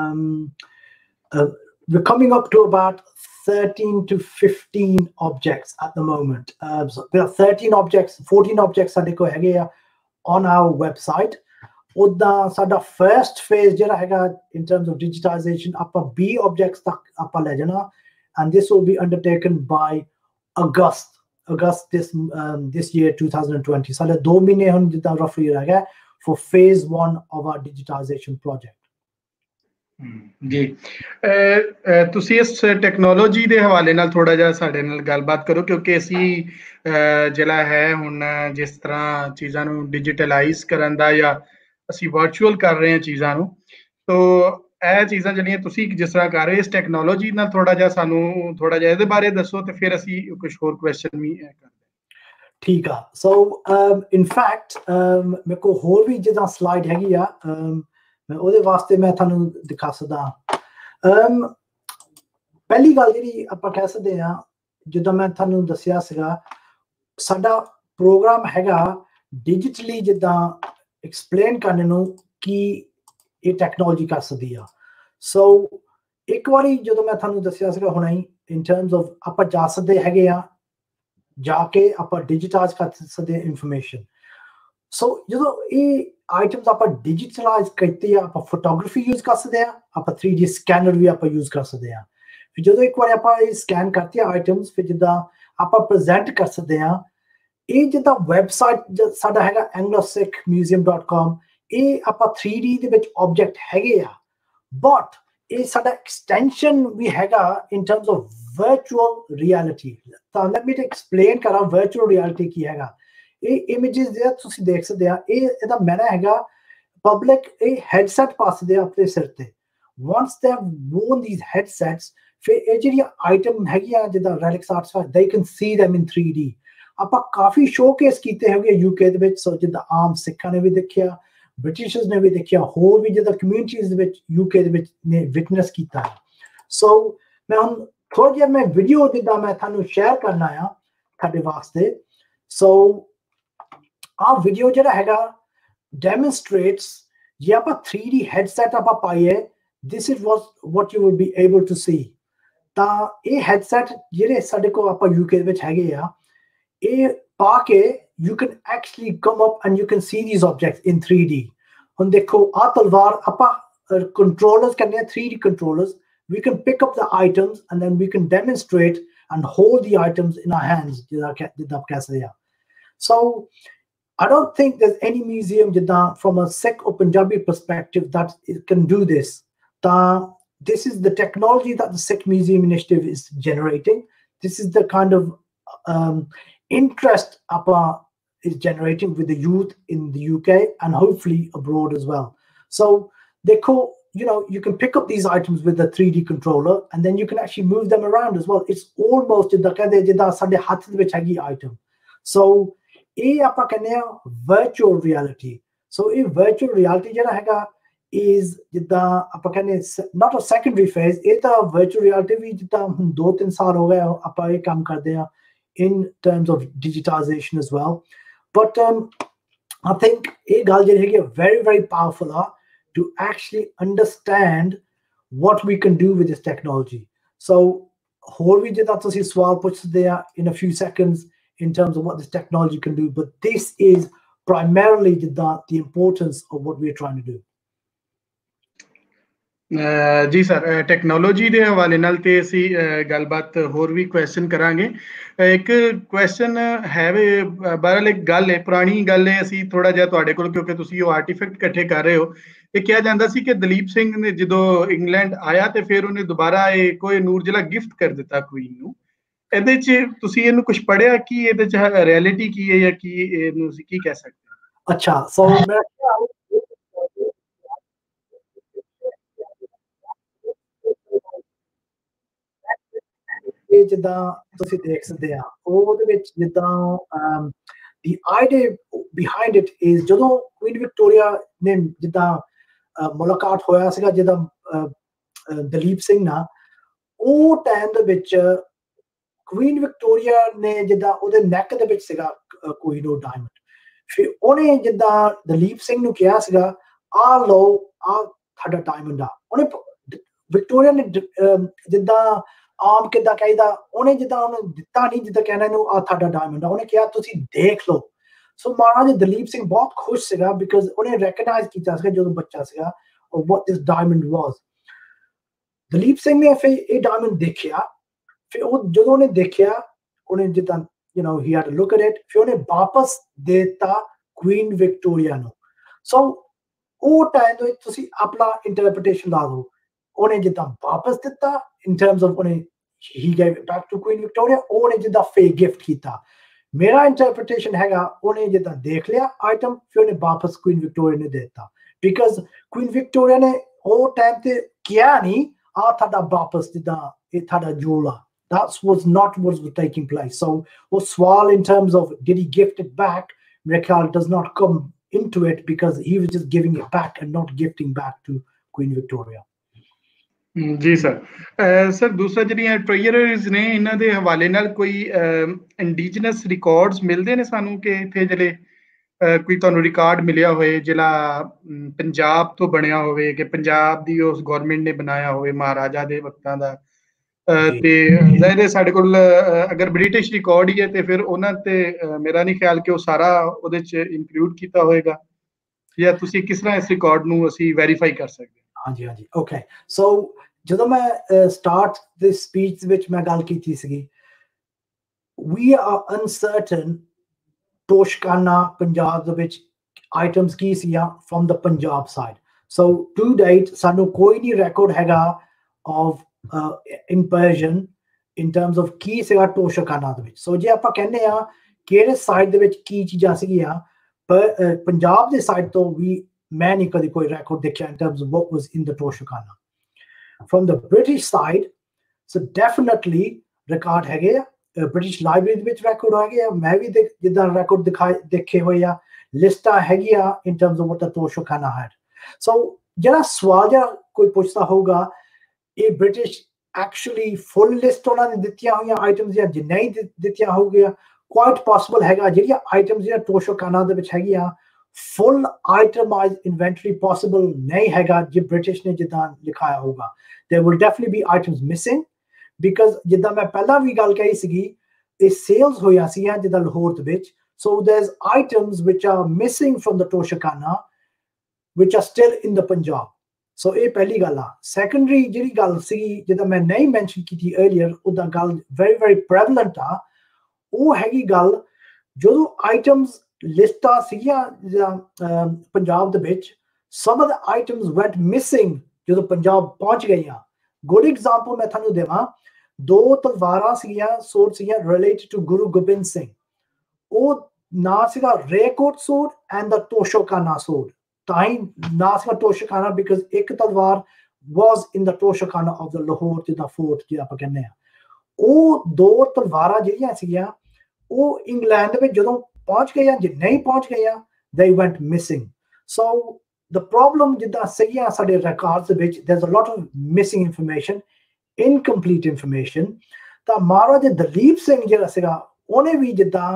we're coming up to about 13 to 15 objects at the moment। So there are 13 objects, 14 objects ਸਾਡੇ ਕੋਲ ਹੈਗੇ ਆ on our website। Udda sada first phase jehda hega in terms of digitization appa B objects tak appa le jana, and this will be undertaken by August this year 2020। Sada 2 mahine hun jitna roughly raha for phase 1 of our digitization project। ਜੀ ਤੁਸੀਂ ਇਸ technology ਦੇ ਹਵਾਲੇ ਨਾਲ ਥੋੜਾ ਜਿਹਾ ਸਾਡੇ ਨਾਲ ਗੱਲਬਾਤ ਕਰੋ, ਕਿਉਂਕਿ ਅਸੀਂ ਜਿਹੜਾ ਹੈ ਹੁਣ ਜਿਸ ਤਰ੍ਹਾਂ ਚੀਜ਼ਾਂ ਨੂੰ ਡਿਜੀਟਲਾਈਜ਼ ਕਰਨ ਦਾ ਜਾਂ ਅਸੀਂ ਵਰਚੁਅਲ ਕਰ ਰਹੇ ਹਾਂ ਚੀਜ਼ਾਂ ਨੂੰ, ਤੋ ਇਹ ਚੀਜ਼ਾਂ ਜਿਹੜੀਆਂ ਤੁਸੀਂ ਜਿਸ ਤਰ੍ਹਾਂ ਕਰ ਰਹੇ ਇਸ ਟੈਕਨੋਲੋਜੀ ਨਾਲ ਥੋੜਾ ਜਿਹਾ ਸਾਨੂੰ ਥੋੜਾ ਜਿਹਾ ਇਹਦੇ ਬਾਰੇ ਦੱਸੋ, ਤੇ ਫਿਰ ਅਸੀਂ ਕੁਝ ਹੋਰ ਕੁਐਸਚਨ ਵੀ ਕਰਦੇ। ਠੀਕ ਆ। ਸੋ ਇਨ ਫੈਕਟ ਮੇਰੇ ਕੋਲ ਹੋਰ ਵੀ ਜਿੱਦਾਂ ਸਲਾਈਡ ਹੈਗੀ ਆ, ਮੈਂ ਉਹਦੇ ਵਾਸਤੇ ਮੈਂ ਤੁਹਾਨੂੰ ਦਿਖਾ ਸਕਦਾ। ਪਹਿਲੀ ਗੱਲ ਜਿਹੜੀ ਆਪਾਂ ਕਹਿ ਸਕਦੇ ਆ, ਜਿੱਦਾਂ ਮੈਂ ਤੁਹਾਨੂੰ ਦੱਸਿਆ ਸੀਗਾ, ਸਾਡਾ ਪ੍ਰੋਗਰਾਮ ਹੈਗਾ ਡਿਜੀਟਲੀ ਜਿੱਦਾਂ ਐਕਸਪਲੇਨ ਕਰਨ ਨੂੰ ਕਿ ਇਹ ਟੈਕਨੋਲੋਜੀ ਕਰ ਸਕਦੀ ਆ। ਸੋ ਇੱਕ ਵਾਰੀ ਜਦੋਂ ਮੈਂ ਤੁਹਾਨੂੰ ਦੱਸਿਆ ਸੀਗਾ ਹੁਣੇ ਹੀ ਇਨ ਟਰਮਸ ਆਫ ਆਪਾਂ ਜਾ ਸਕਦੇ ਹੈਗੇ ਆ, ਜਾ ਕੇ ਆਪਾਂ ਡਿਜੀਟਾਈਜ਼ ਕਰ ਸਕਦੇ ਇਨਫੋਰਮੇਸ਼ਨ। ਸੋ ਜਦੋਂ ਇਹ ਆਈਟਮਸ ਆਪਾਂ ਡਿਜੀਟਲਾਈਜ਼ ਕੀਤੇ ਆ, ਆਪਾਂ ਫੋਟੋਗ੍ਰਾਫੀ ਯੂਜ਼ ਕਰ ਸਕਦੇ ਆ, ਆਪਾਂ 3D ਸਕੈਨਰ ਵੀ ਆਪਾਂ ਯੂਜ਼ ਕਰ ਸਕਦੇ ਆ। ਫਿਰ ਜਦੋਂ ਇੱਕ ਵਾਰ ਆਪਾਂ ਇਹ ਸਕੈਨ ਕਰਤੀ ਆਈਟਮਸ, ਫਿਰ ਜਿੱਦਾਂ ਆਪਾਂ ਪ੍ਰੈਜ਼ੈਂਟ ਕਰ ਸਕਦੇ ਆ। ਇਹ ਜਿੱਦਾਂ ਵੈਬਸਾਈਟ ਸਾਡਾ ਹੈਗਾ anglo-sikh-museum.com, ਇਹ ਆਪਾਂ 3D ਦੇ ਵਿੱਚ ਆਬਜੈਕਟ ਹੈਗੇ ਆ, ਬਟ ਇਹ ਸਾਡਾ ਐਕਸਟੈਂਸ਼ਨ ਵੀ ਹੈਗਾ in terms of virtual reality. ਤਾਂ ਲੈਟ ਮੀ ਐਕਸਪਲੇਨ ਕਰਾਂ ਵਰਚੁਅਲ ਰਿਐਲਿਟੀ ਕੀ ਹੈਗਾ। ਇਹ ਇਮੇजेस ਜਿਹੜਾ ਤੁਸੀਂ ਦੇਖ ਸਕਦੇ ਆ, ਇਹਦਾ ਮੈਨਾ ਹੈਗਾ ਪਬਲਿਕ ਇਹ ਹੈਡਸੈਟ ਪਾ ਸਕਦੇ ਆ ਆਪਣੇ ਸਿਰ ਤੇ। once they have worn these headsets, ਫਿਰ ਇਹ ਜਿਹੜੀਆਂ ਆਈਟਮ ਹੈਗੀਆਂ ਜਿੱਦਾਂ ਰੈਲਿਕਸ ਆਰਟੀਫੈਕਟ they can see them in 3D ਆਪਾਂ ਕਾਫੀ ਸ਼ੋਕੇਸ ਕੀਤੇ ਹੈਗੇ ਯੂਕੇ ਦੇ ਵਿੱਚ ਸੋ ਜਿੱਦਾਂ ਆਮ ਸਿੱਖਾਂ ਨੇ ਵੀ ਦੇਖਿਆ ਬ੍ਰਿਟਿਸ਼ਰਸ ਨੇ ਵੀ ਦੇਖਿਆ ਹੋਰ ਵੀ ਜਿੱਦਾਂ ਕਮਿਊਨਿਟੀਜ਼ ਦੇ ਵਿੱਚ ਯੂਕੇ ਦੇ ਵਿੱਚ ਨੇ ਵਿਟਨੈਸ ਕੀਤਾ ਸੋ ਮੈਂ ਹੁਣ ਥੋੜਾ ਜਿਹਾ ਮੈਂ ਵੀਡੀਓ ਜਿੱਦਾਂ ਮੈਂ ਤੁਹਾਨੂੰ ਸ਼ੇਅਰ ਕਰਨਾ ਆ ਤੁਹਾਡੇ ਵਾਸਤੇ ਸੋ ਆਹ ਵੀਡੀਓ ਜਿਹੜਾ ਹੈਗਾ demonstrates ਜੇ ਆਪਾਂ 3D ਹੈਡਸੈਟ ਆਪਾਂ ਪਾਈਏ this is what you will be able to see ਤਾਂ ਇਹ ਹੈਡਸੈਟ ਜਿਹੜੇ ਸਾਡੇ ਕੋਲ ਆਪਾਂ ਯੂਕੇ ਦੇ ਵਿੱਚ ਹੈਗੇ ਆ ਇਹ ਪਾ ਕੇ you can actually come up and you can see these objects in 3D ਹੁਣ ਦੇਖੋ ਆਹ ਤਲਵਾਰ ਆਪਾਂ controllers ਕਹਿੰਦੇ ਆ 3D controllers we can pick up the items and then we can demonstrate and hold the items in our hands ਜਿੱਦਾਂ ਕਹਿ ਸਕਦੇ ਆ so I don't think there's any museum from a Sikh or Punjabi perspective that can do this this is the technology that the Sikh Museum Initiative is generating this is the kind of interest APA is generating with the youth in the UK and hopefully abroad as well. So you can pick up these items with the 3D controller and then you can actually move them around as well. It's almost the item. So APA virtual reality. So virtual reality is not a secondary phase. Virtual reality भी जितना 2-3 साल हो गए आप ये काम करते हैं in terms of digitization as well. But I think a very, very powerful to actually understand what we can do with this technology. So, in a few seconds in terms of what this technology can do. But this is primarily the importance of what we're trying to do. ਜੀ sir technology ਦੇ ਹਵਾਲੇ ਨਾਲ ਤੇ ਅਸੀਂ ਗੱਲਬਾਤ ਹੋਰ ਵੀ question ਕਰਾਂਗੇ ਇੱਕ ਕੁਐਸਚਨ ਹੈ ਵੇ ਬਹਰਹਾਲ ਇੱਕ ਗੱਲ ਹੈ ਪੁਰਾਣੀ ਗੱਲ ਹੈ ਅਸੀਂ ਥੋੜਾ ਜਿਹਾ ਤੁਹਾਡੇ ਕੋਲ ਕਿਉਂਕਿ ਤੁਸੀਂ ਉਹ ਆਰਟੀਫੈਕਟ ਇਕੱਠੇ ਕਰ ਰਹੇ ਹੋ ਇਹ ਕਿਹਾ ਜਾਂਦਾ ਸੀ ਕਿ ਦਲੀਪ ਸਿੰਘ ਨੇ ਜਦੋਂ ਇੰਗਲੈਂਡ ਆਇਆ ਤੇ ਫਿਰ ਉਹਨੇ ਦੁਬਾਰਾ ਇਹ ਕੋਈ ਨੂਰ ਜਲਾ ਗਿਫਟ ਕਰ ਦਿੱਤਾ ਕੁਈਨ ਨੂੰ ਇਹਦੇ 'ਚ ਤੁਸੀਂ ਇਹਨੂੰ ਕੁਝ ਪੜ੍ਹਿਆ ਕੀ ਇਹਦੇ 'ਚ ਰਿਐਲਿਟੀ ਕੀ ਹੈ ਜਾਂ ਕੀ ਇਹਨੂੰ ਅਸੀਂ ਕੀ ਕਹਿ ਸਕਦੇ ਹਾਂ ਅੱਛਾ ਸੋ ਮੈਂ ਜਿੱਦਾਂ ਤੁਸੀਂ ਦੇਖ ਸਕਦੇ ਆ ਉਹਦੇ ਵਿੱਚ ਜਿੱਦਾਂ the idea behind it is ਜਦੋਂ ਕੁਈਨ ਵਿਕਟੋਰੀਆ ਨੇ ਜਿੱਦਾਂ ਮੁਲਾਕਾਤ ਹੋਇਆ ਸੀਗਾ ਜਿੱਦਾਂ ਦਲੀਪ ਸਿੰਘ ਨਾਲ ਉਹ ਟਾਈਮ ਦੇ ਵਿੱਚ ਕੁਈਨ ਵਿਕਟੋਰੀਆ ਨੇ ਜਿੱਦਾਂ ਉਹਦੇ ਨੈਕ ਦੇ ਵਿੱਚ ਸੀਗਾ ਕੋਈ ਨੋ ਡਾਇਮੰਡ ਫਿਰ ਉਹਨੇ ਜਿੱਦਾਂ ਦਲੀਪ ਸਿੰਘ ਨੂੰ ਕਿਹਾ ਸੀਗਾ ਆ ਲਓ ਆ ਤੁਹਾਡਾ ਡਾਇਮੰਡ ਆ ਉਹਨੇ ਵਿਕਟੋਰੀਆ ਨੇ ਜਿੱਦਾਂ ਆਮ ਕਿੱਦਾਂ ਕਹੀਦਾ ਉਹਨੇ ਜਿੱਦਾਂ ਉਹਨੂੰ ਦਿੱਤਾ ਨਹੀਂ ਜਿੱਦਾਂ ਕਹਿਣਾ ਇਹਨੂੰ ਆ ਤੁਹਾਡਾ ਡਾਇਮੰਡ ਆ ਉਹਨੇ ਕਿਹਾ ਤੁਸੀਂ ਦੇਖ ਲਓ ਸੋ ਮਹਾਰਾਜਾ ਦਲੀਪ ਸਿੰਘ ਬਹੁਤ ਖੁਸ਼ ਸੀਗਾ ਬਿਕਾਜ਼ ਉਹਨੇ ਰੈਕਗਨਾਈਜ਼ ਕੀਤਾ ਸੀਗਾ ਜਦੋਂ ਬੱਚਾ ਸੀਗਾ what this diamond was Dalip Singh ਨੇ ਫਿਰ ਇਹ ਡਾਇਮੰਡ ਦੇਖਿਆ ਫਿਰ ਉਹ ਜਦੋਂ ਉਹਨੇ ਦੇਖਿਆ ਉਹਨੇ ਜਿੱਦਾਂ he had to look at it ਫਿਰ ਉਹਨੇ ਵਾਪਸ ਦੇ ਦਿੱਤਾ ਕੁਈਨ ਵਿਕਟੋਰੀਆ ਨੂੰ ਸੋ ਉਹ ਟਾਈਮ ਤੋਂ ਤੁਸੀਂ ਆਪਣਾ ਇੰਟਰਪ੍ਰੀਟੇਸ਼ਨ ਲਾ ਦਿਓ ਉਹਨੇ ਜਿੱਦਾਂ ਵਾਪਸ ਦਿੱਤਾ in terms of he gave it back to Queen Victoria ਉਹਨੇ ਜਿੱਦਾਂ ਫੇਕ ਗਿਫਟ ਕੀਤਾ ਮੇਰਾ ਇੰਟਰਪ੍ਰੀਟੇਸ਼ਨ ਹੈਗਾ ਉਹਨੇ ਜਿੱਦਾਂ ਦੇਖ ਲਿਆ ਆਈਟਮ ਫਿਰ ਉਹਨੇ ਵਾਪਸ ਕੁਈਨ ਵਿਕਟੋਰੀਆ ਨੇ ਦੇ ਦਿੱਤਾ ਬਿਕਾਜ਼ ਕੁਈਨ ਵਿਕਟੋਰੀਆ ਨੇ ਉਹ ਟਾਈਮ ਤੇ ਕਿਹਾ ਨਹੀਂ ਆ ਤੁਹਾਡਾ ਵਾਪਸ ਜਿੱਦਾਂ ਇਹ ਤੁਹਾਡਾ ਜੂਲ ਆ that was not what was taking place so ਉਹ ਸਵਾਲ in terms of did he gift it back ਮੇਰੇ ਖਿਆਲ does not come into it because he was just giving it back and not gifting back to Queen Victoria ਜੀ sir sir ਦੂਸਰਾ ਜਿਹੜੀਆਂ ਟ੍ਰੇਜਰਸ ਨੇ ਇਹਨਾਂ ਦੇ ਹਵਾਲੇ ਨਾਲ ਕੋਈ ਇੰਡੀਜਨਸ ਰਿਕਾਰਡਸ ਮਿਲਦੇ ਨੇ ਸਾਨੂੰ ਕਿ ਇੱਥੇ ਜਿਹੜੇ ਕੋਈ ਤੁਹਾਨੂੰ ਰਿਕਾਰਡ ਮਿਲਿਆ ਹੋਵੇ ਜਿਹੜਾ ਪੰਜਾਬ ਤੋਂ ਬਣਿਆ ਹੋਵੇ ਕਿ ਪੰਜਾਬ ਦੀ ਉਸ ਗਵਰਨਮੈਂਟ ਨੇ ਬਣਾਇਆ ਹੋਵੇ ਮਹਾਰਾਜਾ ਦੇ ਵਕਤਾਂ ਦਾ ਤੇ ਜ਼ਾਹਿਰ ਸਾਡੇ ਕੋਲ ਅਗਰ ਬ੍ਰਿਟਿਸ਼ ਰਿਕਾਰਡ ਹੀ ਹੈ ਤੇ ਫਿਰ ਉਹਨਾਂ ਤੇ ਮੇਰਾ ਨਹੀਂ ਖਿਆਲ ਕਿ ਉਹ ਸਾਰਾ ਉਹਦੇ 'ਚ ਇਨਕਲੂਡ ਕੀਤਾ ਹੋਏਗਾ ਜਾਂ ਤੁਸੀਂ ਕਿਸ ਤਰ੍ਹਾਂ ਇਸ ਰਿਕਾਰਡ ਨੂੰ ਅਸੀਂ ਵੈਰੀਫਾਈ ਕਰ ਸਕਦੇ ਹਾਂ ਹਾਂਜੀ ਹਾਂਜੀ ਓਕੇ ਸੋ ਜਦੋਂ ਮੈਂ ਸਟਾਰਟ ਦੀ ਸਪੀਚ ਵਿੱਚ ਮੈਂ ਗੱਲ ਕੀਤੀ ਸੀਗੀ we are uncertain ਤੋਸ਼ਕਾਨਾ ਪੰਜਾਬ ਦੇ ਵਿੱਚ ਆਈਟਮਸ ਕੀ ਸੀਆਂ from the Punjab side so to date ਸਾਨੂੰ ਕੋਈ ਨਹੀਂ ਰਿਕਾਰਡ ਹੈਗਾ of in Persian in terms of ਕੀ ਸੀਗਾ ਤੋਸ਼ਕਾਨਾ ਦੇ ਵਿੱਚ so ਜੇ ਆਪਾਂ ਕਹਿੰਦੇ ਆ ਕਿਹੜੇ ਸਾਈਡ ਦੇ ਵਿੱਚ ਕੀ ਚੀਜ਼ਾਂ ਸੀਗੀਆਂ ਪੰਜਾਬ ਦੇ ਸਾਈਡ ਤੋਂ ਵੀ ਮੈਂ ਨਹੀਂ ਕਦੇ ਕੋਈ ਰਿਕਾਰਡ ਦੇਖਿਆ in terms of what was in the Toshakhana from the British side so definitely record ਹੈਗੇ ਆ ਬ੍ਰਿਟਿਸ਼ ਲਾਇਬ੍ਰੇਰੀ ਵਿੱਚ ਰਿਕਾਰਡ ਹੈਗੇ ਆ ਮੈਂ ਵੀ ਜਿੱਦਾਂ ਰਿਕਾਰਡ ਦੇਖੇ ਹੋਏ ਆ ਲਿਸਟਾਂ ਹੈਗੀਆਂ in terms of what the Toshakhana had so ਜਿਹੜਾ ਸਵਾਲ ਜਿਹੜਾ ਕੋਈ ਪੁੱਛਦਾ ਹੋਊਗਾ ਇਹ ਬ੍ਰਿਟਿਸ਼ ਐਕਚੁਅਲੀ ਫੁੱਲ ਲਿਸਟ ਉਹਨਾਂ ਨੇ ਦਿੱਤੀਆਂ ਹੋਈਆਂ ਆਈਟਮਸ ਜਾਂ ਜੇ ਨਹੀਂ ਦਿੱਤੀਆਂ ਹੋਊਗੀਆਂ ਕੁਆਇਟ ਪੋਸੀਬਲ ਹੈਗਾ ਜਿਹੜੀਆਂ ਆਈਟਮਸ ਜਿਹੜਾ ਤੋਸ਼ਾਖਾਨਾ ਦੇ ਵਿੱਚ ਹੈਗੀਆਂ full itemized inventory possible nahi hega je British ne jidan likhaya hoga there will definitely be items missing because jidda main pehla vi gal kahi sigi ਇਹ sales hoya si jidda Lahore de vich so there's items which are missing from the Toshakhana which are still in the Punjab so ਇਹ ਪਹਿਲੀ ਗੱਲ ਆ secondary ਜਿਹੜੀ ਗੱਲ ਸੀ jidda ਮੈਂ ਨਹੀਂ mention ਕੀਤੀ earlier ਉਹਦਾ ਗੱਲ very very prevalent ਆ ਉਹ ਹੈਗੀ ਗੱਲ ਜਦੋਂ items ਲਿਸਟਾਂ ਸੀਗੀਆਂ ਪੰਜਾਬ ਦੇ ਵਿੱਚ some of the items went missing ਜਦੋਂ ਪੰਜਾਬ ਪਹੁੰਚ ਗਈਆਂ ਗੁੱਡ ਐਗਜ਼ਾਮਪਲ ਮੈਂ ਤੁਹਾਨੂੰ ਦੇਵਾਂ 2 ਤਲਵਾਰਾਂ ਸੀਗੀਆਂ ਸੋਰਡ ਸੀਗੀਆਂ ਰਿਲੇਟਡ ਟੂ ਗੁਰੂ ਗੋਬਿੰਦ ਸਿੰਘ ਉਹ ਨਾ ਸੀਗਾ ਰੇਕੋਟ ਸੋਰਡ ਐਂਡ ਦਾ ਤੋਸ਼ਾਖਾਨਾ ਸੋਰਡ ਤਾਂ ਹੀ ਨਾ ਸੀਗਾ ਤੋਸ਼ਾਖਾਨਾ ਬਿਕਾਜ਼ ਇੱਕ ਤਲਵਾਰ was in the Toshakhana of the Lahore ਜਿੱਦਾਂ ਫੋਰਟ ਜਿਹੜਾ ਆਪਾਂ ਕਹਿੰਦੇ ਆ ਉਹ 2 ਤਲਵਾਰਾਂ ਜਿਹੜੀਆਂ ਸੀਗੀਆਂ ਉਹ ਇੰਗਲੈਂਡ ਦੇ ਵਿੱਚ ਜਦੋਂ ਪਹੁੰਚ ਗਈਆਂ ਜੇ ਨਹੀਂ ਪਹੁੰਚ ਗਈਆਂ they went missing so the problem ਜਿੱਦਾਂ ਸੀਗੀਆਂ ਸਾਡੇ ਰਿਕਾਰਡਸ ਦੇ ਵਿੱਚ there's a lot of missing information incomplete information ਤਾਂ ਮਹਾਰਾਜਾ ਦਲੀਪ ਸਿੰਘ ਜਿਹੜਾ ਸੀਗਾ ਉਹਨੇ ਵੀ ਜਿੱਦਾਂ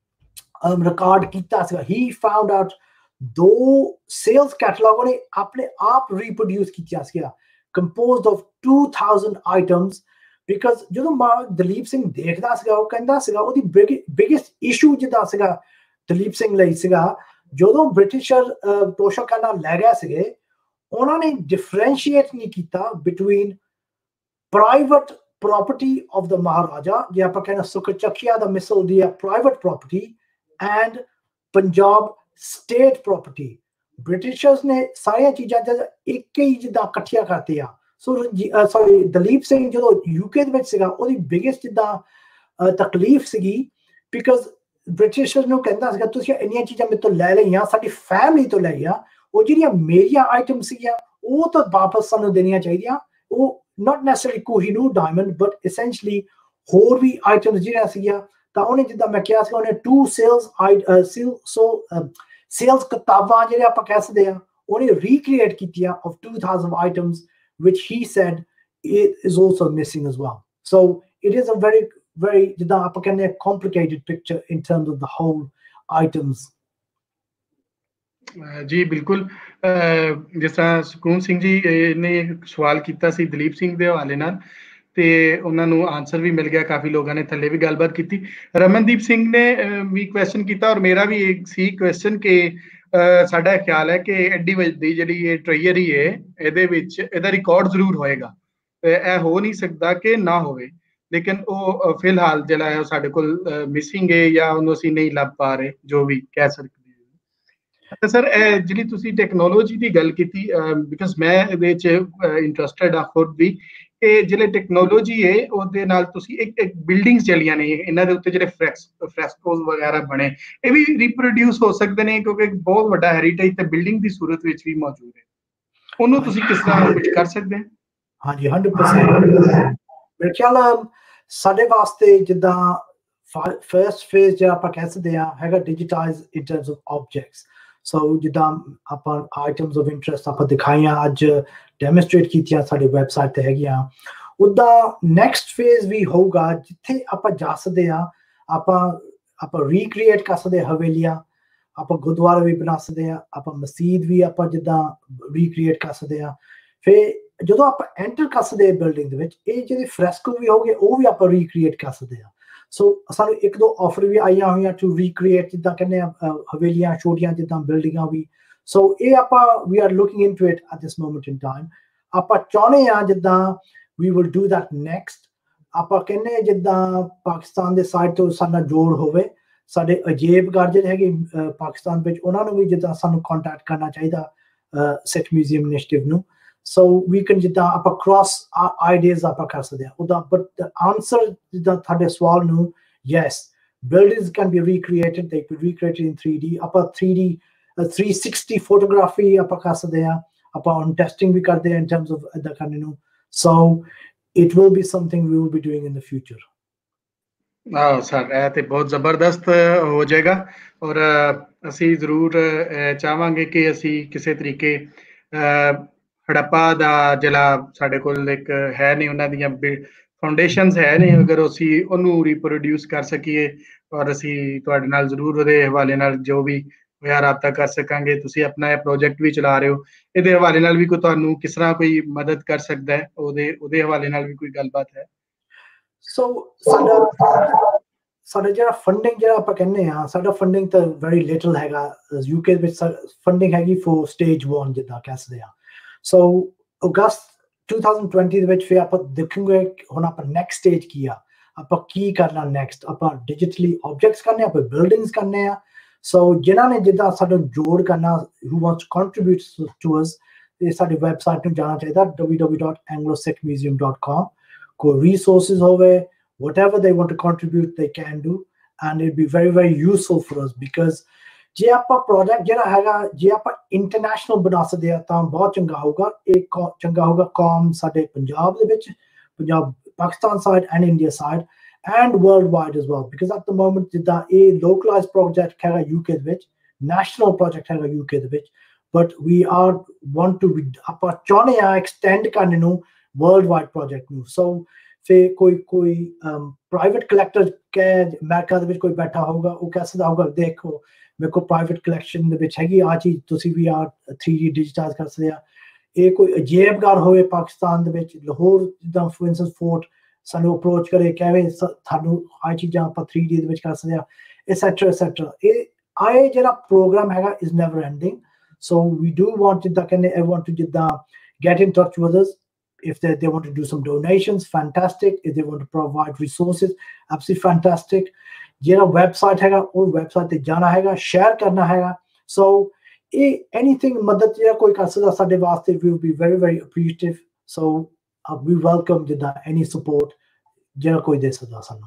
ਰਿਕਾਰਡ ਕੀਤਾ ਸੀਗਾ he found out 2 sales catalog ਉਹਨੇ ਆਪਣੇ ਆਪ reproduce ਕੀਤਾ ਸੀਗਾ composed of 2000 items because ਜਦੋਂ ਦਲੀਪ ਸਿੰਘ ਦੇਖਦਾ ਸੀਗਾ ਉਹ ਕਹਿੰਦਾ ਸੀਗਾ ਉਹਦੀ ਬਿਗੇਸਟ ਇਸ਼ੂ ਜਿੱਦਾਂ ਸੀਗਾ ਦਲੀਪ ਸਿੰਘ ਲਈ ਸੀਗਾ ਜਦੋਂ ਬ੍ਰਿਟਿਸ਼ਰ ਤੋਸ਼ਾਖਾਨਾ ਲੈ ਗਏ ਸੀਗੇ ਉਹਨਾਂ ਨੇ ਡਿਫਰੈਂਸ਼ੀਏਟ ਨਹੀਂ ਕੀਤਾ between private property of the Maharaja ਜੇ ਆਪਾਂ ਕਹਿੰਦੇ ਸੁਖਚੱਖੀਆ ਦਾ ਮਿਸਲ ਦੀ private property and Punjab state property Britishers ਨੇ ਸਾਰੀਆਂ ਚੀਜ਼ਾਂ ਇੱਕ ਹੀ ਜਿੱਦਾਂ ਇਕੱਠੀਆਂ ਕਰਤੀਆਂ ਸੋ ਸੌਰੀ ਦਲੀਪ ਸਿੰਘ ਜਦੋਂ ਯੂਕੇ ਦੇ ਵਿੱਚ ਸੀਗਾ ਉਹਦੀ ਬਿਗੇਸਟ ਜਿੱਦਾਂ ਤਕਲੀਫ ਸੀਗੀ ਬਿਕਾਜ਼ ਬ੍ਰਿਟਿਸ਼ਰਸ ਨੂੰ ਕਹਿੰਦਾ ਸੀਗਾ ਤੁਸੀਂ ਇੰਨੀਆਂ ਚੀਜ਼ਾਂ ਮੇਰੇ ਤੋਂ ਲੈ ਲਈਆਂ ਸਾਡੀ ਫੈਮਿਲੀ ਤੋਂ ਲਈਆਂ ਉਹ ਜਿਹੜੀਆਂ ਮੇਰੀਆਂ ਆਈਟਮ ਸੀਗੀਆਂ ਉਹ ਤਾਂ ਵਾਪਸ ਸਾਨੂੰ ਦੇਣੀਆਂ ਚਾਹੀਦੀਆਂ ਉਹ not necessarily Kohinoor diamond but essentially ਹੋਰ ਵੀ ਆਈਟਮਸ ਜਿਹੜੀਆਂ ਸੀਗੀਆਂ ਤਾਂ ਉਹਨੇ ਜਿੱਦਾਂ ਮੈਂ ਕਿਹਾ ਸੀ ਉਹਨੇ 2 ਸੇਲਸ ਕਿਤਾਬਾਂ ਜਿਹੜੇ ਆਪਾਂ ਕਹਿ ਸਕਦੇ ਆ ਉਹਨੇ ਰੀਕ੍ਰੀਏਟ ਕੀਤੀਆਂ of 2000 items which he said it is also missing as well so it is a very ਜਿੱਦਾਂ ਆਪਾਂ ਕਹਿੰਦੇ complicated picture in terms of the whole items ਜੀ ਬਿਲਕੁਲ ਜਿਸ ਤਰ੍ਹਾਂ ਸੁਖੂਨ ਸਿੰਘ ਜੀ ਨੇ ਸਵਾਲ ਕੀਤਾ ਸੀ ਦਲੀਪ ਸਿੰਘ ਦੇ ਹਵਾਲੇ ਨਾਲ ਤੇ ਉਹਨਾਂ ਨੂੰ ਆਨਸਰ ਵੀ ਮਿਲ ਗਿਆ ਕਾਫੀ ਲੋਕਾਂ ਨੇ ਥੱਲੇ ਵੀ ਗੱਲਬਾਤ ਕੀਤੀ ਰਮਨਦੀਪ ਸਿੰਘ ਨੇ ਵੀ ਕੁਐਸਚਨ ਕੀਤਾ ਔਰ ਮੇਰਾ ਵੀ ਇੱਕ ਸੀ ਕੁਐਸਚਨ ਕਿ ਸਾਡਾ ਖਿਆਲ ਹੈ ਕਿ ਐਡੀ ਵੱਡੀ ਜਿਹੜੀ ਇਹ ਟ੍ਰੇਜਰੀ ਹੈ ਇਹਦੇ ਵਿੱਚ ਇਹਦਾ ਰਿਕਾਰਡ ਜ਼ਰੂਰ ਹੋਏਗਾ ਇਹ ਹੋ ਨਹੀਂ ਸਕਦਾ ਕਿ ਨਾ ਹੋਵੇ ਲੇਕਿਨ ਉਹ ਫਿਲਹਾਲ ਜਿਹੜਾ ਹੈ ਸਾਡੇ ਕੋਲ ਮਿਸਿੰਗ ਹੈ ਜਾਂ ਉਹਨੂੰ ਅਸੀਂ ਨਹੀਂ ਲੱਭ ਪਾ ਰਹੇ ਜੋ ਵੀ ਕਹਿ ਸਕਦੇ ਹਾਂ ਸਰ ਜਿਹੜੀ ਤੁਸੀਂ ਟੈਕਨੋਲੋਜੀ ਦੀ ਗੱਲ ਕੀਤੀ ਬਿਕਾਜ਼ ਮੈਂ ਇਹਦੇ 'ਚ ਇੰਟਰਸਟਿਡ ਹਾਂ ਖੁਦ ਵੀ ਕਿ ਜਿਹੜੇ ਟੈਕਨੋਲੋਜੀ ਹੈ ਉਹਦੇ ਨਾਲ ਤੁਸੀਂ ਇੱਕ ਬਿਲਡਿੰਗਸ ਜਿਹੜੀਆਂ ਨੇ ਇਹਨਾਂ ਦੇ ਉੱਤੇ ਜਿਹੜੇ ਫ੍ਰੈਸਕੋਜ਼ ਵਗੈਰਾ ਬਣੇ ਇਹ ਵੀ ਰੀਪਰੋਡਿਊਸ ਹੋ ਸਕਦੇ ਨੇ ਕਿਉਂਕਿ ਬਹੁਤ ਵੱਡਾ ਹੈਰੀਟੇਜ ਤੇ ਬਿਲਡਿੰਗ ਦੀ ਸੂਰਤ ਵਿੱਚ ਵੀ ਮੌਜੂਦ ਹੈ ਉਹਨੂੰ ਤੁਸੀਂ ਕਿਸ ਤਰ੍ਹਾਂ ਕੁਝ ਕਰ ਸਕਦੇ ਹੋ ਹਾਂਜੀ 100% ਮੇਰੇ ਖਿਆਲ ਸਾਡੇ ਵਾਸਤੇ ਜਿੱਦਾਂ ਫਰਸਟ ਫੇਜ਼ ਜਿਹੜਾ ਆਪਾਂ ਕਹਿ ਸਕਦੇ ਹਾਂ ਹੈਗਾ digitise in terms of objects so ਜਿੱਦਾਂ ਆਪਾਂ ਆਈਟਮਸ ਆਫ ਇੰਟਰਸਟ ਆਪਾਂ ਦਿਖਾਈਆਂ ਅੱਜ ਡੈਮੋਨਸਟ੍ਰੇਟ ਕੀਤੀਆਂ ਸਾਡੇ ਵੈਬਸਾਈਟ ਤੇ ਹੈਗੀਆਂ ਉਹਦਾ ਨੈਕਸਟ ਫੇਜ਼ ਵੀ ਹੋਊਗਾ ਜਿੱਥੇ ਆਪਾਂ ਜਾ ਸਕਦੇ ਹਾਂ ਆਪਾਂ ਰੀਕ੍ਰੀਏਟ ਕਰ ਸਕਦੇ ਹਵੇਲੀਆਂ ਆਪਾਂ ਗੁਰਦੁਆਰਾ ਵੀ ਬਣਾ ਸਕਦੇ ਹਾਂ ਆਪਾਂ ਮਸਜਿਦ ਵੀ ਆਪਾਂ ਜਿੱਦਾਂ ਰੀਕ੍ਰੀਏਟ ਕਰ ਸਕਦੇ ਹਾਂ ਫਿਰ ਜਦੋਂ ਆਪਾਂ ਐਂਟਰ ਕਰ ਸਕਦੇ ਬਿਲਡਿੰਗ ਦੇ ਵਿੱਚ ਇਹ ਜਿਹੜੇ ਫ੍ਰੈਸਕੋ ਵੀ ਹੋਗੇ ਉਹ ਵੀ ਆਪਾਂ ਰੀਕ੍ਰੀਏਟ ਕਰ ਸਕਦੇ ਹਾਂ ਸੋ ਸਾਨੂੰ 1-2 ਆਫਰ ਵੀ ਆਈਆਂ ਹੋਈਆਂ ਟੂ ਰੀਕ੍ਰੀਏਟ ਜਿੱਦਾਂ ਕਹਿੰਦੇ ਆ ਹਵੇਲੀਆਂ ਛੋਟੀਆਂ ਜਿੱਦਾਂ ਬਿਲਡਿੰਗਾਂ ਵੀ ਸੋ ਇਹ ਆਪਾਂ we are looking into it at this moment in time ਆਪਾਂ ਚਾਹੁੰਦੇ ਆ ਜਿੱਦਾਂ we will do that next ਆਪਾਂ ਕਹਿੰਦੇ ਜਿੱਦਾਂ ਪਾਕਿਸਤਾਨ ਦੇ ਸਾਈਡ ਤੋਂ ਸਾਡਾ ਜੋੜ ਹੋਵੇ ਸਾਡੇ ਅਜੀਬ ਘਰ ਜਿਹੜੇ ਹੈਗੇ ਪਾਕਿਸਤਾਨ ਵਿੱਚ ਉਹਨਾਂ ਨੂੰ ਵੀ ਜਿੱਦਾਂ ਸਾਨੂੰ ਕੰਟੈਕਟ ਕਰਨਾ ਚਾਹੀਦਾ ਸਿੱਖ ਮਿਊਜ਼ੀਅਮ ਇਨੀਸ਼ੀਏਟਿਵ ਨੂੰ so we can ਜਿੱਦਾਂ ਆਪਾਂ cross ideas ਆਪਾਂ ਕਰ ਸਕਦੇ ਹਾਂ ਉਹਦਾ but the answer ਜਿੱਦਾਂ ਤੁਹਾਡੇ ਸਵਾਲ ਨੂੰ yes buildings can be recreated they could be recreated in 3D ਆਪਾਂ 3D 360 photography ਆਪਾਂ ਕਰ ਸਕਦੇ ਹਾਂ ਆਪਾਂ on testing ਵੀ ਕਰਦੇ ਹਾਂ in terms of the kind of so it will be something we will be doing in the future. ਆਹ sir ਇਹ ਤੇ ਬਹੁਤ ਜ਼ਬਰਦਸਤ ਹੋ ਜਾਏਗਾ ਔਰ ਅਸੀਂ ਜ਼ਰੂਰ ਚਾਹਾਂਗੇ ਕਿ ਅਸੀਂ ਕਿਸੇ ਤਰੀਕੇ ਹੜੱਪਾ ਦਾ ਜਿਹੜਾ ਸਾਡੇ ਕੋਲ ਇੱਕ ਹੈ ਨਹੀਂ ਉਹਨਾਂ ਦੀਆਂ ਫਾਊਂਡੇਸ਼ਨਸ ਹੈ ਨਹੀਂ ਅਗਰ ਅਸੀਂ ਉਹਨੂੰ ਰੀਪਰੋਡਿਊਸ ਕਰ ਸਕੀਏ ਔਰ ਅਸੀਂ ਤੁਹਾਡੇ ਨਾਲ ਜ਼ਰੂਰ ਉਹਦੇ ਹਵਾਲੇ ਨਾਲ ਜੋ ਵੀ ਹੋਇਆ ਰਾਬਤਾ ਕਰ ਸਕਾਂਗੇ ਤੁਸੀਂ ਆਪਣਾ ਇਹ ਪ੍ਰੋਜੈਕਟ ਵੀ ਚਲਾ ਰਹੇ ਹੋ ਇਹਦੇ ਹਵਾਲੇ ਨਾਲ ਵੀ ਕੋਈ ਤੁਹਾਨੂੰ ਕਿਸ ਤਰ੍ਹਾਂ ਕੋਈ ਮਦਦ ਕਰ ਸਕਦਾ ਹੈ ਉਹਦੇ ਹਵਾਲੇ ਨਾਲ ਵੀ ਕੋਈ ਗੱਲਬਾਤ ਹੈ ਸੋ ਸਾਡਾ ਜਿਹੜਾ ਫੰਡਿੰਗ ਜਿਹੜਾ ਆਪਾਂ ਕਹਿੰਦੇ ਆ ਸਾਡਾ ਫੰਡਿੰਗ ਤਾਂ ਵੈਰੀ ਲਿਟਲ ਹੈਗਾ ਯੂਕੇ ਵਿੱਚ ਫੰਡਿੰਗ ਹੈਗੀ ਫॉर ਸਟੇਜ 1 ਜਿੱਦਾਂ ਕਹਿੰਦੇ ਆ ਸੋ ਅਗਸਤ 2020 ਦੇ ਵਿੱਚ ਫਿਰ ਆਪਾਂ ਦੇਖਾਂਗੇ ਹੁਣ ਆਪਾਂ ਨੈਕਸਟ ਸਟੇਜ ਕੀ ਆ ਆਪਾਂ ਕੀ ਕਰਨਾ ਨੈਕਸਟ ਆਪਾਂ ਡਿਜੀਟਲੀ ਆਬਜੈਕਟਸ ਕਰਨੇ ਆਪਾਂ ਬਿਲਡਿੰਗਸ ਕਰਨੇ ਆ ਸੋ ਜਿਨ੍ਹਾਂ ਨੇ ਜਿੱਦਾਂ ਸਾਡਾ ਜੋੜ ਕਰਨਾ who wants to contribute to us ਇਹ ਸਾਡੀ ਵੈਬਸਾਈਟ ਨੂੰ ਜਾਣਾ ਚਾਹੀਦਾ www.anglo-sikhmuseum.com ਕੋਈ ਰਿਸੋਰਸਸ ਹੋਵੇ whatever they want to contribute they can do and it'd be very very useful for us because ਜੇ ਆਪਾਂ ਪ੍ਰੋਜੈਕਟ ਜਿਹੜਾ ਹੈਗਾ ਜੇ ਆਪਾਂ ਇੰਟਰਨੈਸ਼ਨਲ ਬਣਾ ਸਕਦੇ ਆ ਤਾਂ ਬਹੁਤ ਚੰਗਾ ਹੋਊਗਾ ਇੱਕ ਚੰਗਾ ਹੋਊਗਾ ਕੌਮ ਸਾਡੇ ਪੰਜਾਬ ਦੇ ਵਿੱਚ Punjab Pakistan side and India side and worldwide as well because at the moment ਜਿੱਦਾਂ ਇਹ localized project ਹੈਗਾ UK ਦੇ ਵਿੱਚ national project ਹੈਗਾ UK ਦੇ ਵਿੱਚ but we want to ਆਪਾਂ ਚਾਹੁੰਦੇ ਆ extend ਕਰਨ ਨੂੰ worldwide project ਨੂੰ so ਫਿਰ ਕੋਈ ਪ੍ਰਾਈਵੇਟ ਕਲੈਕਟਰ ਕੇ ਅਮਰੀਕਾ ਦੇ ਵਿੱਚ ਕੋਈ ਬੈਠਾ ਹੋਊਗਾ ਉਹ ਕਹਿ ਸਕਦਾ ਹੋਊਗਾ ਦੇਖੋ ਮੇਰੇ ਕੋਲ ਪ੍ਰਾਈਵੇਟ ਕਲੈਕਸ਼ਨ ਦੇ ਵਿੱਚ ਹੈਗੀ ਆ ਚੀਜ਼ ਤੁਸੀਂ ਵੀ ਆ 3D ਡਿਜੀਟਾਈਜ਼ ਕਰ ਸਕਦੇ ਆ ਇਹ ਕੋਈ ਅਜੀਬਘਰ ਹੋਵੇ ਪਾਕਿਸਤਾਨ ਦੇ ਵਿੱਚ ਲਾਹੌਰ ਜਿੱਦਾਂ ਫੋਰ ਇੰਸਟੈਂਸ ਫੋਰਟ ਸਾਨੂੰ ਅਪਰੋਚ ਕਰੇ ਕਹੇ ਸਾਨੂੰ ਆ ਚੀਜ਼ਾਂ ਆਪਾਂ 3D ਦੇ ਵਿੱਚ ਕਰ ਸਕਦੇ ਆ ਐਟਸੈਟਰਾ ਇਹ ਜਿਹੜਾ ਪ੍ਰੋਗਰਾਮ ਹੈਗਾ is never ending so we do want ਜਿੱਦਾਂ ਕਹਿੰਦੇ ਐਵਰੀਵਨ ਟੂ ਜਿੱਦਾਂ get in touch with us if they want to do some donations fantastic if they want to provide resources absolutely fantastic ਜਿਹੜਾ website ਹੈਗਾ ਉਹ website ਤੇ ਜਾਣਾ ਹੈਗਾ share ਕਰਨਾ ਹੈਗਾ ਸੋ ਇਹ ਐਨੀਥਿੰਗ ਮਦਦ ਜਿਹੜਾ ਕੋਈ ਕਰ ਸਕਦਾ ਸਾਡੇ ਵਾਸਤੇ we will be very very appreciative so we welcome ਜਿੱਦਾਂ ਐਨੀ ਸਪੋਰਟ ਜਿਹੜਾ ਕੋਈ ਦੇ ਸਕਦਾ ਸਾਨੂੰ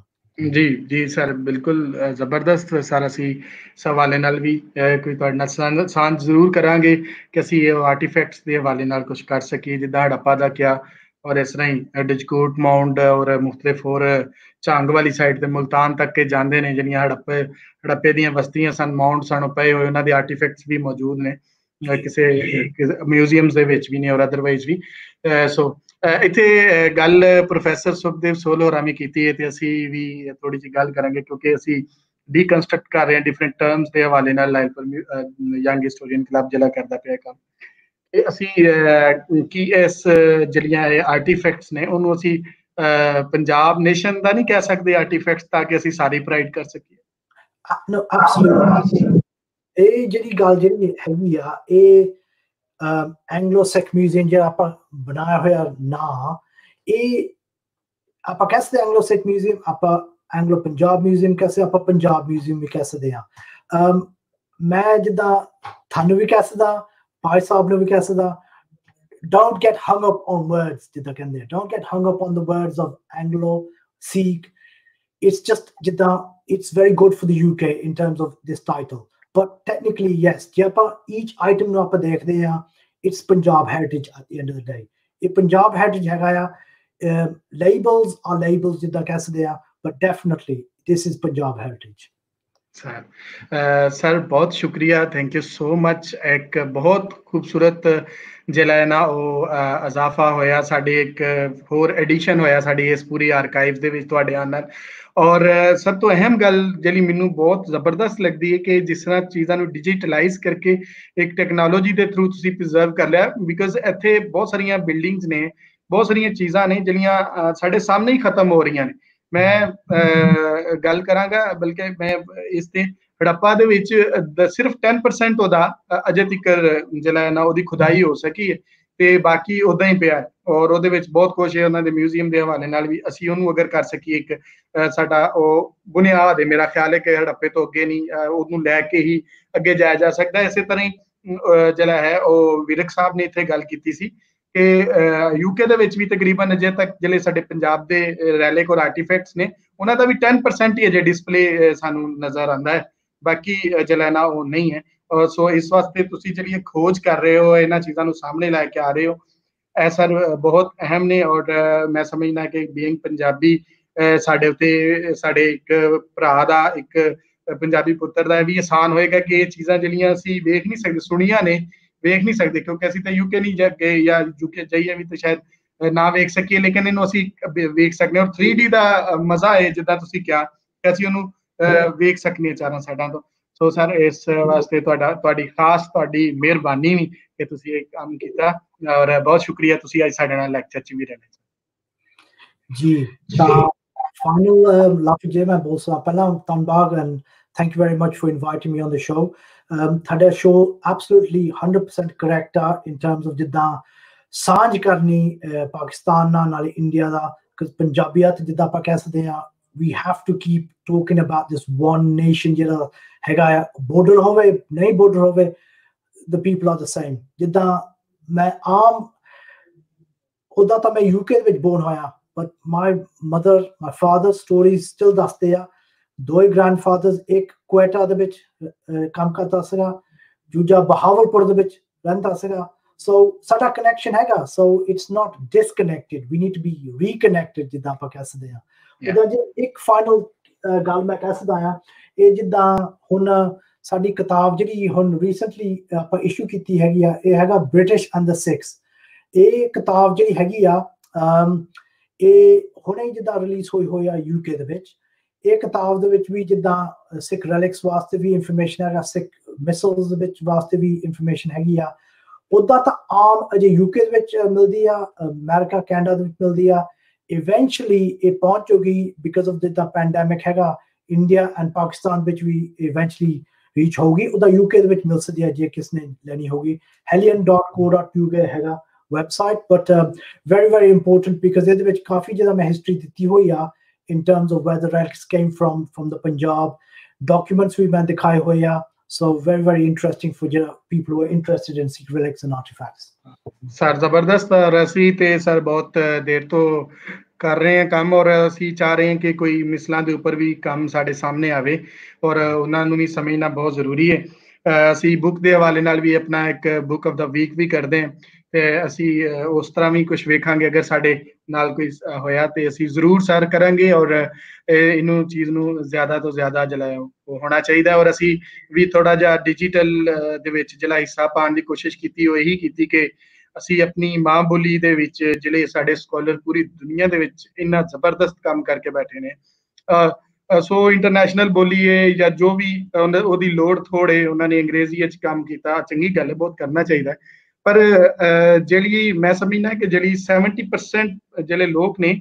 ਜੀ ਸਰ ਬਿਲਕੁਲ ਜ਼ਬਰਦਸਤ ਸਰ ਅਸੀਂ ਸਵਾਲੇ ਨਾਲ ਵੀ ਕੋਈ ਤੁਹਾਡੇ ਨਾਲ ਸਾਂਝ ਜ਼ਰੂਰ ਕਰਾਂਗੇ ਕਿ ਅਸੀਂ ਇਹ ਆਰਟੀਫੈਕਟਸ ਦੇ ਹਵਾਲੇ ਨਾਲ ਕੁਝ ਕਰ ਸਕੀਏ ਜਿੱਦਾਂ ਹੜੱਪਾ ਦਾ ਕਿਹਾ ਔਰ ਇਸ ਤਰ੍ਹਾਂ ਹੀ ਡਿਜਕੋਟ ਮਾਉਂਡ ਔਰ ਮੁਖਤਲਿਫ ਹੋਰ ਝੰਗ ਵਾਲੀ ਸਾਈਡ ਤੇ ਮੁਲਤਾਨ ਤੱਕ ਕੇ ਜਾਂਦੇ ਨੇ ਜਿਹੜੀਆਂ ਹੜੱਪੇ ਦੀਆਂ ਬਸਤੀਆਂ ਸਨ ਮਾਉਂਡ ਸਨ ਪਏ ਹੋਏ ਉਹਨਾਂ ਦੇ ਆਰਟੀਫੈਕਟਸ ਵੀ ਮੌਜੂਦ ਨੇ ਕਿਸੇ ਮਿਊਜ਼ੀਅਮਸ ਦੇ ਵਿੱਚ ਵੀ ਨੇ ਔਰ ਅਦਰਵਾਈਜ਼ ਵੀ ਸੋ ਇੱਥੇ ਗੱਲ ਪ੍ਰੋਫੈਸਰ ਸੁਖਦੇਵ ਸੋਲ ਹੋਰਾਂ ਵੀ ਕੀਤੀ ਹੈ ਤੇ ਅਸੀਂ ਵੀ ਥੋੜੀ ਜਿਹੀ ਗੱਲ ਕਰਾਂਗੇ ਕਿਉਂਕਿ ਅਸੀਂ ਡੀਕਨਸਟਰਕਟ ਕਰ ਰਹੇ ਹਾਂ ਡਿਫਰੈਂਟ ਟਰਮਸ ਦੇ ਹਵਾਲੇ ਨਾਲ ਯੰਗ ਹਿਸਟੋਰੀਅਨ ਕਲੱਬ ਜਿਹੜਾ ਕਰਦਾ ਪਿਆ ਕੰਮ ਇਹ ਅਸੀਂ ਕੀ ਇਸ ਜਿਹੜੀਆਂ ਇਹ ਆਰਟੀਫੈਕਟਸ ਨੇ ਉਹਨੂੰ ਅਸੀਂ ਪੰਜਾਬ ਨੇਸ਼ਨ ਦਾ ਨਹੀਂ ਕਹਿ ਸਕਦੇ ਆਰਟੀਫੈਕਟਸ ਤਾਂ ਕਿ ਅਸੀਂ ਸਾਰੀ ਪ੍ਰਾਈਡ ਕਰ ਸਕੀਏ no absolutely ਇਹ ਜਿਹੜੀ ਗੱਲ ਜਿਹੜੀ ਹੈਗੀ ਆ ਇਹ ਐਂਗਲੋ-ਸਿੱਖ ਮਿਊਜ਼ੀਅਮ ਜਿਹੜਾ ਆਪਾਂ ਬਣਾਇਆ ਹੋਇਆ ਨਾ ਇਹ ਆਪਾਂ ਕਹਿ ਸਕਦੇ ਐਂਗਲੋ-ਸਿੱਖ ਮਿਊਜ਼ੀਅਮ ਆਪਾਂ ਐਂਗਲੋ ਪੰਜਾਬ ਮਿਊਜ਼ੀਅਮ ਕਹਿ ਸਕਦੇ ਆਪਾਂ ਪੰਜਾਬ ਮਿਊਜ਼ੀਅਮ ਵੀ ਕਹਿ ਸਕਦੇ ਹਾਂ ਮੈਂ ਜਿੱਦਾਂ ਤੁਹਾਨੂੰ ਵੀ ਕਹਿ ਸਕਦਾ ਭਾਈ ਸਾਹਿਬ ਨੂੰ ਵੀ ਕਹਿ ਸਕਦਾ don't get hung up on words ਜਿੱਦਾਂ ਕਹਿੰਦੇ don't get hung up on the words of Anglo-Sikh it's just ਜਿੱਦਾਂ it's very good for the UK in terms of this title but technically yes ਜੇ ਆਪਾਂ each item ਨੂੰ ਆਪਾਂ ਦੇਖਦੇ ਹਾਂ it's Punjab heritage at the end of the day ਇਹ Punjab heritage ਹੈਗਾ ਆ labels are labels ਜਿੱਦਾਂ ਕਹਿ ਸਕਦੇ ਆ but definitely this is Punjab heritage sir ਬਹੁਤ ਸ਼ੁਕਰੀਆ ਥੈਂਕ ਯੂ ਸੋ ਮਚ ਇੱਕ ਬਹੁਤ ਖੂਬਸੂਰਤ ਜਿਹੜਾ ਹੈ ਨਾ ਉਹ ਇਜ਼ਾਫਾ ਹੋਇਆ ਸਾਡੇ ਇੱਕ ਹੋਰ ਐਡੀਸ਼ਨ ਹੋਇਆ ਸਾਡੀ ਇਸ ਪੂਰੀ ਆਰਕਾਈਵ ਦੇ ਵਿੱਚ ਤੁਹਾਡੇ ਆਉਣ ਨਾਲ ਔਰ ਸਭ ਤੋਂ ਅਹਿਮ ਗੱਲ ਜਿਹੜੀ ਮੈਨੂੰ ਬਹੁਤ ਜ਼ਬਰਦਸਤ ਲੱਗਦੀ ਹੈ ਕਿ ਜਿਸ ਤਰ੍ਹਾਂ ਚੀਜ਼ਾਂ ਨੂੰ ਡਿਜੀਟਲਾਈਜ਼ ਕਰਕੇ ਇੱਕ ਟੈਕਨੋਲੋਜੀ ਦੇ ਥਰੂ ਤੁਸੀਂ ਪ੍ਰੀਜ਼ਰਵ ਕਰ ਲਿਆ ਬਿਕਾਜ਼ ਇੱਥੇ ਬਹੁਤ ਸਾਰੀਆਂ ਬਿਲਡਿੰਗਸ ਨੇ ਬਹੁਤ ਸਾਰੀਆਂ ਚੀਜ਼ਾਂ ਨੇ ਜਿਹੜੀਆਂ ਸਾਡੇ ਸਾਹਮਣੇ ਹੀ ਖਤਮ ਹੋ ਰਹੀਆਂ ਨੇ ਮੈਂ ਗੱਲ ਕਰਾਂਗਾ ਬਲਕਿ ਮੈਂ ਇਸ ਤੇ ਹੜੱਪਾ ਦੇ ਵਿੱਚ ਸਿਰਫ 10% ਉਹਦਾ ਅਜੇ ਤੱਕ ਜਿਹੜਾ ਹੈ ਨਾ ਉਹਦੀ ਖੁਦਾਈ ਹੋ ਸਕੀ ਹੈ ਤੇ ਬਾਕੀ ਉਦਾਂ ਹੀ ਪਿਆ ਔਰ ਉਹਦੇ ਵਿੱਚ ਬਹੁਤ ਕੁਝ ਹੈ ਉਹਨਾਂ ਦੇ ਮਿਊਜ਼ੀਅਮ ਦੇ ਹਵਾਲੇ ਨਾਲ ਵੀ ਅਸੀਂ ਉਹਨੂੰ ਅਗਰ ਕਰ ਸਕੀਏ ਇੱਕ ਸਾਡਾ ਉਹ ਬੁਨਿਆਦ ਹੈ ਮੇਰਾ ਖਿਆਲ ਹੈ ਕਿ ਹੜੱਪੇ ਤੋਂ ਅੱਗੇ ਨਹੀਂ ਉਹਨੂੰ ਲੈ ਕੇ ਹੀ ਅੱਗੇ ਜਾਇਆ ਜਾ ਸਕਦਾ ਇਸੇ ਤਰ੍ਹਾਂ ਹੀ ਜਿਹੜਾ ਹੈ ਉਹ ਵਿਰਕ ਸਾਹਿਬ ਨੇ ਇੱਥੇ ਗੱਲ ਕੀਤੀ ਸੀ ਕਿ ਯੂਕੇ ਦੇ ਵਿੱਚ ਵੀ ਤਕਰੀਬਨ ਅਜੇ ਤੱਕ ਜਿਹੜੇ ਸਾਡੇ ਪੰਜਾਬ ਦੇ ਰੈਲਿਕ ਔਰ ਆਰਟੀਫੈਕਟਸ ਨੇ ਉਹਨਾਂ ਦਾ ਵੀ 10% ਹੀ ਅਜੇ ਡਿਸਪਲੇ ਸਾਨੂੰ ਨਜ਼ਰ ਆਉਂਦਾ ਹੈ ਬਾਕੀ ਜਿਹੜਾ ਨਾ ਉਹ ਨਹੀਂ ਹੈ ਸੋ ਇਸ ਵਾਸਤੇ ਤੁਸੀਂ ਜਿਹੜੀ ਖੋਜ ਕਰ ਰਹੇ ਹੋ ਇਹਨਾਂ ਚੀਜ਼ਾਂ ਨੂੰ ਸਾਹਮਣੇ ਲੈ ਕੇ ਆ ਰਹੇ ਹੋ ਇਹ ਸਰ ਬਹੁਤ ਅਹਿਮ ਨੇ ਔਰ ਮੈਂ ਸਮਝਦਾ ਕਿ ਬੀਇੰਗ ਪੰਜਾਬੀ ਸਾਡੇ ਉੱਤੇ ਸਾਡੇ ਇੱਕ ਭਰਾ ਦਾ ਇੱਕ ਪੰਜਾਬੀ ਪੁੱਤਰ ਦਾ ਵੀ ਆਸਾਨ ਹੋਏਗਾ ਕਿ ਇਹ ਚੀਜ਼ਾਂ ਜਿਹੜੀਆਂ ਅਸੀਂ ਵੇਖ ਨਹੀਂ ਸਕਦੇ ਸੁਣੀਆਂ ਨੇ ਵੇਖ ਨਹੀਂ ਸਕਦੇ ਕਿਉਂਕਿ ਅਸੀਂ ਤਾਂ ਯੂਕੇ ਨਹੀਂ ਗਏ ਜਾਂ ਯੂਕੇ ਜਾਈਏ ਵੀ ਤਾਂ ਸ਼ਾਇਦ ਨਾ ਵੇਖ ਸਕੀਏ ਲੇਕਿਨ ਇਹਨੂੰ ਅਸੀਂ ਵੇਖ ਸਕਦੇ ਔਰ 3D ਦਾ ਮਜ਼ਾ ਹੈ ਜਿੱਦਾਂ ਤੁਸੀਂ ਕਿਹਾ ਕਿ ਅਸੀਂ ਉਹਨੂੰ ਵੇਖ ਸਕਨੇ ਚਾਰਾਂ ਸਾਈਡਾਂ ਤੋਂ ਸੋ ਸਰ ਇਸ ਵਾਸਤੇ ਤੁਹਾਡੀ ਖਾਸ ਤੁਹਾਡੀ ਮਿਹਰਬਾਨੀ ਵੀ ਕਿ ਤੁਸੀਂ ਇਹ ਕੰਮ ਕੀਤਾ ਔਰ ਬਹੁਤ ਸ਼ੁਕਰੀਆ ਤੁਸੀਂ ਅੱਜ ਸਾਡੇ ਨਾਲ ਲੈਕਚਰ 'ਚ ਵੀ ਰਹਿਣਾ ਜੀ ਤਾਂ final ਲਫ਼ਜ਼ ਜੇ ਮੈਂ ਬੋਲ ਸਕਦਾ ਪਹਿਲਾਂ ਧੰਨਵਾਦ and thank you very much for inviting me on the show ਤੁਹਾਡਾ show absolutely 100% correct ਆ in terms of ਜਿੱਦਾਂ ਸਾਂਝ ਕਰਨੀ ਪਾਕਿਸਤਾਨ ਨਾਲ ਇੰਡੀਆ ਦਾ ਪੰਜਾਬੀਅਤ ਜਿੱਦਾਂ ਆਪਾਂ ਕਹਿ ਸਕਦੇ ਹਾਂ we have to keep talking about this one nation ਜਿਹੜਾ ਹੈਗਾ border ਹੋਵੇ ਨਹੀਂ border ਹੋਵੇ the people are the same ਜਿੱਦਾਂ ਮੈਂ ਆਮ ਉਹਦਾ ਤਾਂ ਮੈਂ UK ਵਿੱਚ born ਹੋਇਆ but my mother my father's stories still ਦੱਸਦੇ ਆ ਦੋਏ grandfathers ਇੱਕ ਕੁਵੇਟਾ ਦੇ ਵਿੱਚ ਕੰਮ ਕਰਦਾ ਸੀਗਾ ਦੂਜਾ ਬਹਾਵਲਪੁਰ ਦੇ ਵਿੱਚ ਰਹਿੰਦਾ ਸੀਗਾ so ਸਾਡਾ connection ਹੈਗਾ so it's not disconnected we need to be reconnected ਜਿੱਦਾਂ ਆਪਾਂ ਕਹਿ ਸਕਦੇ ਆ ਉਹਦਾ ਜੇ ਇੱਕ final ਗੱਲ ਮੈਂ ਕਹਿ ਸਕਦਾ ਆ ਇਹ ਜਿੱਦਾਂ ਹੁਣ ਸਾਡੀ ਕਿਤਾਬ ਜਿਹੜੀ ਹੁਣ ਰੀਸੈਂਟਲੀ ਆਪਾਂ ਇਸ਼ੂ ਕੀਤੀ ਹੈਗੀ ਆ ਇਹ ਹੈਗਾ ਬ੍ਰਿਟਿਸ਼ ਐਂਡ ਦ ਸਿੱਖਸ ਇਹ ਕਿਤਾਬ ਜਿਹੜੀ ਹੈਗੀ ਆ ਇਹ ਹੁਣੇ ਜਿੱਦਾਂ ਰਿਲੀਜ਼ ਹੋਈ ਆ UK ਦੇ ਵਿੱਚ ਇਹ ਕਿਤਾਬ ਦੇ ਵਿੱਚ ਵੀ ਜਿੱਦਾਂ ਸਿੱਖ ਰਿਲਿਕਸ ਵਾਸਤੇ ਵੀ ਇਨਫੋਰਮੇਸ਼ਨ ਹੈਗਾ ਸਿੱਖ ਮਿਸਲਸ ਦੇ ਵਿੱਚ ਵਾਸਤੇ ਵੀ ਇਨਫੋਰਮੇਸ਼ਨ ਹੈਗੀ ਆ ਉੱਦਾਂ ਤਾਂ ਆਮ ਅਜੇ UK ਦੇ ਵਿੱਚ ਮਿਲਦੀ ਆ ਅਮਰੀਕਾ ਕੈਨੇਡਾ ਦੇ ਵਿੱਚ ਮਿਲਦੀ ਆ eventually it ਪਹੁੰਚ ਜੂਗੀ because of the pandemic ਹੈਗਾ India and Pakistan ਵਿੱਚ ਵੀ eventually reach ਹੋਗੀ ਉਹਦਾ UK ਦੇ ਵਿੱਚ ਮਿਲ ਸਕਦੀ ਹੈ ਜੇ ਕਿਸ ਨੇ ਲੈਣੀ ਹੋਗੀ hellion.co.uk ਹੈਗਾ website but very very important because ਇਹਦੇ ਵਿੱਚ ਕਾਫੀ ਜ਼ਿਆਦਾ ਮੈਂ ਹਿਸਟਰੀ ਦਿੱਤੀ ਹੋਈ ਆ in terms of where the relics came from the Punjab documents ਵੀ ਮੈਂ ਦਿਖਾਏ ਹੋਏ ਆ so very very interesting for people who are interested in Sikh relics and artifacts sir ਜ਼ਬਰਦਸਤ ਅਸੀਂ ਤੇ ਸਰ ਬਹੁਤ ਦੇਰ ਤੋਂ ਕਰ ਰਹੇ ਹਾਂ ਕੰਮ ਔਰ ਅਸੀਂ ਚਾਹ ਰਹੇ ਹਾਂ ਕਿ ਕੋਈ ਮਿਸਲਾਂ ਦੇ ਉੱਪਰ ਵੀ ਕੰਮ ਸਾਡੇ ਸਾਹਮਣੇ ਆਵੇ ਔਰ ਉਹਨਾਂ ਨੂੰ ਵੀ ਸਮਝਣਾ ਬਹੁਤ ਜ਼ਰੂਰੀ ਹੈ ਅਸੀਂ ਬੁੱਕ ਦੇ ਹਵਾਲੇ ਨਾਲ ਵੀ ਆਪਣਾ ਇੱਕ ਬੁੱਕ ਆਫ ਦਾ ਵੀਕ ਵੀ ਕਰਦੇ ਹਾਂ ਤੇ ਅਸੀਂ ਉਸ ਤਰ੍ਹਾਂ ਵੀ ਕੁਝ ਵੇਖਾਂਗੇ ਅਗਰ ਸਾਡੇ ਨਾਲ ਕੋਈ ਹੋਇਆ ਤੇ ਅਸੀਂ ਜ਼ਰੂਰ ਸਰ ਕਰਾਂਗੇ ਔਰ ਇਹਨੂੰ ਚੀਜ਼ ਨੂੰ ਜ਼ਿਆਦਾ ਤੋਂ ਜ਼ਿਆਦਾ ਜਿਹੜਾ ਹੋਣਾ ਚਾਹੀਦਾ ਔਰ ਅਸੀਂ ਵੀ ਥੋੜਾ ਜਿਹਾ ਡਿਜੀਟਲ ਦੇ ਵਿੱਚ ਜਿਹੜਾ ਹਿੱਸਾ ਪਾਉਣ ਦੀ ਕੋਸ਼ਿਸ਼ ਕੀਤੀ ਉਹ ਇਹੀ ਕੀਤੀ ਕਿ ਅਸੀਂ ਆਪਣੀ ਮਾਂ ਬੋਲੀ ਦੇ ਵਿੱਚ ਜਿਹੜੇ ਸਾਡੇ ਸਕਾਲਰ ਪੂਰੀ ਦੁਨੀਆ ਦੇ ਵਿੱਚ ਇੰਨਾ ਜ਼ਬਰਦਸਤ ਕੰਮ ਕਰਕੇ ਬੈਠੇ ਨੇ ਸੋ ਇੰਟਰਨੈਸ਼ਨਲ ਬੋਲੀ ਹੈ ਜਾਂ ਜੋ ਵੀ ਉਹਦੀ ਲੋੜ ਥੋੜੇ ਉਹਨਾਂ ਨੇ ਅੰਗਰੇਜ਼ੀ ਵਿੱਚ ਕੰਮ ਕੀਤਾ ਚੰਗੀ ਗੱਲ ਹੈ ਬਹੁਤ ਕਰਨਾ ਚਾਹੀਦਾ ਪਰ ਜਿਹੜੀ ਮੈਂ ਸਮਝਦਾ ਕਿ ਜਿਹੜੀ 70% ਜਿਹੜੇ ਲੋਕ ਨੇ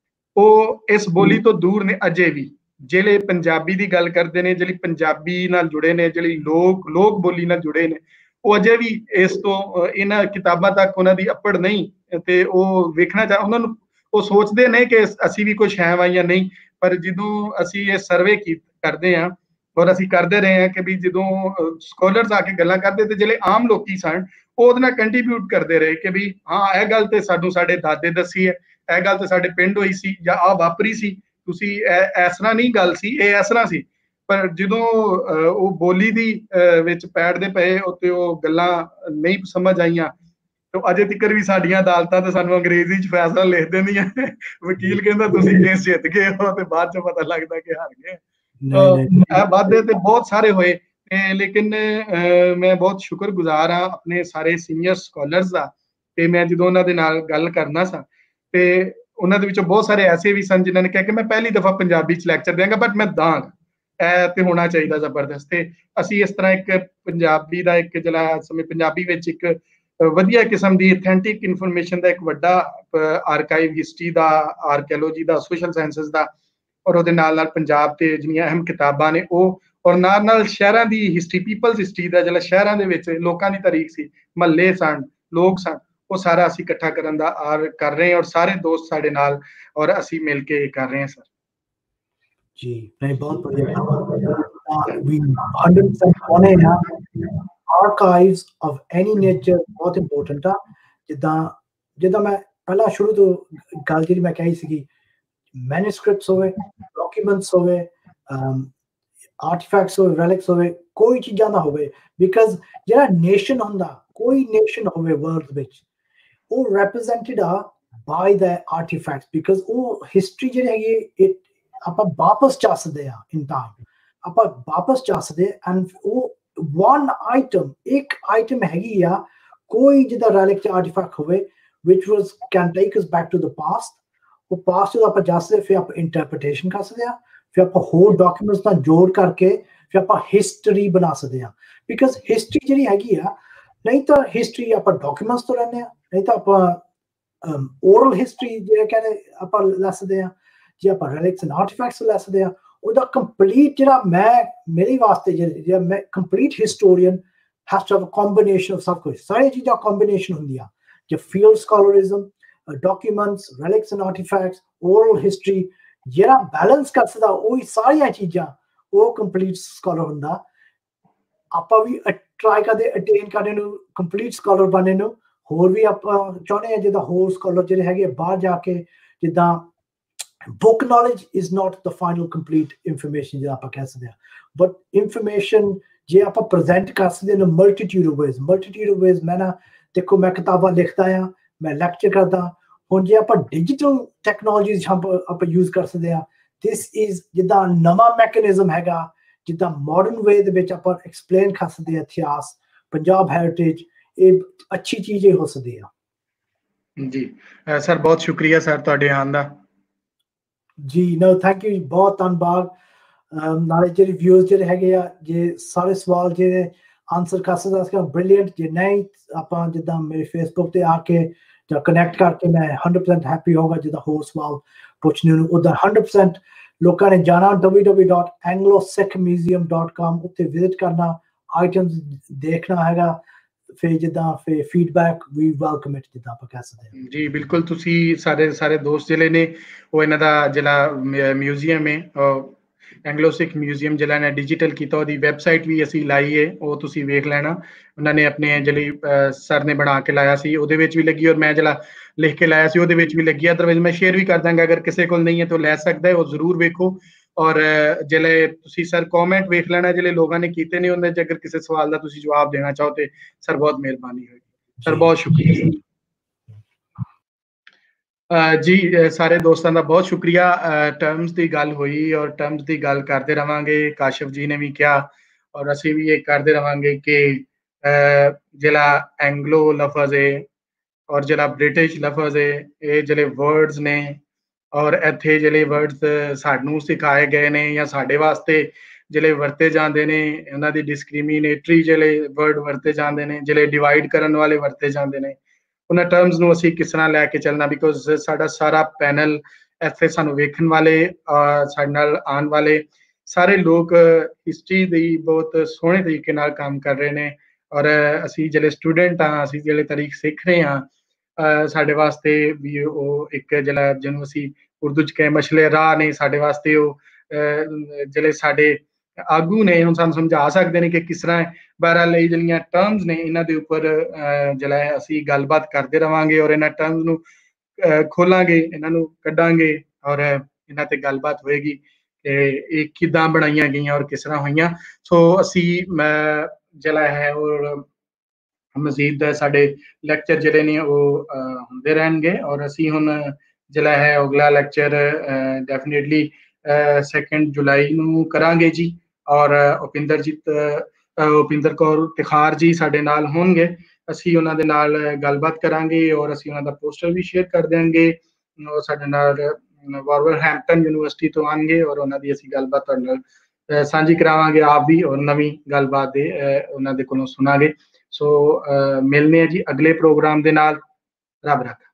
ਉਹ ਇਸ ਬੋਲੀ ਤੋਂ ਦੂਰ ਨੇ ਅਜੇ ਵੀ ਜਿਹੜੇ ਪੰਜਾਬੀ ਦੀ ਗੱਲ ਕਰਦੇ ਨੇ ਜਿਹੜੀ ਪੰਜਾਬੀ ਨਾਲ ਜੁੜੇ ਨੇ ਜਿਹੜੀ ਲੋਕ ਬੋਲੀ ਨਾਲ ਜੁੜੇ ਨੇ ਉਹ ਅਜੇ ਵੀ ਇਸ ਤੋਂ ਇਹਨਾਂ ਕਿਤਾਬਾਂ ਤੱਕ ਉਹਨਾਂ ਦੀ ਅਪੜ ਨਹੀਂ ਤੇ ਉਹ ਵੇਖਣਾ ਚਾਹ ਉਹਨਾਂ ਨੂੰ ਉਹ ਸੋਚਦੇ ਨੇ ਕਿ ਅਸੀਂ ਵੀ ਕੁਝ ਹੈ ਵਾ ਜਾਂ ਨਹੀਂ ਪਰ ਜਦੋਂ ਅਸੀਂ ਇਹ ਸਰਵੇ ਕਰਦੇ ਹਾਂ ਔਰ ਅਸੀਂ ਕਰਦੇ ਰਹੇ ਹਾਂ ਕਿ ਵੀ ਜਦੋਂ ਸਕਾਲਰਸ ਆ ਕੇ ਗੱਲਾਂ ਕਰਦੇ ਤੇ ਜਿਹੜੇ ਆਮ ਲੋਕੀ ਸਨ ਉਹ ਉਹਦੇ ਨਾਲ ਕੰਟਰੀਬਿਊਟ ਕਰਦੇ ਰਹੇ ਕਿ ਵੀ ਹਾਂ ਇਹ ਗੱਲ ਤੇ ਸਾਨੂੰ ਸਾਡੇ ਦਾਦੇ ਦੱਸੀ ਹੈ ਇਹ ਗੱਲ ਤੇ ਸਾਡੇ ਪਿੰਡ ਹੋਈ ਸੀ ਜਾਂ ਆਹ ਵਾਪਰੀ ਸੀ ਤੁਸੀਂ ਇਸ ਤਰ੍ਹਾਂ ਨਹੀਂ ਗੱਲ ਸੀ ਇਹ ਇਸ ਤਰ੍ਹਾਂ ਸੀ ਪਰ ਜਦੋਂ ਉਹ ਬੋਲੀ ਦੀ ਵਿੱਚ ਪੈੜਦੇ ਪਏ ਉੱਤੇ ਉਹ ਗੱਲਾਂ ਨਹੀਂ ਸਮਝ ਆਈਆਂ ਤੇ ਅਜੇ ਤੱਕ ਵੀ ਸਾਡੀਆਂ ਅਦਾਲਤਾਂ ਤੇ ਸਾਨੂੰ ਅੰਗਰੇਜ਼ੀ 'ਚ ਫੈਸਲਾ ਲਿਖ ਦਿੰਦੀਆਂ ਵਕੀਲ ਕਹਿੰਦਾ ਤੁਸੀਂ ਕੇਸ ਜਿੱਤ ਗਏ ਹੋ ਤੇ ਬਾਅਦ 'ਚ ਪਤਾ ਲੱਗਦਾ ਕਿ ਹਾਰ ਗਏ ਇਹ ਵਾਅਦੇ ਤੇ ਬਹੁਤ ਸਾਰੇ ਹੋਏ ਲੇਕਿਨ ਮੈਂ ਬਹੁਤ ਸ਼ੁਕਰਗੁਜ਼ਾਰ ਹਾਂ ਆਪਣੇ ਸਾਰੇ ਸੀਨੀਅਰ ਸਕਾਲਰਸ ਦਾ ਤੇ ਮੈਂ ਜਦੋਂ ਉਹਨਾਂ ਦੇ ਨਾਲ ਗੱਲ ਕਰਨਾ ਸਾਂ ਤੇ ਉਹਨਾਂ ਦੇ ਵਿੱਚੋਂ ਬਹੁਤ ਸਾਰੇ ਐਸੇ ਵੀ ਸਨ ਜਿਨ੍ਹਾਂ ਨੇ ਕਿਹਾ ਕਿ ਮੈਂ ਪਹਿਲੀ ਦਫਾ ਪੰਜਾਬੀ 'ਚ ਲੈਕਚਰ ਦਿਆਂਗਾ ਬਟ ਮੈਂ ਦਾਂਗਾ ਇਹ ਤੇ ਹੋਣਾ ਚਾਹੀਦਾ ਜ਼ਬਰਦਸਤ ਤੇ ਅਸੀਂ ਇਸ ਤਰ੍ਹਾਂ ਇੱਕ ਪੰਜਾਬੀ ਦਾ ਇੱਕ ਜਿਹੜਾ ਸਮੇਂ ਪੰਜਾਬੀ ਵਿੱਚ ਇੱਕ ਵਧੀਆ ਕਿਸਮ ਦੀ ਅਥੈਂਟਿਕ ਇਨਫੋਰਮੇਸ਼ਨ ਦਾ ਇੱਕ ਵੱਡਾ ਆਰਕਾਈਵ ਹਿਸਟਰੀ ਦਾ ਆਰਕੀਓਲੋਜੀ ਦਾ ਸੋਸ਼ਲ ਸਾਇੰਸਿਸ ਦਾ ਔਰ ਉਹਦੇ ਨਾਲ ਨਾਲ ਪੰਜਾਬ ਤੇ ਜਿਹੜੀਆਂ ਅਹਿਮ ਕਿਤਾਬਾਂ ਨੇ ਉਹ ਔਰ ਨਾਲ ਸ਼ਹਿਰਾਂ ਦੀ ਹਿਸਟਰੀ ਪੀਪਲਸ ਹਿਸਟਰੀ ਦਾ ਜਿਹੜਾ ਸ਼ਹਿਰਾਂ ਦੇ ਵਿੱਚ ਲੋਕਾਂ ਦੀ ਤਾਰੀਖ ਸੀ ਮਹੱਲੇ ਸਨ ਲੋਕ ਸਨ ਉਹ ਸਾਰਾ ਅਸੀਂ ਇਕੱਠਾ ਕਰਨ ਦਾ ਕਰ ਰਹੇ ਹਾਂ ਔਰ ਸਾਰੇ ਦੋਸਤ ਸਾਡੇ ਨਾਲ ਔਰ ਅਸੀਂ ਮਿਲ ਕੇ ਕਰ ਰਹੇ ਹਾਂ ਸਰ ਜੀ ਨਹੀਂ ਬਹੁਤ ਵਧੀਆ ਵੀ 100% ਹੋਣੇ ਆ archives of any nature ਬਹੁਤ ਇੰਪੋਰਟੈਂਟ ਆ ਜਿੱਦਾਂ ਮੈਂ ਪਹਿਲਾਂ ਸ਼ੁਰੂ ਤੋਂ ਗੱਲ ਜਿਹੜੀ ਮੈਂ ਕਹੀ ਸੀਗੀ ਮੈਨੂਸਕ੍ਰਿਪਟਸ ਹੋਵੇ ਡਾਕੂਮੈਂਟਸ ਹੋਵੇ ਆਰਟੀਫੈਕਟਸ ਹੋਵੇ ਰੈਲਿਕਸ ਹੋਵੇ ਕੋਈ ਚੀਜ਼ਾਂ ਨਾ ਹੋਵੇ ਬਿਕਾਜ਼ ਜਿਹੜਾ ਨੇਸ਼ਨ ਹੁੰਦਾ ਕੋਈ ਨੇਸ਼ਨ ਹੋਵੇ ਵਰਲਡ ਵਿੱਚ ਉਹ represented ਆ by the artifacts, because ਉਹ history ਜਿਹੜੀ ਹੈਗੀ ਆਪਾਂ ਵਾਪਸ ਜਾ ਸਕਦੇ ਆ in time, ਆਪਾਂ ਵਾਪਸ ਜਾ ਸਕਦੇ, and ਉਹ one item, ਇੱਕ item ਹੈਗੀ ਆ ਕੋਈ ਜਿੱਦਾਂ relic ਜਾਂ artifact ਹੋਵੇ which can take us back to the past, ਉਹ past ਤੋਂ ਆਪਾਂ ਜਾ ਸਕਦੇ, ਫਿਰ ਆਪਾਂ interpretation ਕਰ ਸਕਦੇ ਆ, ਫਿਰ ਆਪਾਂ ਹੋਰ documents ਨਾਲ ਜੋੜ ਕਰਕੇ ਫਿਰ ਆਪਾਂ history ਬਣਾ ਸਕਦੇ ਆ, because history ਜਿਹੜੀ ਹੈਗੀ ਆ, ਨਹੀਂ ਤਾਂ history ਆਪਾਂ documents ਤੋਂ ਲੈਂਦੇ ਆ, ਨਹੀਂ ਤਾਂ ਆਪਾਂ oral history ਜਿਹੜੇ ਕਹਿੰਦੇ ਆਪਾਂ ਲੈ ਸਕਦੇ ਆ, ਜੇ ਆਪਾਂ relics and artifacts ਲੈ ਸਕਦੇ ਆ, ਉਹਦਾ complete ਜਿਹੜਾ ਮੇਰੇ ਵਾਸਤੇ ਜਿਹੜਾ ਮੈਂ complete historian has to have a combination of ਸਭ ਕੁਝ, ਸਾਰੀ ਚੀਜ਼ਾਂ combination ਹੁੰਦੀਆਂ, ਜੇ field scholarism, documents, relics and artifacts, oral history, ਜਿਹੜਾ balance ਕਰ ਸਕਦਾ ਉਹ ਸਾਰੀਆਂ ਚੀਜ਼ਾਂ, ਉਹ complete scholar ਹੁੰਦਾ। ਆਪਾਂ ਵੀ try ਕਰਦੇ attain ਕਰਨ ਨੂੰ, complete scholar ਬਣਨ ਨੂੰ, ਹੋਰ ਵੀ ਆਪਾਂ ਚਾਹੁੰਦੇ ਆ ਜਿੱਦਾਂ ਹੋਰ scholar ਜਿਹੜੇ ਹੈਗੇ ਬਾਹਰ ਜਾ ਕੇ, ਜਿੱਦਾਂ book knowledge is not the final complete information ਜਿਹੜਾ ਆਪਾਂ ਕਹਿ ਸਕਦੇ ਆ, but information ਜੇ ਆਪਾਂ present ਕਰ ਸਕਦੇ ਨੇ multitude of ways, ਮੈਂ ਨਾ ਦੇਖੋ ਮੈਂ ਕਿਤਾਬਾਂ ਲਿਖਦਾ ਆ, ਮੈਂ ਲੈਕਚਰ ਕਰਦਾ, ਹੁਣ ਜੇ ਆਪਾਂ digital technologies ਆਪਾਂ use ਕਰ ਸਕਦੇ ਆ, this is ਜਿੱਦਾਂ ਨਵਾਂ ਮੈਕੈਨਿਜ਼ਮ ਹੈਗਾ, ਜਿੱਦਾਂ modern way ਦੇ ਵਿੱਚ ਆਪਾਂ explain ਕਰ ਸਕਦੇ ਆ ਇਤਿਹਾਸ, ਪੰਜਾਬ heritage, ਇਹ ਅੱਛੀ ਚੀਜ਼ ਹੋ ਸਕਦੀ ਆ। ਜੀ ਸਰ ਬਹੁਤ ਸ਼ੁਕਰੀਆ ਸਰ ਤੁਹਾਡੇ ਆਉਣ ਦਾ। ਜੀ ਨੋ ਥੈਂਕ ਯੂ, ਬਹੁਤ ਧੰਨਵਾਦ। ਨਾਲੇ ਜਿਹੜੇ ਵਿਊਜ਼ ਜਿਹੜੇ ਹੈਗੇ ਆ, ਜੇ ਸਾਰੇ ਸਵਾਲ ਜਿਹੜੇ ਆਨਸਰ ਕਰ ਸਕਦਾ ਬ੍ਰਿਲੀਅੰਟ, ਜੇ ਨਹੀਂ ਆਪਾਂ ਜਿੱਦਾਂ ਮੇਰੇ ਫੇਸਬੁੱਕ ਤੇ ਆ ਕੇ ਜਾਂ ਕਨੈਕਟ ਕਰਕੇ ਮੈਂ 100% ਹੈਪੀ ਹੋਗਾ ਜਿੱਦਾਂ ਹੋਰ ਸਵਾਲ ਪੁੱਛਣੇ ਨੂੰ। ਉੱਦਾਂ 100% ਲੋਕਾਂ ਨੇ ਜਾਣਾ www.anglo-sikh-museum.com, ਉੱਤੇ ਵਿਜ਼ਿਟ ਕਰਨਾ, ਆਈਟਮਸ ਦੇਖਣਾ ਹੈਗਾ, ਫਿਰ ਜਿੱਦਾਂ ਫਿਰ ਫੀਡਬੈਕ ਵੀ ਵੈਲਕਮ ਇਟ ਜਿੱਦਾਂ ਆਪਾਂ ਕਹਿ ਸਕਦੇ ਹਾਂ। ਜੀ ਬਿਲਕੁਲ, ਤੁਸੀਂ ਸਾਰੇ ਦੋਸਤ ਜਿਹੜੇ ਨੇ ਉਹ ਇਹਨਾਂ ਦਾ ਜਿਹੜਾ ਮਿਊਜ਼ੀਅਮ ਹੈ ਐਂਗਲੋ ਸਿੱਖ ਮਿਊਜ਼ੀਅਮ ਜਿਹੜਾ ਨੇ ਡਿਜੀਟਲ ਕੀਤਾ, ਉਹਦੀ ਵੈਬਸਾਈਟ ਵੀ ਅਸੀਂ ਲਾਈ ਹੈ, ਉਹ ਤੁਸੀਂ ਵੇਖ ਲੈਣਾ। ਉਹਨਾਂ ਨੇ ਆਪਣੇ ਜਿਹੜੀ ਸਰ ਨੇ ਬਣਾ ਕੇ ਲਾਇਆ ਸੀ ਉਹਦੇ ਵਿੱਚ ਵੀ ਲੱਗੀ, ਔਰ ਮੈਂ ਜਿਹੜਾ ਲਿਖ ਕੇ ਲਾਇਆ ਸੀ ਉਹਦੇ ਵਿੱਚ ਵੀ ਲੱਗੀ। ਅਦਰਵਾਈਜ਼ ਮੈਂ ਸ਼ੇਅਰ ਵੀ ਕਰ ਦਾਂਗਾ, ਅਗਰ ਕਿਸੇ ਕੋਲ ਨਹੀਂ ਹੈ ਤਾਂ ਲੈ ਸਕਦਾ ਹੈ, ਉਹ ਜ਼ਰੂਰ ਵੇਖੋ। ਔਰ ਜਿਹੜੇ ਤੁਸੀਂ ਸਰ ਕਮੈਂਟ ਵੇਖ ਲੈਣਾ ਜਿਹੜੇ ਲੋਕਾਂ ਨੇ ਕੀਤੇ ਨੇ, ਉਹਦੇ 'ਚ ਅਗਰ ਕਿਸੇ ਸਵਾਲ ਦਾ ਤੁਸੀਂ ਜਵਾਬ ਦੇਣਾ ਚਾਹੋ ਤੇ ਸਰ ਬਹੁਤ ਮਿਹਰਬਾਨੀ ਹੋਏਗੀ। ਸਰ ਬਹੁਤ ਸ਼ੁਕਰੀਆ। ਜੀ ਸਾਰੇ ਦੋਸਤਾਂ ਦਾ ਬਹੁਤ ਸ਼ੁਕਰੀਆ। ਟਰਮਸ ਦੀ ਗੱਲ ਹੋਈ ਔਰ ਟਰਮਸ ਦੀ ਗੱਲ ਕਰਦੇ ਰਵਾਂਗੇ, ਕਾਸ਼ਫ ਜੀ ਨੇ ਵੀ ਕਿਹਾ ਔਰ ਅਸੀਂ ਵੀ ਇਹ ਕਰਦੇ ਰਵਾਂਗੇ ਕਿ ਜਿਹੜਾ ਐਂਗਲੋ ਲਫ਼ਜ਼ ਹੈ ਔਰ ਜਿਹੜਾ ਬ੍ਰਿਟਿਸ਼ ਲਫ਼ਜ਼ ਹੈ, ਇਹ ਜਿਹੜੇ ਵਰਡਸ ਨੇ ਔਰ ਇੱਥੇ ਜਿਹੜੇ ਵਰਡਸ ਸਾਨੂੰ ਸਿਖਾਏ ਗਏ ਨੇ ਜਾਂ ਸਾਡੇ ਵਾਸਤੇ ਜਿਹੜੇ ਵਰਤੇ ਜਾਂਦੇ ਨੇ, ਇਹਨਾਂ ਦੀ ਡਿਸਕ੍ਰਿਮੀਨੇਟਰੀ ਜਿਹੜੇ ਵਰਡ ਵਰਤੇ ਜਾਂਦੇ ਨੇ, ਜਿਹੜੇ ਡਿਵਾਈਡ ਕਰਨ ਵਾਲੇ ਵਰਤੇ ਜਾਂਦੇ ਨੇ, ਉਹਨਾਂ ਟਰਮਸ ਨੂੰ ਅਸੀਂ ਕਿਸ ਤਰ੍ਹਾਂ ਲੈ ਕੇ ਚੱਲਣਾ। ਬਿਕੋਜ਼ ਸਾਡਾ ਸਾਰਾ ਪੈਨਲ ਇੱਥੇ ਸਾਨੂੰ ਵੇਖਣ ਵਾਲੇ, ਸਾਡੇ ਨਾਲ ਆਉਣ ਵਾਲੇ ਸਾਰੇ ਲੋਕ ਹਿਸਟਰੀ ਦੀ ਬਹੁਤ ਸੋਹਣੇ ਤਰੀਕੇ ਨਾਲ ਕੰਮ ਕਰ ਰਹੇ ਨੇ, ਔਰ ਅਸੀਂ ਜਿਹੜੇ ਸਟੂਡੈਂਟ ਹਾਂ, ਅਸੀਂ ਜਿਹੜੇ ਤਾਰੀਖ ਸਿੱਖ ਰਹੇ ਹਾਂ, ਸਾਡੇ ਵਾਸਤੇ ਵੀ ਉਹ ਇੱਕ ਜਿਹੜਾ ਜਿਹਨੂੰ ਅਸੀਂ ਉਰਦੂ 'ਚ ਕਹੇ ਮਸ਼ਲੇ ਰਾਹ ਨੇ, ਸਾਡੇ ਵਾਸਤੇ ਉਹ ਜਿਹੜੇ ਸਾਡੇ ਆਗੂ ਨੇ, ਹੁਣ ਸਾਨੂੰ ਸਮਝਾ ਸਕਦੇ ਨੇ ਕਿ ਕਿਸ ਤਰ੍ਹਾਂ। ਬਹਰਾਲ ਲਈ ਜਿਹੜੀਆਂ ਟਰਮਸ ਨੇ ਇਹਨਾਂ ਦੇ ਉੱਪਰ ਜਿਹੜਾ ਅਸੀਂ ਗੱਲਬਾਤ ਕਰਦੇ ਰਵਾਂਗੇ ਔਰ ਇਹਨਾਂ ਟਰਮਸ ਨੂੰ ਖੋਲਾਂਗੇ, ਇਹਨਾਂ ਨੂੰ ਕੱਢਾਂਗੇ ਔਰ ਇਹਨਾਂ ਤੇ ਗੱਲਬਾਤ ਹੋਏਗੀ ਕਿ ਇਹ ਕਿੱਦਾਂ ਬਣਾਈਆਂ ਗਈਆਂ ਔਰ ਕਿਸ ਤਰ੍ਹਾਂ ਹੋਈਆਂ। ਸੋ ਅਸੀਂ ਜਿਹੜਾ ਹੈ ਔਰ ਮਜ਼ੀਦ ਸਾਡੇ ਲੈਕਚਰ ਜਿਹੜੇ ਨੇ ਉਹ ਹੁੰਦੇ ਰਹਿਣਗੇ ਔਰ ਅਸੀਂ ਹੁਣ ਜਿਹੜਾ ਹੈ ਅਗਲਾ ਲੈਕਚਰ ਡੈਫੀਨੇਟਲੀ 2 ਜੁਲਾਈ ਨੂੰ ਕਰਾਂਗੇ ਜੀ। ਔਰ ਉਪਿੰਦਰ ਕੌਰ ਤਿਖਾਰ ਜੀ ਸਾਡੇ ਨਾਲ ਹੋਣਗੇ, ਅਸੀਂ ਉਹਨਾਂ ਦੇ ਨਾਲ ਗੱਲਬਾਤ ਕਰਾਂਗੇ ਔਰ ਅਸੀਂ ਉਹਨਾਂ ਦਾ ਪੋਸਟਰ ਵੀ ਸ਼ੇਅਰ ਕਰ ਦਿਆਂਗੇ। ਉਹ ਸਾਡੇ ਨਾਲ ਵਾਲਵਰਹੈਂਪਟਨ ਯੂਨੀਵਰਸਿਟੀ ਤੋਂ ਆਉਣਗੇ ਔਰ ਉਹਨਾਂ ਦੀ ਅਸੀਂ ਗੱਲਬਾਤ ਤੁਹਾਡੇ ਨਾਲ ਸਾਂਝੀ ਕਰਾਵਾਂਗੇ, ਆਪ ਵੀ ਔਰ ਨਵੀਂ ਗੱਲਬਾਤ ਦੇ ਉਹਨਾਂ ਦੇ ਕੋਲੋਂ ਸੁਣਾਂਗੇ। ਸੋ ਮਿਲਨੇ ਆ ਜੀ ਅਗਲੇ ਪ੍ਰੋਗਰਾਮ ਦੇ ਨਾਲ। ਰੱਬ ਰੱਖਾ।